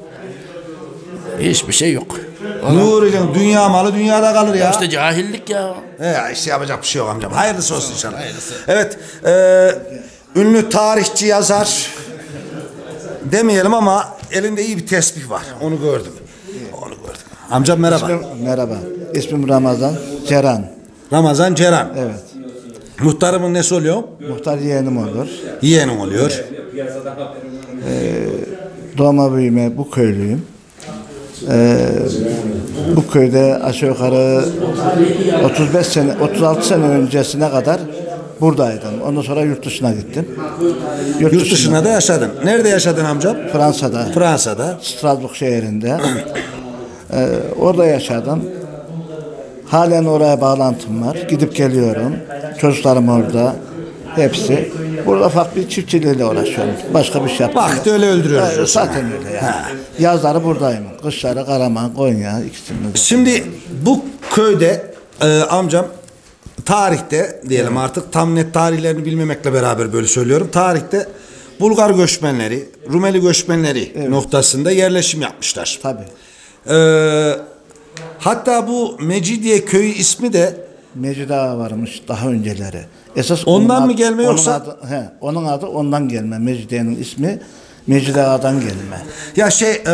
hiçbir şey yok. Ne uğrayacaksın? Dünya malı dünyada kalır ya. İşte cahillik ya. He, işte yapacak bir şey yok amcam. Hayırlısı olsun inşallah. Hayırlısı. Evet. E, ünlü tarihçi yazar demeyelim ama elinde iyi bir tesbih var. Onu gördüm. Onu gördüm. Amcam merhaba. İsmim, merhaba. İsmim Ramazan Ceren. Ramazan Ceren. Evet. Muhtarımın nesi oluyor? Muhtar yeğenim olur. Yeğenim oluyor. Ee, doğma büyüme bu köylüyüm. Ee, bu köyde aşağı yukarı otuz beş sene, otuz altı sene öncesine kadar buradaydım. Ondan sonra yurt dışına gittim. Yurt, yurt dışına da yaşadın. Nerede yaşadın amcam? Fransa'da. Fransa'da. Strasbourg şehrinde. ee, orada yaşadım. Halen oraya bağlantım var. Gidip geliyorum. Çocuklarım orada. Hepsi. Burada ufak bir çiftçiliğiyle uğraşıyorum. Başka bir şey yapmıyorum. Vakti öyle öldürüyoruz. Evet, zaten öyle yani. Ha. Yazları buradayım. Kışları Karaman, Konya ikisinde. Şimdi bu köyde e, amcam tarihte diyelim evet. Artık tam net tarihlerini bilmemekle beraber böyle söylüyorum. Tarihte Bulgar göçmenleri, Rumeli göçmenleri evet. Noktasında yerleşim yapmışlar. Tabii. Ee, hatta bu Mecidiye köyü ismi de Mecida varmış daha önceleri. Esas ondan mı adı, gelme yoksa? Onun adı, he, onun adı ondan gelme. Mecidiye'nin ismi Mecida'dan gelme. Ya şey e,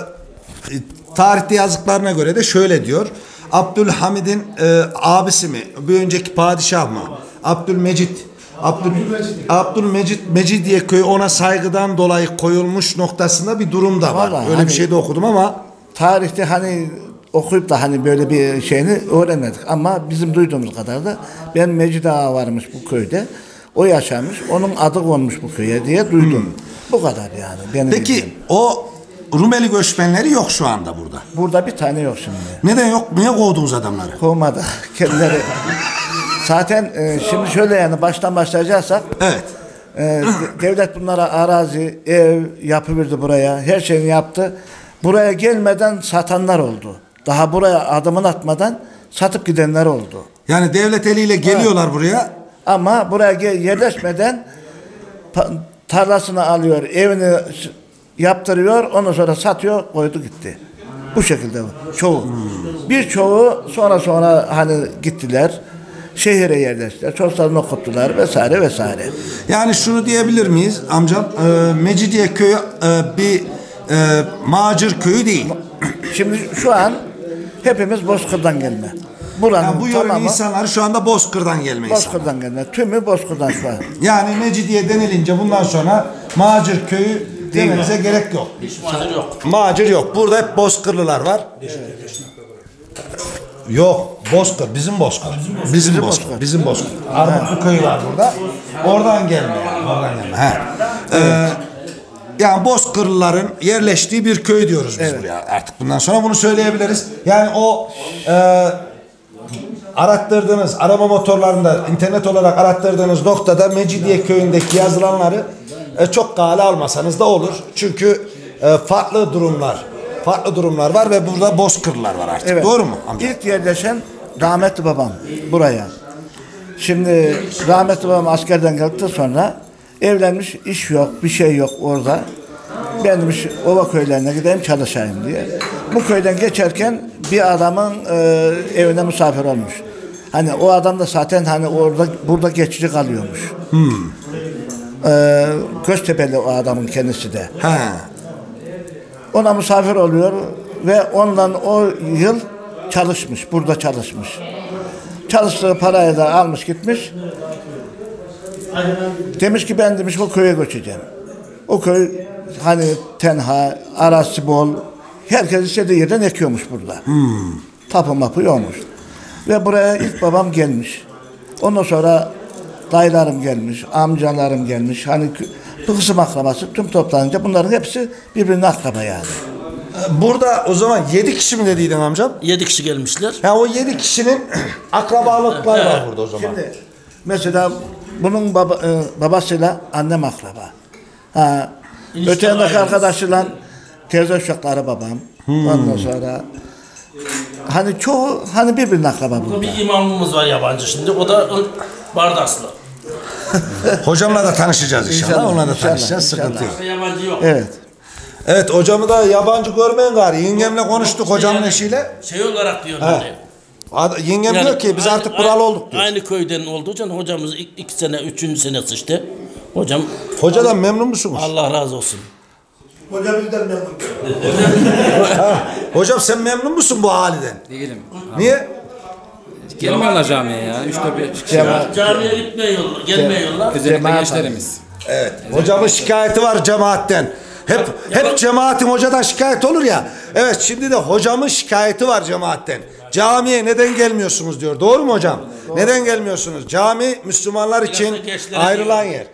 tarihte yazdıklarına göre de şöyle diyor. Abdülhamid'in e, abisi mi? Bir önceki padişah mı? Abdülmecid. Abdül, Abdülmecid Mecidiye köyü ona saygıdan dolayı koyulmuş noktasında bir durum da var. Vallahi öyle hani, bir şey de okudum ama tarihte hani okuyup da hani böyle bir şeyini öğrenmedik ama bizim duyduğumuz kadar da ben Mecid Ağa varmış bu köyde. O yaşamış. Onun adı konmuş bu köye diye duydum. Hmm. Bu kadar yani. Benim Peki bildiğim. O Rumeli göçmenleri yok şu anda burada. Burada bir tane yok şimdi. Neden yok? Niye kovdunuz adamları? Kovmadı. Kendileri zaten e, şimdi şöyle yani baştan başlayacaksak evet. E, devlet bunlara arazi, ev yapıverdi buraya. Her şeyini yaptı. Buraya gelmeden satanlar oldu. Daha buraya adımını atmadan satıp gidenler oldu. Yani devlet eliyle geliyorlar evet. Buraya. Ama buraya yerleşmeden tarlasını alıyor, evini yaptırıyor, ondan sonra satıyor, koydu gitti. Bu şekilde çoğu. Birçoğu sonra sonra hani gittiler. Şehire yerleştiler. Çocuklarını okuttular vesaire vesaire. Yani şunu diyebilir miyiz amcam? E, Mecidiye köyü e, bir e, macir köyü değil. Şimdi şu an hepimiz Bozkır'dan gelme. Buranın yani bu yörün tamamı, insanları şu anda Bozkır'dan gelme insanlar. Bozkır'dan gelme. Tümü Bozkır'dan şu an. Yani Mecidiye denilince bundan sonra macir köyü demenize gerek yok. Hiç macir yok. Macir yok. Burada hep Bozkırlılar var. Evet. Yok, Bozkır, bizim Bozkır. Bizim Bozkır. Bizim Bozkır. Bizim Bozkır. Armutlu köyü var burada. Oradan gelme yani. Oradan gelme. He. Ee, yani Bozkırlıların yerleştiği bir köy diyoruz biz evet. buraya. Artık bundan sonra bunu söyleyebiliriz. Yani o e, arattırdığınız araba motorlarında internet olarak arattırdığınız noktada Mecidiye köyündeki yazılanları e, çok kale almasanız da olur. Çünkü e, farklı durumlar farklı durumlar var ve burada Bozkırlılar var artık. Evet. Doğru mu amca? İlk yerleşen rahmetli babam buraya. Şimdi rahmetli babam askerden geldikten sonra evlenmiş, iş yok, bir şey yok orada. Ben demiş ova köylerine gideyim çalışayım diye. Bu köyden geçerken bir adamın e, evine misafir olmuş. Hani o adam da zaten hani orada burada geçici kalıyormuş. Hmm. E, Göztepe'li o adamın kendisi de. Ha. Ona misafir oluyor ve ondan o yıl çalışmış, burada çalışmış. Çalıştığı parayı da almış gitmiş. Demiş ki ben demiş o köye göçeceğim. O köy hani tenha, arası bol, herkes istediği yerden ekiyormuş burada. Hmm. Tapu mapı yokmuş. Ve buraya ilk babam gelmiş. Ondan sonra dayılarım gelmiş, amcalarım gelmiş. Hani bu kısım akrabası tüm toplanınca bunların hepsi birbirine akraba yani. Burada o zaman yedi kişi mi dediydin amcam? Yedi kişi gelmişler. Ha o yedi kişinin akrabalıkları var burada o zaman. Şimdi mesela bunun baba, e, babasıyla annem akraba. Ha, öte yandaki arkadaşıyla teyze uşakları babam. Hmm. Ondan sonra hani çoğu hani birbirine akraba burada. Bir imamımız var yabancı şimdi. O da Bardaslı. Hocamla da tanışacağız inşallah. inşallah Onunla da inşallah, tanışacağız. İnşallah. Sıkıntı yok. Yabancı yok. Evet. Evet hocamı da yabancı görmeyin gari. Yengemle konuştuk hocamın yani, eşiyle. Şey olarak diyor hani. Yengem yani, diyor ki biz aynı, artık buralı olduk diyor. Aynı köyden olduğu için hocamız iki, iki sene, üçüncü senesi işte. Hocam. Hocadan memnun musunuz? Allah razı olsun. Hoca bizden memnun. Hocam sen memnun musun bu haliden? Değilim. Niye? Gelmiyorlar camiye ya. Üç dört bir kişi var. Camiye gitmiyorlar, gelmiyorlar. Özellikle gençlerimiz. Evet. Hocamın şikayeti var cemaatten. Hep hep cemaatin hocadan şikayet olur ya. Evet şimdi de hocamın şikayeti var cemaatten. Camiye neden gelmiyorsunuz diyor. Doğru mu hocam? Doğru. Neden gelmiyorsunuz? Cami Müslümanlar için ayrılan yer.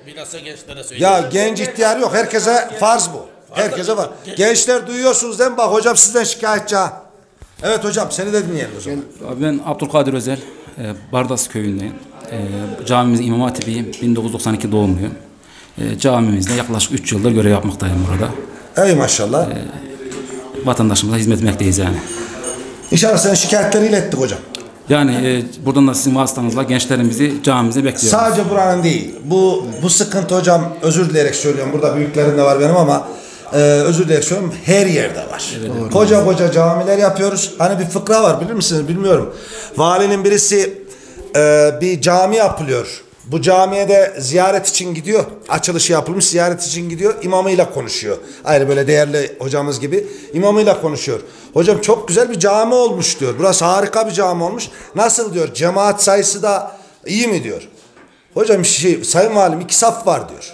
Ya genç ihtiyar yok. Herkese farz bu. Herkese var. Gençler duyuyorsunuz değil mi? Bak hocam sizden şikayetçi ha. Evet hocam seni de dinleyelim o zaman. Ben Abdülkadir Özel. Bardas köyündeyim. Camimizin İmam Hatibiyim. bin dokuz yüz doksan iki doğumluyum. Camimizde yaklaşık üç yıldır görev yapmaktayım burada. Ey maşallah. Vatandaşımıza hizmet etmekteyiz yani. İnşallah sen şikayetleri ilettik hocam. Yani e, buradan da sizin vasıtanızla gençlerimizi camimize bekliyoruz. Sadece buranın değil. Bu bu sıkıntı hocam özür dileyerek söylüyorum. Burada büyüklerim de var benim ama e, özür dileyerek söylüyorum. Her yerde var. Evet, doğru. Koca koca camiler yapıyoruz. Hani bir fıkra var bilir misiniz bilmiyorum. Valinin birisi e, bir cami yapılıyor. Bu camiye de ziyaret için gidiyor. Açılışı yapılmış ziyaret için gidiyor. İmamıyla konuşuyor. Ayrı böyle değerli hocamız gibi. İmamıyla konuşuyor. Hocam çok güzel bir cami olmuş diyor. Burası harika bir cami olmuş. Nasıl diyor? Cemaat sayısı da iyi mi diyor. Hocam şey, sayın valim iki saf var diyor.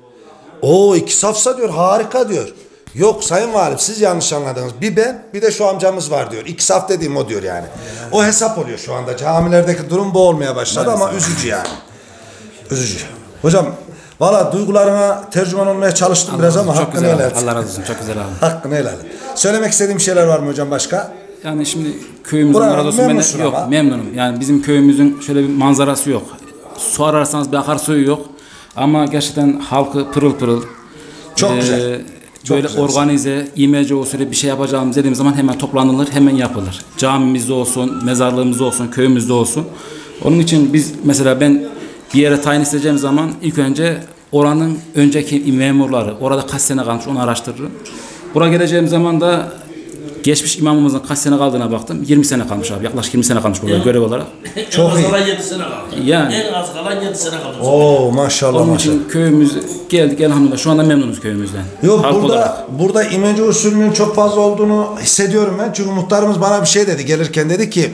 Oo iki safsa diyor harika diyor. Yok sayın valim siz yanlış anladınız. Bir ben bir de şu amcamız var diyor. İki saf dediğim o diyor yani. O hesap oluyor şu anda. Camilerdeki durum bu olmaya başladı ama üzücü yani. Üzücü. Hocam valla duygularına tercüman olmaya çalıştım Allah biraz ama hakkını helal et. Allah razı olsun. Çok güzel abi. Hakkını helal et. Söylemek istediğim şeyler var mı hocam başka? Yani şimdi köyümüzün razı olsun. Ben de, yok memnunum. Yani bizim köyümüzün şöyle bir manzarası yok. Su ararsanız bir akarsuyu yok. Ama gerçekten halkı pırıl pırıl. Çok ee, güzel. Çok böyle güzel. Organize, imece usulü bir şey yapacağımız dediğimiz zaman hemen toplanılır, hemen yapılır. Camimizde olsun, mezarlığımızda olsun, köyümüzde olsun. Onun için biz mesela ben bir yere tayin isteyeceğim zaman ilk önce oranın önceki memurları, orada kaç sene kalmış onu araştırırım. Buraya geleceğim zaman da geçmiş imamımızın kaç sene kaldığına baktım. yirmi sene kalmış abi. Yaklaşık yirmi sene kalmış burada görev olarak. Çok iyi. En az kalan yedi sene kaldı. Yani. En az kalan yedi sene kaldı. Oo maşallah Onun maşallah. için köyümüz geldik elhamdülillah. Şu anda memnunuz köyümüzden. Yok Halk burada olarak. burada imece usulünün çok fazla olduğunu hissediyorum ben. Çünkü muhtarımız bana bir şey dedi gelirken, dedi ki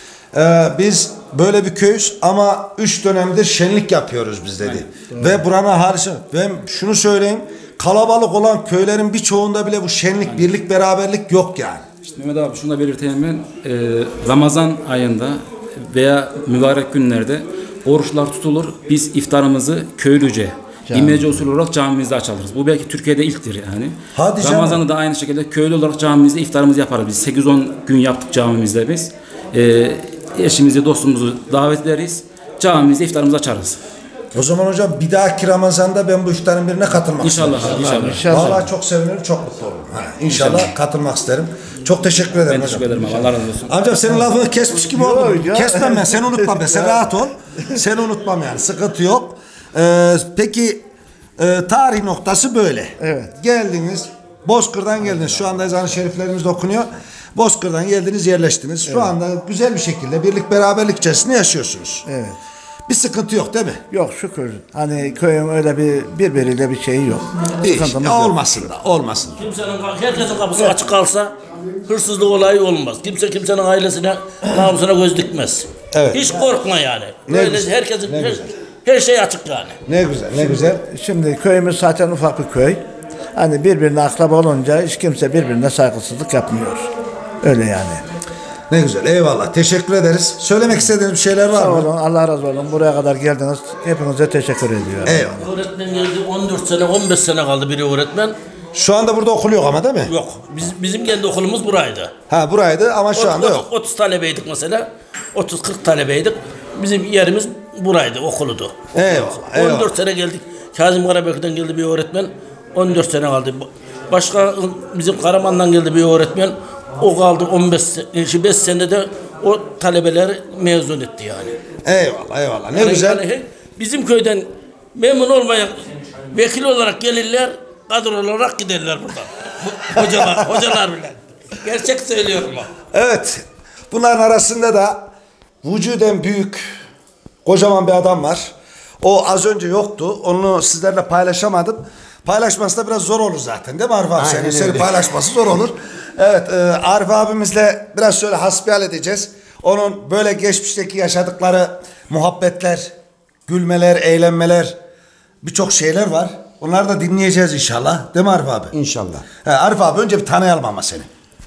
e, biz böyle bir köyüz ama üç dönemdir şenlik yapıyoruz biz dedi. Evet. Ve buranın haricinde ben şunu söyleyeyim, kalabalık olan köylerin birçoğunda bile bu şenlik, evet, birlik, beraberlik yok yani. İşte Mehmet abi şunu da belirteyim ben. Ee, Ramazan ayında veya mübarek günlerde oruçlar tutulur. Biz iftarımızı köylüce, İmece usulü olarak camimizde açarız. Bu belki Türkiye'de ilktir yani. Hadi Ramazan'da da aynı şekilde köylü olarak camimizde iftarımızı yaparız. Biz sekiz on gün yaptık camimizde biz. Ee, eşimizi, dostumuzu davet ederiz. Camimizde iftarımızı açarız. O zaman hocam bir dahaki Ramazan'da ben bu iftarın birine katılmak İnşallah, isterim. inşallah. İnşallah. Vallahi çok sevinirim, çok mutlu olurum. Ha, inşallah, inşallah katılmak isterim. Çok teşekkür ederim ben hocam. teşekkür ederim. Allah razı olsun. Amcam senin lafını kesmiş gibi oldum. Kesmem ben, seni unutmam ben. Sen rahat ol. Seni unutmam yani, sıkıntı yok. Ee, peki e, tarih noktası böyle. Evet. Geldiniz, Bozkır'dan geldiniz. Şu anda ezan-ı şeriflerimiz de okunuyor. Bozkır'dan geldiniz, yerleştiniz. Şu evet. anda güzel bir şekilde birlik beraberlik içerisinde yaşıyorsunuz. Evet. Bir sıkıntı yok değil mi? Yok şükür. Hani köyün öyle bir birbiriyle bir şeyi yok. Hiç, ya olmasın da olmasın. Kimsenin, herkesin kapısı evet. açık kalsa hırsızlık olayı olmaz. Kimse kimsenin ailesine, namusuna göz dikmez. Evet. Hiç korkma yani. Ne Böyle güzel, herkesin ne her, güzel. her şey açık yani. Ne güzel, ne güzel. Şimdi köyümüz zaten ufak bir köy. Hani birbirine akraba olunca hiç kimse birbirine saygısızlık yapmıyor. Öyle yani. Ne güzel, eyvallah. Teşekkür ederiz. Söylemek istediğiniz bir şeyler var Sağ mı? olun, Allah razı olsun. Buraya kadar geldiniz. Hepinize teşekkür ediyorum. Eyvallah. Öğretmen geldi, on dört sene, on beş sene kaldı biri öğretmen. Şu anda burada okul yok ama değil mi? Yok. Biz, bizim kendi okulumuz buraydı. Ha buraydı ama şu anda yok. otuz talebeydik mesela. otuz kırk talebeydik. Bizim yerimiz buraydı, okuludu. Eyvallah, eyvallah. on dört sene geldik. Kazım Karabekir'den geldi bir öğretmen. on dört sene kaldı. Başka bizim Karaman'dan geldi bir öğretmen. O kaldı on beş beş senede o talebeleri mezun etti yani. Eyvallah, eyvallah. Ne yani güzel. Yani bizim köyden memnun olmayan vekil olarak gelirler, kadro olarak giderler buradan. hocalar, hocalar bile. Gerçek söylüyorum bak. Evet. Bunların arasında da vücuden büyük, kocaman bir adam var. O az önce yoktu. Onu sizlerle paylaşamadım. Paylaşması da biraz zor olur zaten değil mi Arif abi? Senin, senin paylaşması zor olur. Evet, e, Arif abimizle biraz şöyle hasbihal edeceğiz. Onun böyle geçmişteki yaşadıkları muhabbetler, gülmeler, eğlenmeler, birçok şeyler var. Onları da dinleyeceğiz inşallah. Değil mi Arif abi? İnşallah. He, Arif abi önce bir tanıyalım ama seni.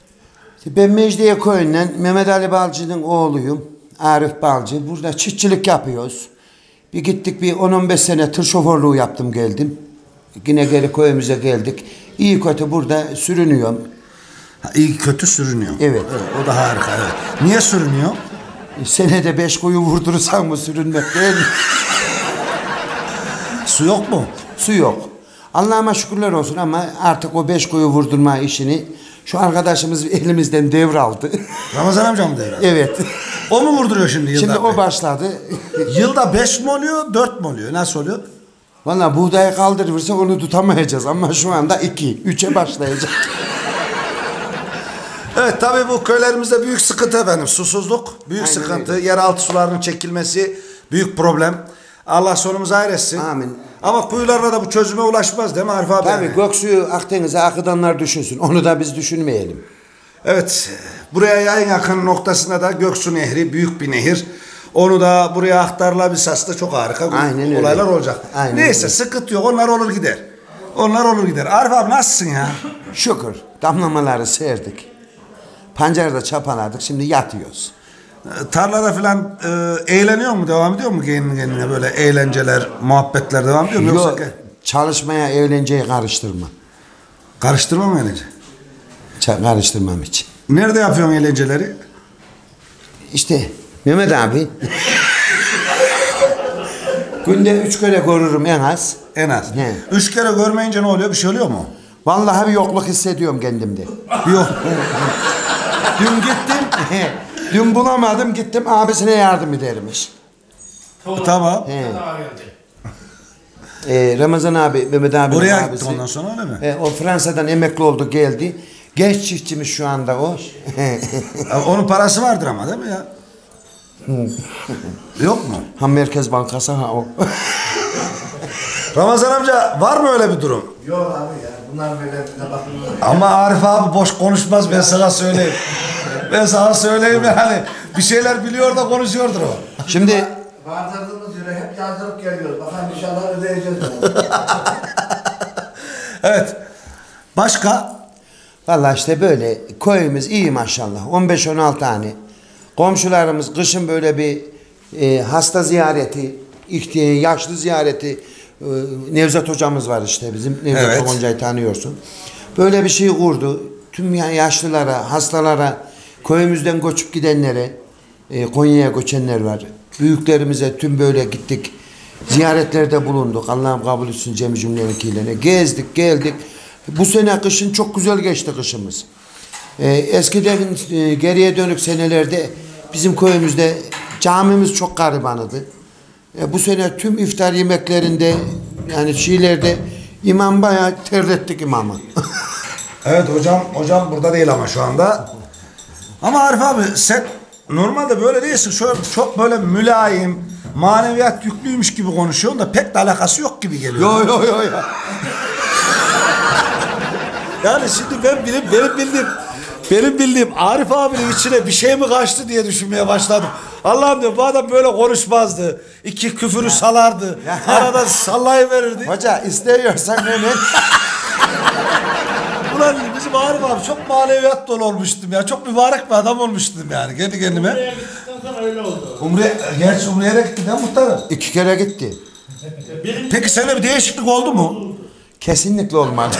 Ben Mecidiye köyünden Mehmet Ali Balcı'nın oğluyum. Arif Balcı. Burada çiftçilik yapıyoruz. Bir gittik bir on on beş sene tır şoförlüğü yaptım geldim. Yine geri köyümüze geldik. İyi kötü burada sürünüyorum. Ha, iyi kötü sürünüyor. Evet. evet. O da harika evet. Niye sürünüyor? E, senede beş kuyu vurdurursan mı sürünmek değil mi? Su yok mu? Su yok. Allah'ıma şükürler olsun ama artık o beş kuyu vurdurma işini şu arkadaşımız elimizden devraldı. Ramazan amca mı devraldı? Evet. O mu vurduruyor şimdi yılda? Şimdi o başladı. Yılda beş mi oluyor, dört mü oluyor? Nasıl oluyor? Valla buğdayı kaldırırsak onu tutamayacağız ama şu anda iki, üçe başlayacak. Evet tabii bu köylerimizde büyük sıkıntı efendim. Susuzluk, büyük Aynen sıkıntı. Öyle. Yeraltı sularının çekilmesi büyük problem. Allah sonumuzu hayretsin. Amin. Ama kuyularla da bu çözüme ulaşmaz değil mi Arif abi? Tabii yani? Göksu'yu Akdeniz'e akıtanlar düşünsün. Onu da biz düşünmeyelim. Evet. Buraya yayın yakın noktasında da Göksu Nehri, büyük bir nehir. Onu da buraya aktarılabilse aslında çok harika Aynen olaylar öyle. olacak. Aynen Neyse öyle. Sıkıntı yok. Onlar olur gider. Onlar olur gider. Arif abi nasılsın ya? Şükür. Damlamaları serdik. Pancarda çapaladık. Şimdi yatıyoruz. Tarlada falan e, eğleniyor mu? Devam ediyor mu kendine kendine böyle eğlenceler, muhabbetler devam ediyor mu? Yok. Yoksa... Çalışmaya eğlenceyi karıştırma. Karıştırma mı eğlence? Ç- karıştırmam için. Nerede yapıyorsun eğlenceleri? İşte Mehmet abi. Günde üç kere görürüm en az. En az. He. Üç kere görmeyince ne oluyor? Bir şey oluyor mu? Vallahi bir yokluk hissediyorum kendimde. Yok. Dün gittim. Dün bulamadım gittim abisine yardım edermiş. Tamam. He. Ee, Ramazan abi, Mehmet abi. Oraya gitti ondan sonra öyle mi? E, o Fransa'dan emekli oldu geldi. Genç çiftçimiz şu anda o. Onun parası vardır ama değil mi ya? Yok mu? Ha Merkez Bankası ha o. Ramazan amca var mı öyle bir durum? Yok abi ya. Bunlar böyle bakın. Ama Arif abi boş konuşmaz, ben sana söyleyeyim. Ben sana söyleyeyim yani. Bir şeyler biliyor da konuşuyordur o. Şimdi vardırdığımız yere hep yazdırıp geliyoruz. Bakalım inşallah ödeyeceğiz. Evet. Başka? Vallahi işte böyle köyümüz iyi maşallah. on beş on altı tane. Komşularımız kışın böyle bir e, hasta ziyareti, ihtiyar, yaşlı ziyareti. E, Nevzat hocamız var işte bizim. Nevzat Evet. Honca'yı tanıyorsun. Böyle bir şey kurdu. Tüm yaşlılara, hastalara, köyümüzden göçüp gidenlere, e, Konya'ya göçenler var. Büyüklerimize tüm böyle gittik. Ziyaretlerde bulunduk. Allah'ım kabul etsin cemi cümlenikiyle. Gezdik, geldik. Bu sene kışın çok güzel geçti kışımız. Ee, eskiden e, geriye dönük senelerde bizim köyümüzde camimiz çok garibanıydı. E, bu sene tüm iftar yemeklerinde yani şeylerde imam bayağı terlettik imamı. Evet hocam, hocam burada değil ama şu anda. Ama Arif abi sen normalde böyle değilsin. Şöyle çok böyle mülayim, maneviyat yüklüymüş gibi konuşuyorsun da pek de alakası yok gibi geliyor. Yo yo yo yo. Yani şimdi ben benim, benim bildiğim benim bildiğim Arif abinin içine bir şey mi kaçtı diye düşünmeye başladım. Allah'ım diyorum bu adam böyle konuşmazdı. İki küfürü salardı. Arada sallayıverirdi. Hoca istiyorsan hemen. Ulan bizim Arif abi çok maneviyat dolu olmuştum ya. Çok mübarek bir adam olmuştum yani kendi kendime. Umre'ye gittikten sonra öyle oldu. Umre, gerçi Umre'ye de gitti değil mi muhtarım? İki kere gitti. Peki sende bir değişiklik oldu mu? Kesinlikle olmadı.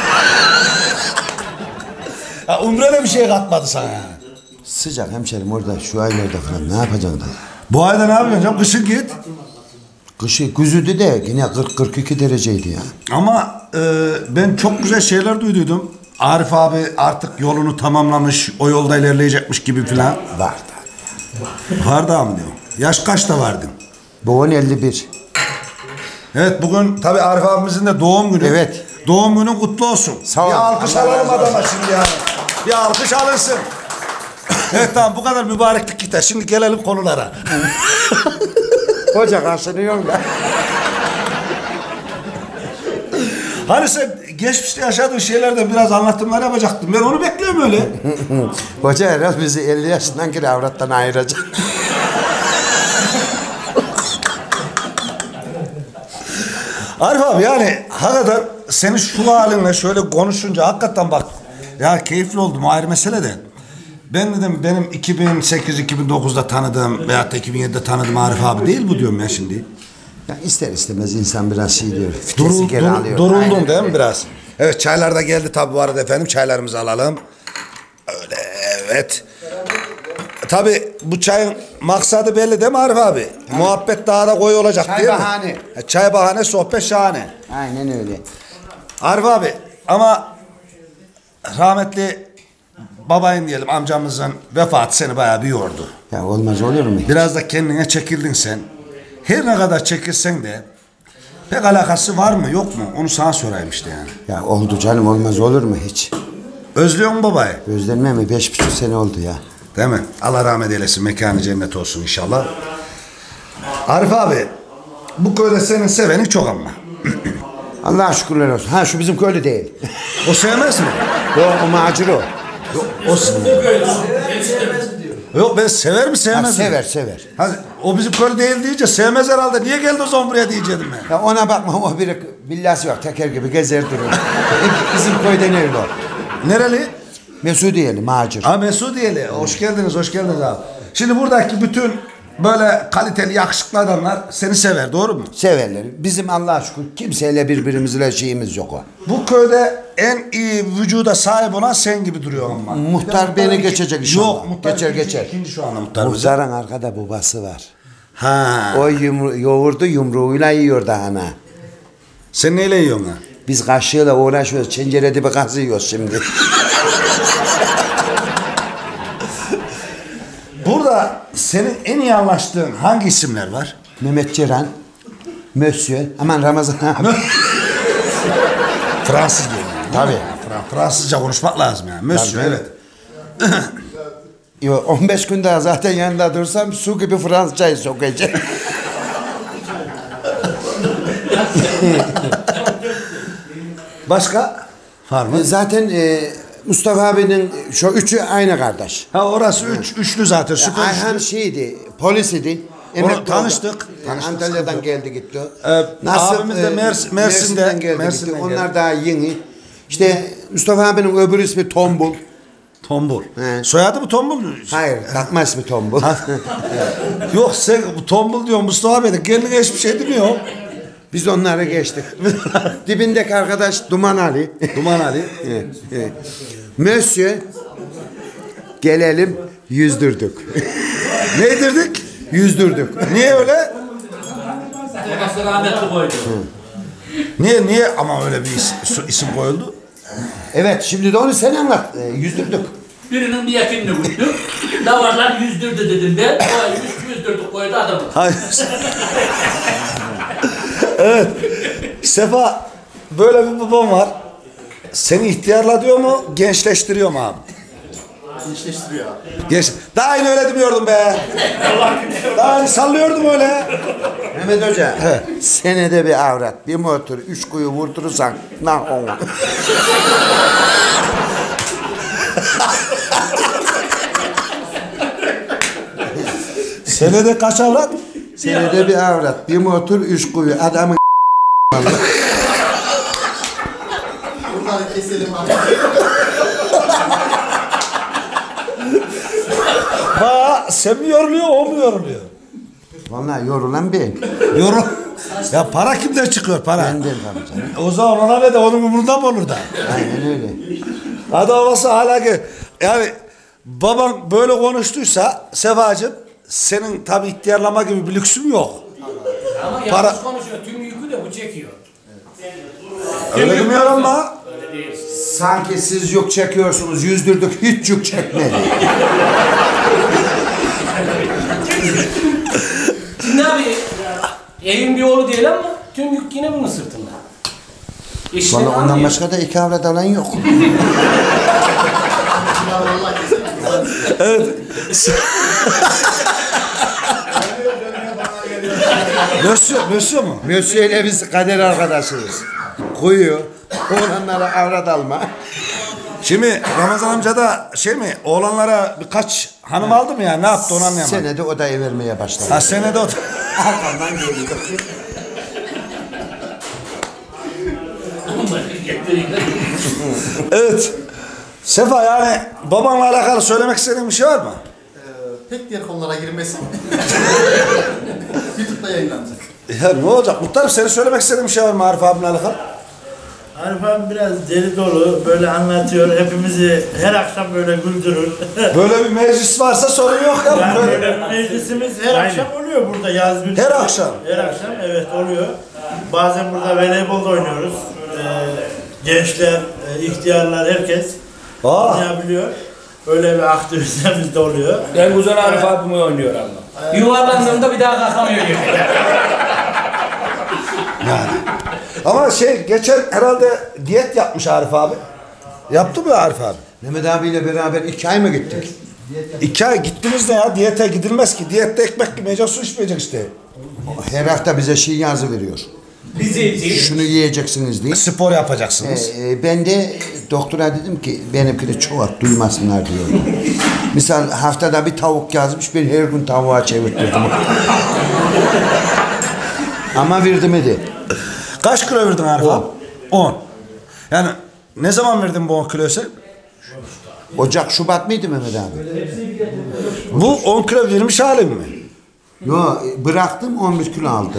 Ya Umre'de bir şey katmadı sana yani. Sıcak hemşerim orada şu aylarda falan ne yapacaksın da? Bu ayda ne yapıyorsun canım? Kışın git. Kışı güzüdü de yine kırk kırk iki dereceydi ya. Ama e, ben çok güzel şeyler duyduydum. Arif abi artık yolunu tamamlamış, o yolda ilerleyecekmiş gibi falan. Var da. Var da mı diyor. Yaş kaçta vardın? Bu on elli bir. Evet bugün tabii Arif abimizin de doğum günü. Evet. Doğum günün kutlu olsun. Sağ ol. Bir alkış Allah alalım razı olsun. adama şimdi yani. Bir alkış alınsın. Evet tamam bu kadar mübareklik gider. Şimdi gelelim konulara. Hoca karşılıyor da. Hani sen geçmişte yaşadığın şeylerden biraz anlatımlar yapacaktın. Ben onu bekliyorum öyle. Hoca herhalde bizi elli yaşından geri avrattan ayıracak. Arif abi yani hakikaten senin şu halinle şöyle konuşunca hakikaten bak ya keyifli oldum ayrı mesele de. Ben dedim benim iki bin sekiz iki bin dokuzda tanıdığım veyahut da iki bin yedide tanıdığım Arif abi değil bu diyorum ya şimdi. Ya ister istemez insan biraz şey diyor. Durul, geri dur, alıyor. duruldun Aynen değil mi öyle. biraz? Evet çaylar da geldi tabi bu arada efendim çaylarımızı alalım. Öyle evet. Tabi bu çayın maksadı belli değil mi Arif abi? Ha. Muhabbet daha da koyu olacak Çay değil bahane. mi? Ha, çay bahane sohbet şahane. Aynen öyle. Arif abi ama rahmetli babayın diyelim amcamızın vefatı seni bayağı bir yordu. Ya olmaz olur mu? Biraz da kendine çekildin sen. Her ne kadar çekilsen de pek alakası var mı yok mu onu sana sorayım işte yani. Ya oldu canım olmaz olur mu hiç? Özlüyor musun babayı? Özlenme mi? Beş buçuk sene oldu ya. Değil mi? Allah rahmet eylesin. Mekanı cennet olsun inşallah. Arif abi bu köyde senin seveni çok ama. Allah'a şükürler olsun. Ha şu bizim köylü değil. O sevmez mi? Yok o macir o. Yok, o Yok ben sever mi sevmez ha, mi? sever sever. Ha, o bizim köylü değil deyince sevmez herhalde. Niye geldi o zaman buraya diyecektim ben. Ya ona bakma o bir villası yok. Teker gibi gezer durur. Bizim köyden öyle o. Nereli? Mesudiyeli macir. Ha Mesudiyeli. Hoş geldiniz hoş geldiniz abi. Şimdi buradaki bütün böyle kaliteli yakışıklı adamlar seni sever doğru mu? Severler. Bizim Allah'a şükür kimseyle birbirimizle şeyimiz yok o. Bu köyde en iyi vücuda sahip olan sen gibi duruyor ama. Muhtar beni geçecek inşallah. Yok muhtar geçer ikinci, geçer. ikinci şu anda muhtar. Muhtarın arkada babası var. Ha. O yumru yoğurdu yumruğuyla yiyor da ana. Sen neyle yiyorsun ha? Biz kaşığıyla uğraşıyoruz. Çencere dibi kazıyoruz şimdi. Burada senin en iyi anlaştığın hangi isimler var? Mehmet Ceren, Monsieur, aman Ramazan abi. Fransız diyor yani. Tabii. Fransızca konuşmak lazım yani. Monsieur, Tabii. evet. Yo, on beş gün daha zaten yanında dursam su gibi Fransızcayı sokacak. Başka? Var mı? Zaten e, Mustafa abinin şu üçü aynı kardeş. Ha orası üç, üçlü zaten. Süper Ayhan üçlü. şeydi, polis idi. Onu tanıştık. Yani Antalya'dan geldi gitti. Ee, abimiz de Mers- Mersin'de, Mersin'den geldi Mersin'den gitti. geldi. Onlar daha yeni. İşte Mustafa abinin öbür ismi Tombul. Tombul. Soyadı mı Tombul mu? Hayır, takma ismi Tombul. Yok sen Tombul diyor Mustafa Bey de kendine hiçbir şey demiyor. Biz onları geçtik. Dibindeki arkadaş Duman Ali. Duman Ali. Evet, evet. Monsieur, gelelim yüzdürdük. Ne yedirdik? Yüzdürdük. Niye öyle? Babası rahmetli koydu. Niye niye ama öyle bir isim, isim koyuldu? Evet, şimdi de onu sen anlat. E, yüzdürdük. Birinin bir yakınını koydu. Davarlar yüzdürdü dedim ben. O yüz, yüzdürdük koydu adamı. Hayır. Evet. Sefa böyle bir babam var. Seni ihtiyarla diyor mu, gençleştiriyor mu abi? Gençleştiriyor abi. Genç. Daha aynı öyle demiyordum be. Daha aynı sallıyordum öyle. Mehmet Hoca, senede bir avrat, bir motor, üç kuyu vurdurursan, nah onu. Senede kaç avrat? Senede bir avrat, bir motor, üç kuyu, adamın Bunları keselim abi. Ha sen mi yoruluyor o mu yoruluyor? Vallahi yorulan ben. Yorul. Ya para kimden çıkıyor para? Benden tabii canım. O zaman ona ne de onun umurunda mı olur da? Aynen öyle. Adam olsa hala ki yani baban böyle konuştuysa Sefacığım senin tabi ihtiyarlama gibi bir lüksün yok. Ama Para- yanlış konuşuyor. Tüm yükü de bu çekiyor. Öyle demiyor ama. Öyle değil. Sanki siz yük çekiyorsunuz, yüzdürdük, hiç yük çekmedi. Şimdi abi evin bir oğlu değil ama tüm yük yine bunun sırtında. İşte Vallahi ondan abi. başka da iki avrat alan yok. Evet. Mösyö, mösyö mu? Mösyö ile biz kader arkadaşıyız. Kuyu, oğlanlara avrat alma. Şimdi Ramazan amca da şey mi oğlanlara birkaç hanım aldı mı ya ne yaptı onu anlayamadım. Senede odayı vermeye başladı. Ha senede o. Arkamdan geliyor. Evet. Sefa yani babanla alakalı söylemek istediğin bir şey var mı? Ee, pek diğer konulara girmesin. YouTube'da yayınlanacak. Ya ne olacak? Muhtarım senin söylemek istediğin bir şey var mı Arif abimle alakalı? Arif abi biraz deli dolu, böyle anlatıyor, hepimizi her akşam böyle güldürür. Böyle bir meclis varsa sorun yok ya. Yani Böyle- böyle bir meclisimiz her akşam oluyor burada yaz günü. Her akşam? Her akşam evet oluyor. Bazen burada voleybol da oynuyoruz. Ee, gençler, e, ihtiyarlar herkes Aa. oynayabiliyor. Öyle bir aktivitemiz de oluyor. Ben güzel Arif abimi oynuyor ama. Yuvarlandığında bir daha kalkamıyor gibi. Yani. Ama şey geçen herhalde diyet yapmış Arif abi. Yaptı mı Arif abi? Mehmet abiyle beraber iki ay mı gittik? İki ay gittiniz de ya diyete gidilmez ki. Diyette ekmek yemeyecek, su içmeyecek işte. Her hafta bize şey yazı veriyor. Bizi Şunu yiyeceksiniz diye. Spor yapacaksınız. Ee, ben de doktora dedim ki benimki de çok duymasınlar diyor. Misal haftada bir tavuk yazmış, ben her gün tavuğa çevirttirdim. Ama verdim de. Kaç kilo verdin Arif abi? on. Yani ne zaman verdin bu on kiloyu sen? Ocak, Şubat mıydı Mehmet abi? Bu on kilo vermiş halim mi? Yo, bıraktım on bir kilo aldım.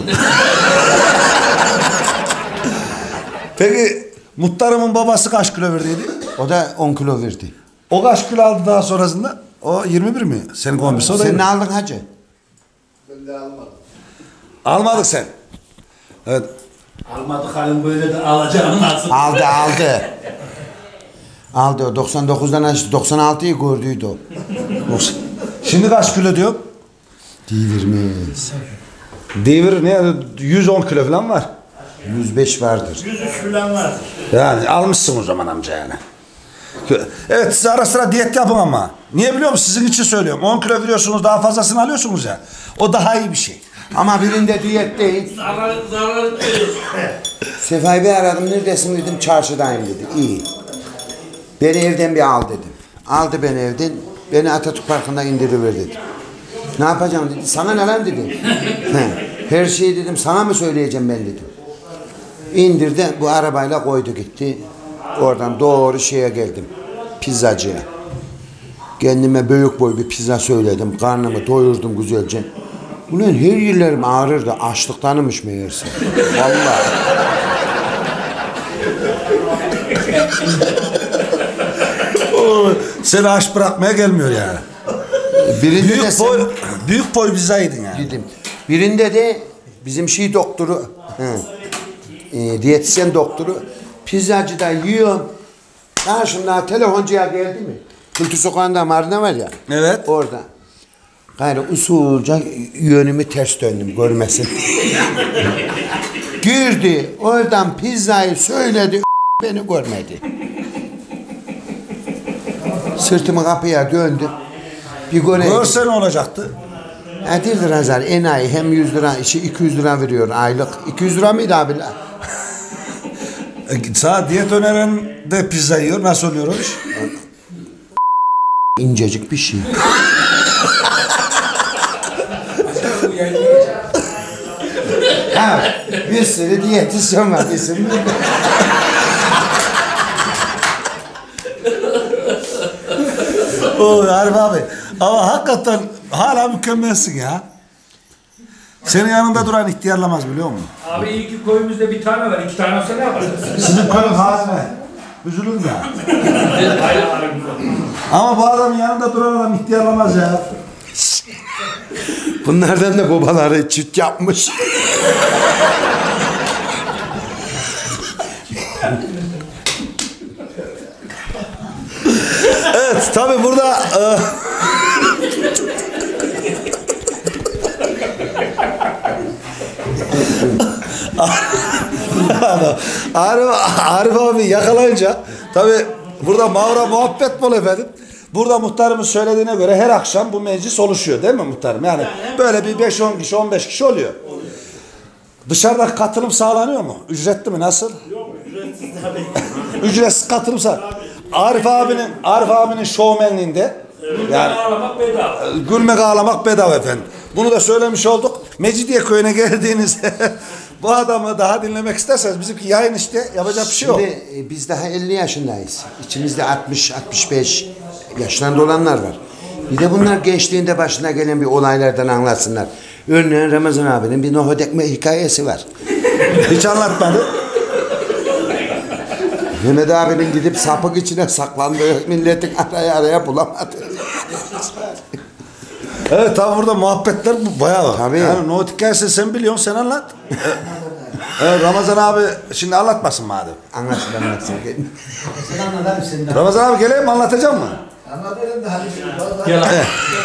Peki muhtarımın babası kaç kilo verdiydi? O da on kilo verdi. O kaç kilo aldı daha sonrasında? O yirmi bir mi? Senin on birisi o da Sen yirmi. ne aldın hacı? Ben de almadım. Almadık sen. Evet. Almadık halim böyle de alacağım lazım. Aldı aldı. Aldı o doksan dokuzdan açtı. doksan altıyı gördüydü o. Şimdi kaç kilo diyor? Devirmez. Devir ne? yüz on kilo falan var. yüz beş vardır. yüz üç falan vardır. Yani almışsın o zaman amca yani. Evet siz ara sıra diyet yapın ama. Niye biliyor musunuz? Sizin için söylüyorum. on kilo veriyorsunuz daha fazlasını alıyorsunuz ya. O daha iyi bir şey. Ama birinde diyet değil. Sefai Bey aradım, neredesin dedim, çarşıdayım dedi. İyi. Beni evden bir al dedim. Aldı beni evden, beni Atatürk Parkı'nda indiriver dedi. Ne yapacağım dedi, sana ne lan dedim. Her şeyi dedim, sana mı söyleyeceğim ben dedim. İndirdi, bu arabayla koydu gitti. Oradan doğru şeye geldim, pizzacıya. Kendime büyük boy bir pizza söyledim, karnımı doyurdum güzelce. Ulan her yerlerim ağrırdı, açlıktanmış meğerse. Vallahi. Seni aç bırakmaya gelmiyor yani. Birinde büyük de sen, boy, büyük boy pizza yedin yani. Dedim. Birinde de bizim şey doktoru, he, e, diyetisyen doktoru, pizzacıda yiyorum. Karşımda telefoncuya geldi mi? Kültür Sokağı'nda marina var ya. Evet. Orada. Gayrı usulca yönümü ters döndüm görmesin. Girdi. Oradan pizzayı söyledi. Beni görmedi. Sırtımı kapıya döndüm. Bir göreydim. Görse ne olacaktı? Edirdir Hazar. Enayi hem yüz lira, işi iki yüz lira veriyor aylık. iki yüz lira mıydı abi? Sana diyet öneren de pizza yiyor. Nasıl oluyor o iş? İncecik bir şey. Ha, bir sürü diyetisyen var isim. Oy Arif abi. Ama hakikaten hala mükemmelsin ya. Senin yanında duran ihtiyarlamaz biliyor musun? Abi iyi ki koyumuzda bir tane var. İki tane olsa ne yaparsın? Sizin koyun haline. Üzülür ya. Ama bu adamın yanında duran adam ihtiyarlamaz ya. Bunlardan da babaları çift yapmış. Evet tabi burada e... Arif, Arif abi yakalayınca tabi burada mavra muhabbet bol efendim. Burada muhtarımın söylediğine göre her akşam bu meclis oluşuyor değil mi muhtarım? Yani böyle bir beş on kişi on beş kişi oluyor. Dışarıda katılım sağlanıyor mu? Ücretli mi? Nasıl? Yok ücretsiz tabii. Ücretsiz katılım sağlanıyor. Arif abinin Arif abinin şovmenliğinde Gülmek yani ağlamak bedava. Gülmek ağlamak bedava efendim. Bunu da söylemiş olduk. Mecidiye köyüne geldiğinizde bu adamı daha dinlemek isterseniz bizimki yayın işte yapacak bir şey yok. Şimdi e, biz daha elli yaşındayız. İçimizde altmış altmış beş yaşlarında olanlar var. Bir de bunlar gençliğinde başına gelen bir olaylardan anlatsınlar. Örneğin Ramazan abinin bir nohut ekme hikayesi var. Hiç anlatmadı. Mehmet abinin gidip sapık içine saklandığı milletin araya araya bulamadı. Evet tabi burada muhabbetler bayağı var. Tabii. Yani nohut hikayesini sen biliyorsun sen anlat. Evet, Ramazan abi şimdi anlatmasın madem. Anlatsın anlatsın. Sen anlat abi sen de. Ramazan abi geleyim mi anlatacak mı? Anlatıyorum da hadi. Gel abi.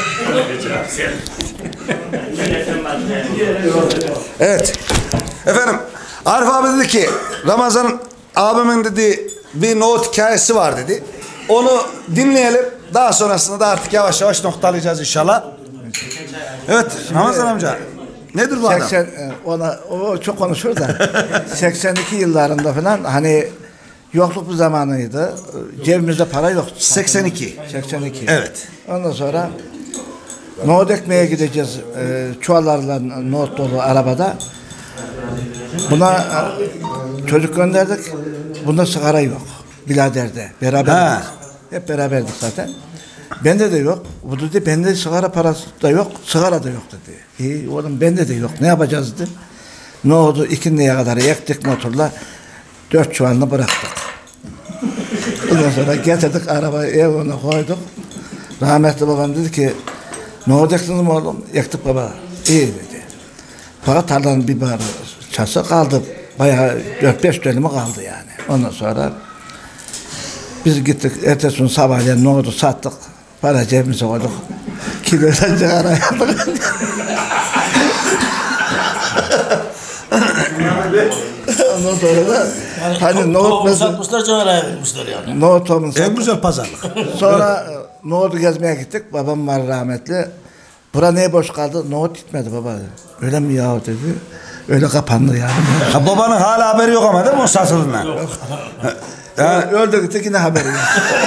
Evet. Efendim Arif abi dedi ki Ramazan abimin dediği bir nohut hikayesi var dedi. Onu dinleyelim. Daha sonrasında da artık yavaş yavaş noktalayacağız inşallah. Evet Ramazan amca. Nedir bu adam? seksen, ona, o çok konuşur da seksen iki yıllarında falan hani yokluk bir zamanıydı. Cebimizde para yoktu. seksen iki. seksen iki. Evet. Ondan sonra nohut ekmeye gideceğiz. E, çuvallarla nohut dolu arabada. Buna e, çocuk gönderdik. Bunda sigara yok. Biraderde. Beraberdik. Hep beraberdik zaten. Bende de yok. Bu dedi bende sigara parası da yok. Sigara da yok dedi. İyi oğlum bende de yok. Ne yapacağız dedim. Ne oldu? İkindiye kadar yaktık motorla. Dört çuvalını bıraktık. Ondan sonra getirdik arabayı evine koyduk. Rahmetli babam dedi ki ne olacaksınız mı oğlum? Yaktık baba. İyi dedi. Fakat tarlanın bir barı çası kaldı. Bayağı dört beş dönümü kaldı yani. Ondan sonra biz gittik ertesi gün sabahleyin ne oldu sattık. Para cebimize koyduk. Kilodan sigara yaptık. Ondan sonra da hani nohut mesela satmışlar Caner'e vermişler yani. nohut olmuş. En güzel pazarlık. Sonra e, nohutu gezmeye gittik. Babam var rahmetli. Bura niye boş kaldı? Nohut gitmedi baba dedi. Öyle mi ya dedi. Öyle kapandı yani. Ha, babanın hala haberi yok ama değil mi o satıldığından? Yok. Yani öldü gitti yine haberi yok.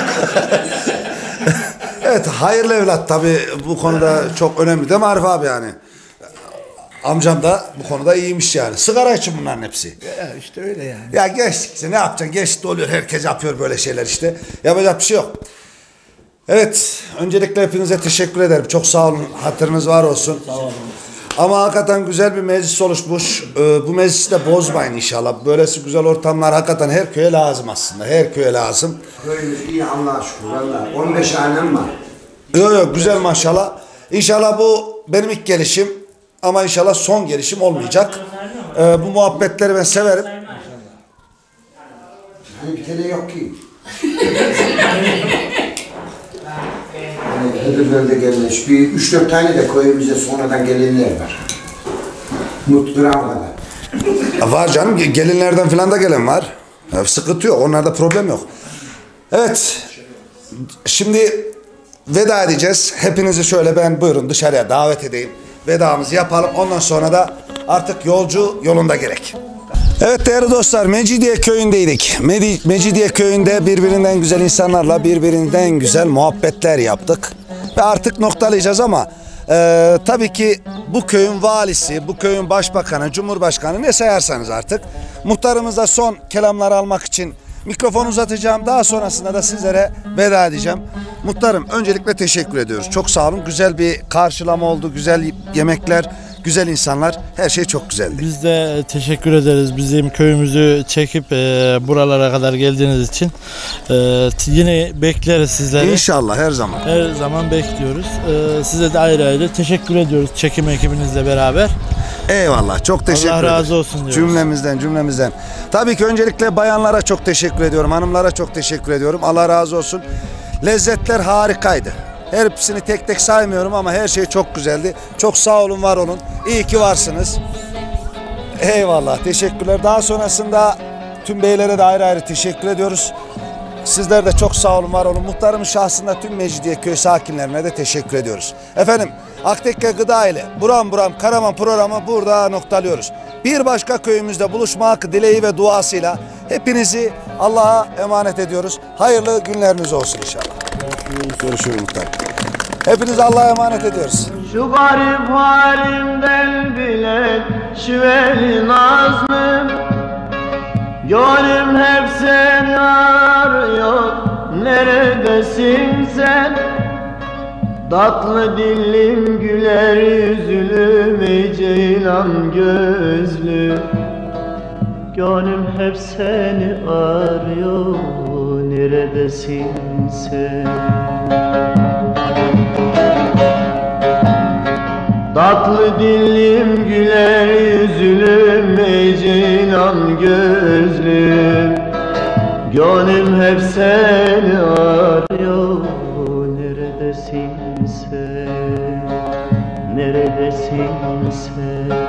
Evet, hayırlı evlat tabii bu konuda çok önemli değil mi Arif abi yani? Amcam da bu konuda iyiymiş yani. Sigara için bunların hepsi. Ya işte öyle yani. Ya geçtikçe ne yapacaksın? Geçti oluyor. Herkes yapıyor böyle şeyler işte. Yapacak bir şey yok. Evet. Öncelikle hepinize teşekkür ederim. Çok sağ olun. Hatırınız var olsun. Sağ olun. Ama hakikaten güzel bir meclis oluşmuş. Ee, bu meclisi de bozmayın inşallah. Böylesi güzel ortamlar hakikaten her köye lazım aslında. Her köye lazım. Köyümüz iyi Allah'a şükür. Vallahi on beş hanem var. Yok yok güzel maşallah. İnşallah bu benim ilk gelişim. Ama inşallah son gelişim olmayacak. Ee, bu muhabbetleri ben severim. Hani bir tane yok ki. Yani Hıdırgöl'de gelmiş. Bir üç dört tane de köyümüzde sonradan gelenler var. Mutgıramada. Var canım. Gelinlerden falan da gelen var. Sıkıntı yok. Onlarda problem yok. Evet. Şimdi veda edeceğiz. Hepinizi şöyle ben buyurun dışarıya davet edeyim. Vedamızı yapalım. Ondan sonra da artık yolcu yolunda gerek. Evet değerli dostlar, Mecidiye köyündeydik. Mecidiye köyünde birbirinden güzel insanlarla birbirinden güzel muhabbetler yaptık. Ve artık noktalayacağız ama e, tabii ki bu köyün valisi, bu köyün başbakanı, cumhurbaşkanı ne sayarsanız artık. Muhtarımıza son kelamları almak için mikrofonu uzatacağım. Daha sonrasında da sizlere veda edeceğim. Muhtarım öncelikle teşekkür ediyoruz. Çok sağ olun. Güzel bir karşılama oldu. Güzel yemekler, güzel insanlar. Her şey çok güzeldi. Biz de teşekkür ederiz. Bizim köyümüzü çekip e, buralara kadar geldiğiniz için. E, yine bekleriz sizleri. İnşallah her zaman. Her zaman bekliyoruz. E, size de ayrı ayrı teşekkür ediyoruz çekim ekibinizle beraber. Eyvallah. Çok teşekkür ederim. Allah razı olsun diyoruz. Cümlemizden, cümlemizden. Tabii ki öncelikle bayanlara çok teşekkür ediyorum. Hanımlara çok teşekkür ediyorum. Allah razı olsun. Lezzetler harikaydı. Hepsini tek tek saymıyorum ama her şey çok güzeldi. Çok sağ olun, var olun. İyi ki varsınız. Eyvallah. Teşekkürler. Daha sonrasında tüm beylere de ayrı ayrı teşekkür ediyoruz. Sizler de çok sağ olun, var olun. Muhtarımın şahsında tüm Mecidiyeköy sakinlerine de teşekkür ediyoruz. Efendim, Aktekke Gıda ile Buram Buram Karaman programı burada noktalıyoruz. Bir başka köyümüzde buluşmak dileği ve duasıyla hepinizi Allah'a emanet ediyoruz. Hayırlı günleriniz olsun inşallah. Görüşürüz, görüşürüz muhtar. Hepinizi Allah'a emanet ediyoruz. Şu garip halimden bile şüveli nazlım, gönlüm hep seni arıyor, neredesin sen? Tatlı dillim güler yüzlüm, ey ceylan gözlüm, gönlüm hep seni arıyor, neredesin sen? Tatlı dillim güler yüzlüm, ey ceylan gözlüm, gönlüm hep seni arıyor, neredesin sen, neredesin sen?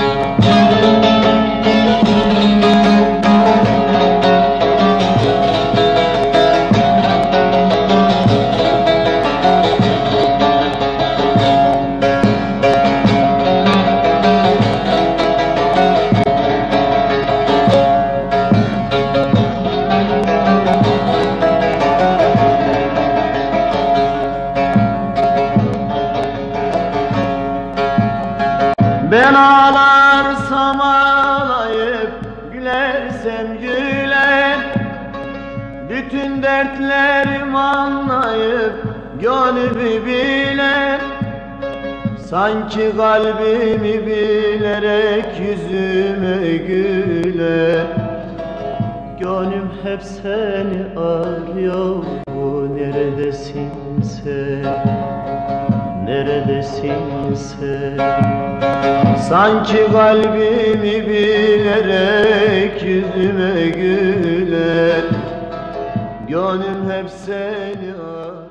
Ben ağlarsam ağlayıp gülersem güler, bütün dertlerimi anlayıp gönlümü biler. Sanki kalbimi bilerek yüzüme güler, gönlüm hep seni arıyor, neredesin sen, neredesin sen? Sanki kalbimi bilerek yüzüme güler, gönlüm hep seni arıyor.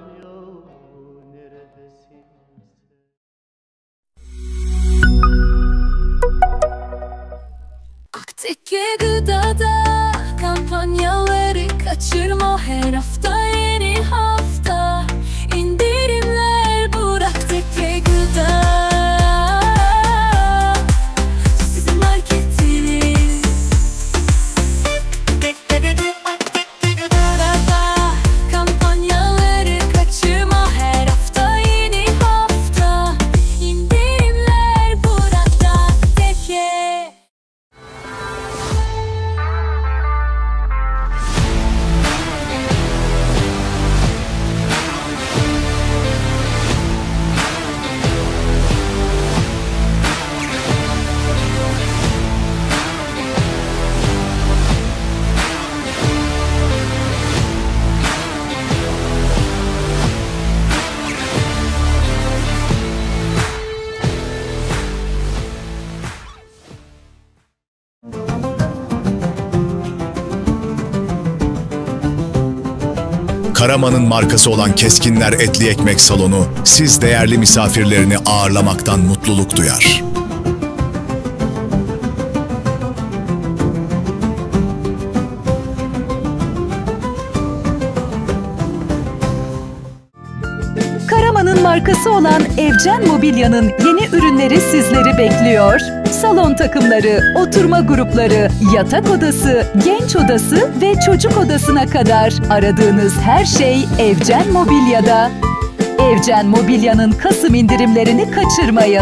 kaçırma her hafta yeni hafta. İndirimler Burak Tekke Gıda. Sizin marketiniz. Araba kampanyaları kaçırma her hafta yeni hafta. İndirimler Burak Tekke. Karaman'ın markası olan Keskinler Etli Ekmek Salonu, siz değerli misafirlerini ağırlamaktan mutluluk duyar. Karaman'ın markası olan Evcen Mobilya'nın yeni ürünleri sizleri bekliyor. Salon takımları, oturma grupları, yatak odası, genç odası ve çocuk odasına kadar aradığınız her şey Evcen Mobilya'da. Evcen Mobilya'nın Kasım indirimlerini kaçırmayın.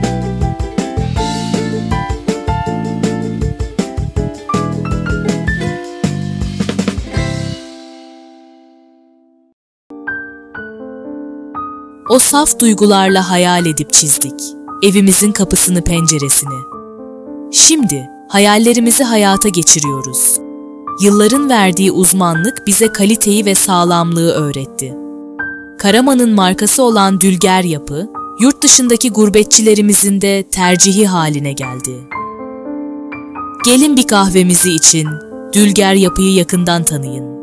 O saf duygularla hayal edip çizdik evimizin kapısını, penceresini. Şimdi hayallerimizi hayata geçiriyoruz. Yılların verdiği uzmanlık bize kaliteyi ve sağlamlığı öğretti. Karaman'ın markası olan Dülger Yapı, yurt dışındaki gurbetçilerimizin de tercihi haline geldi. Gelin bir kahvemizi için Dülger Yapı'yı yakından tanıyın.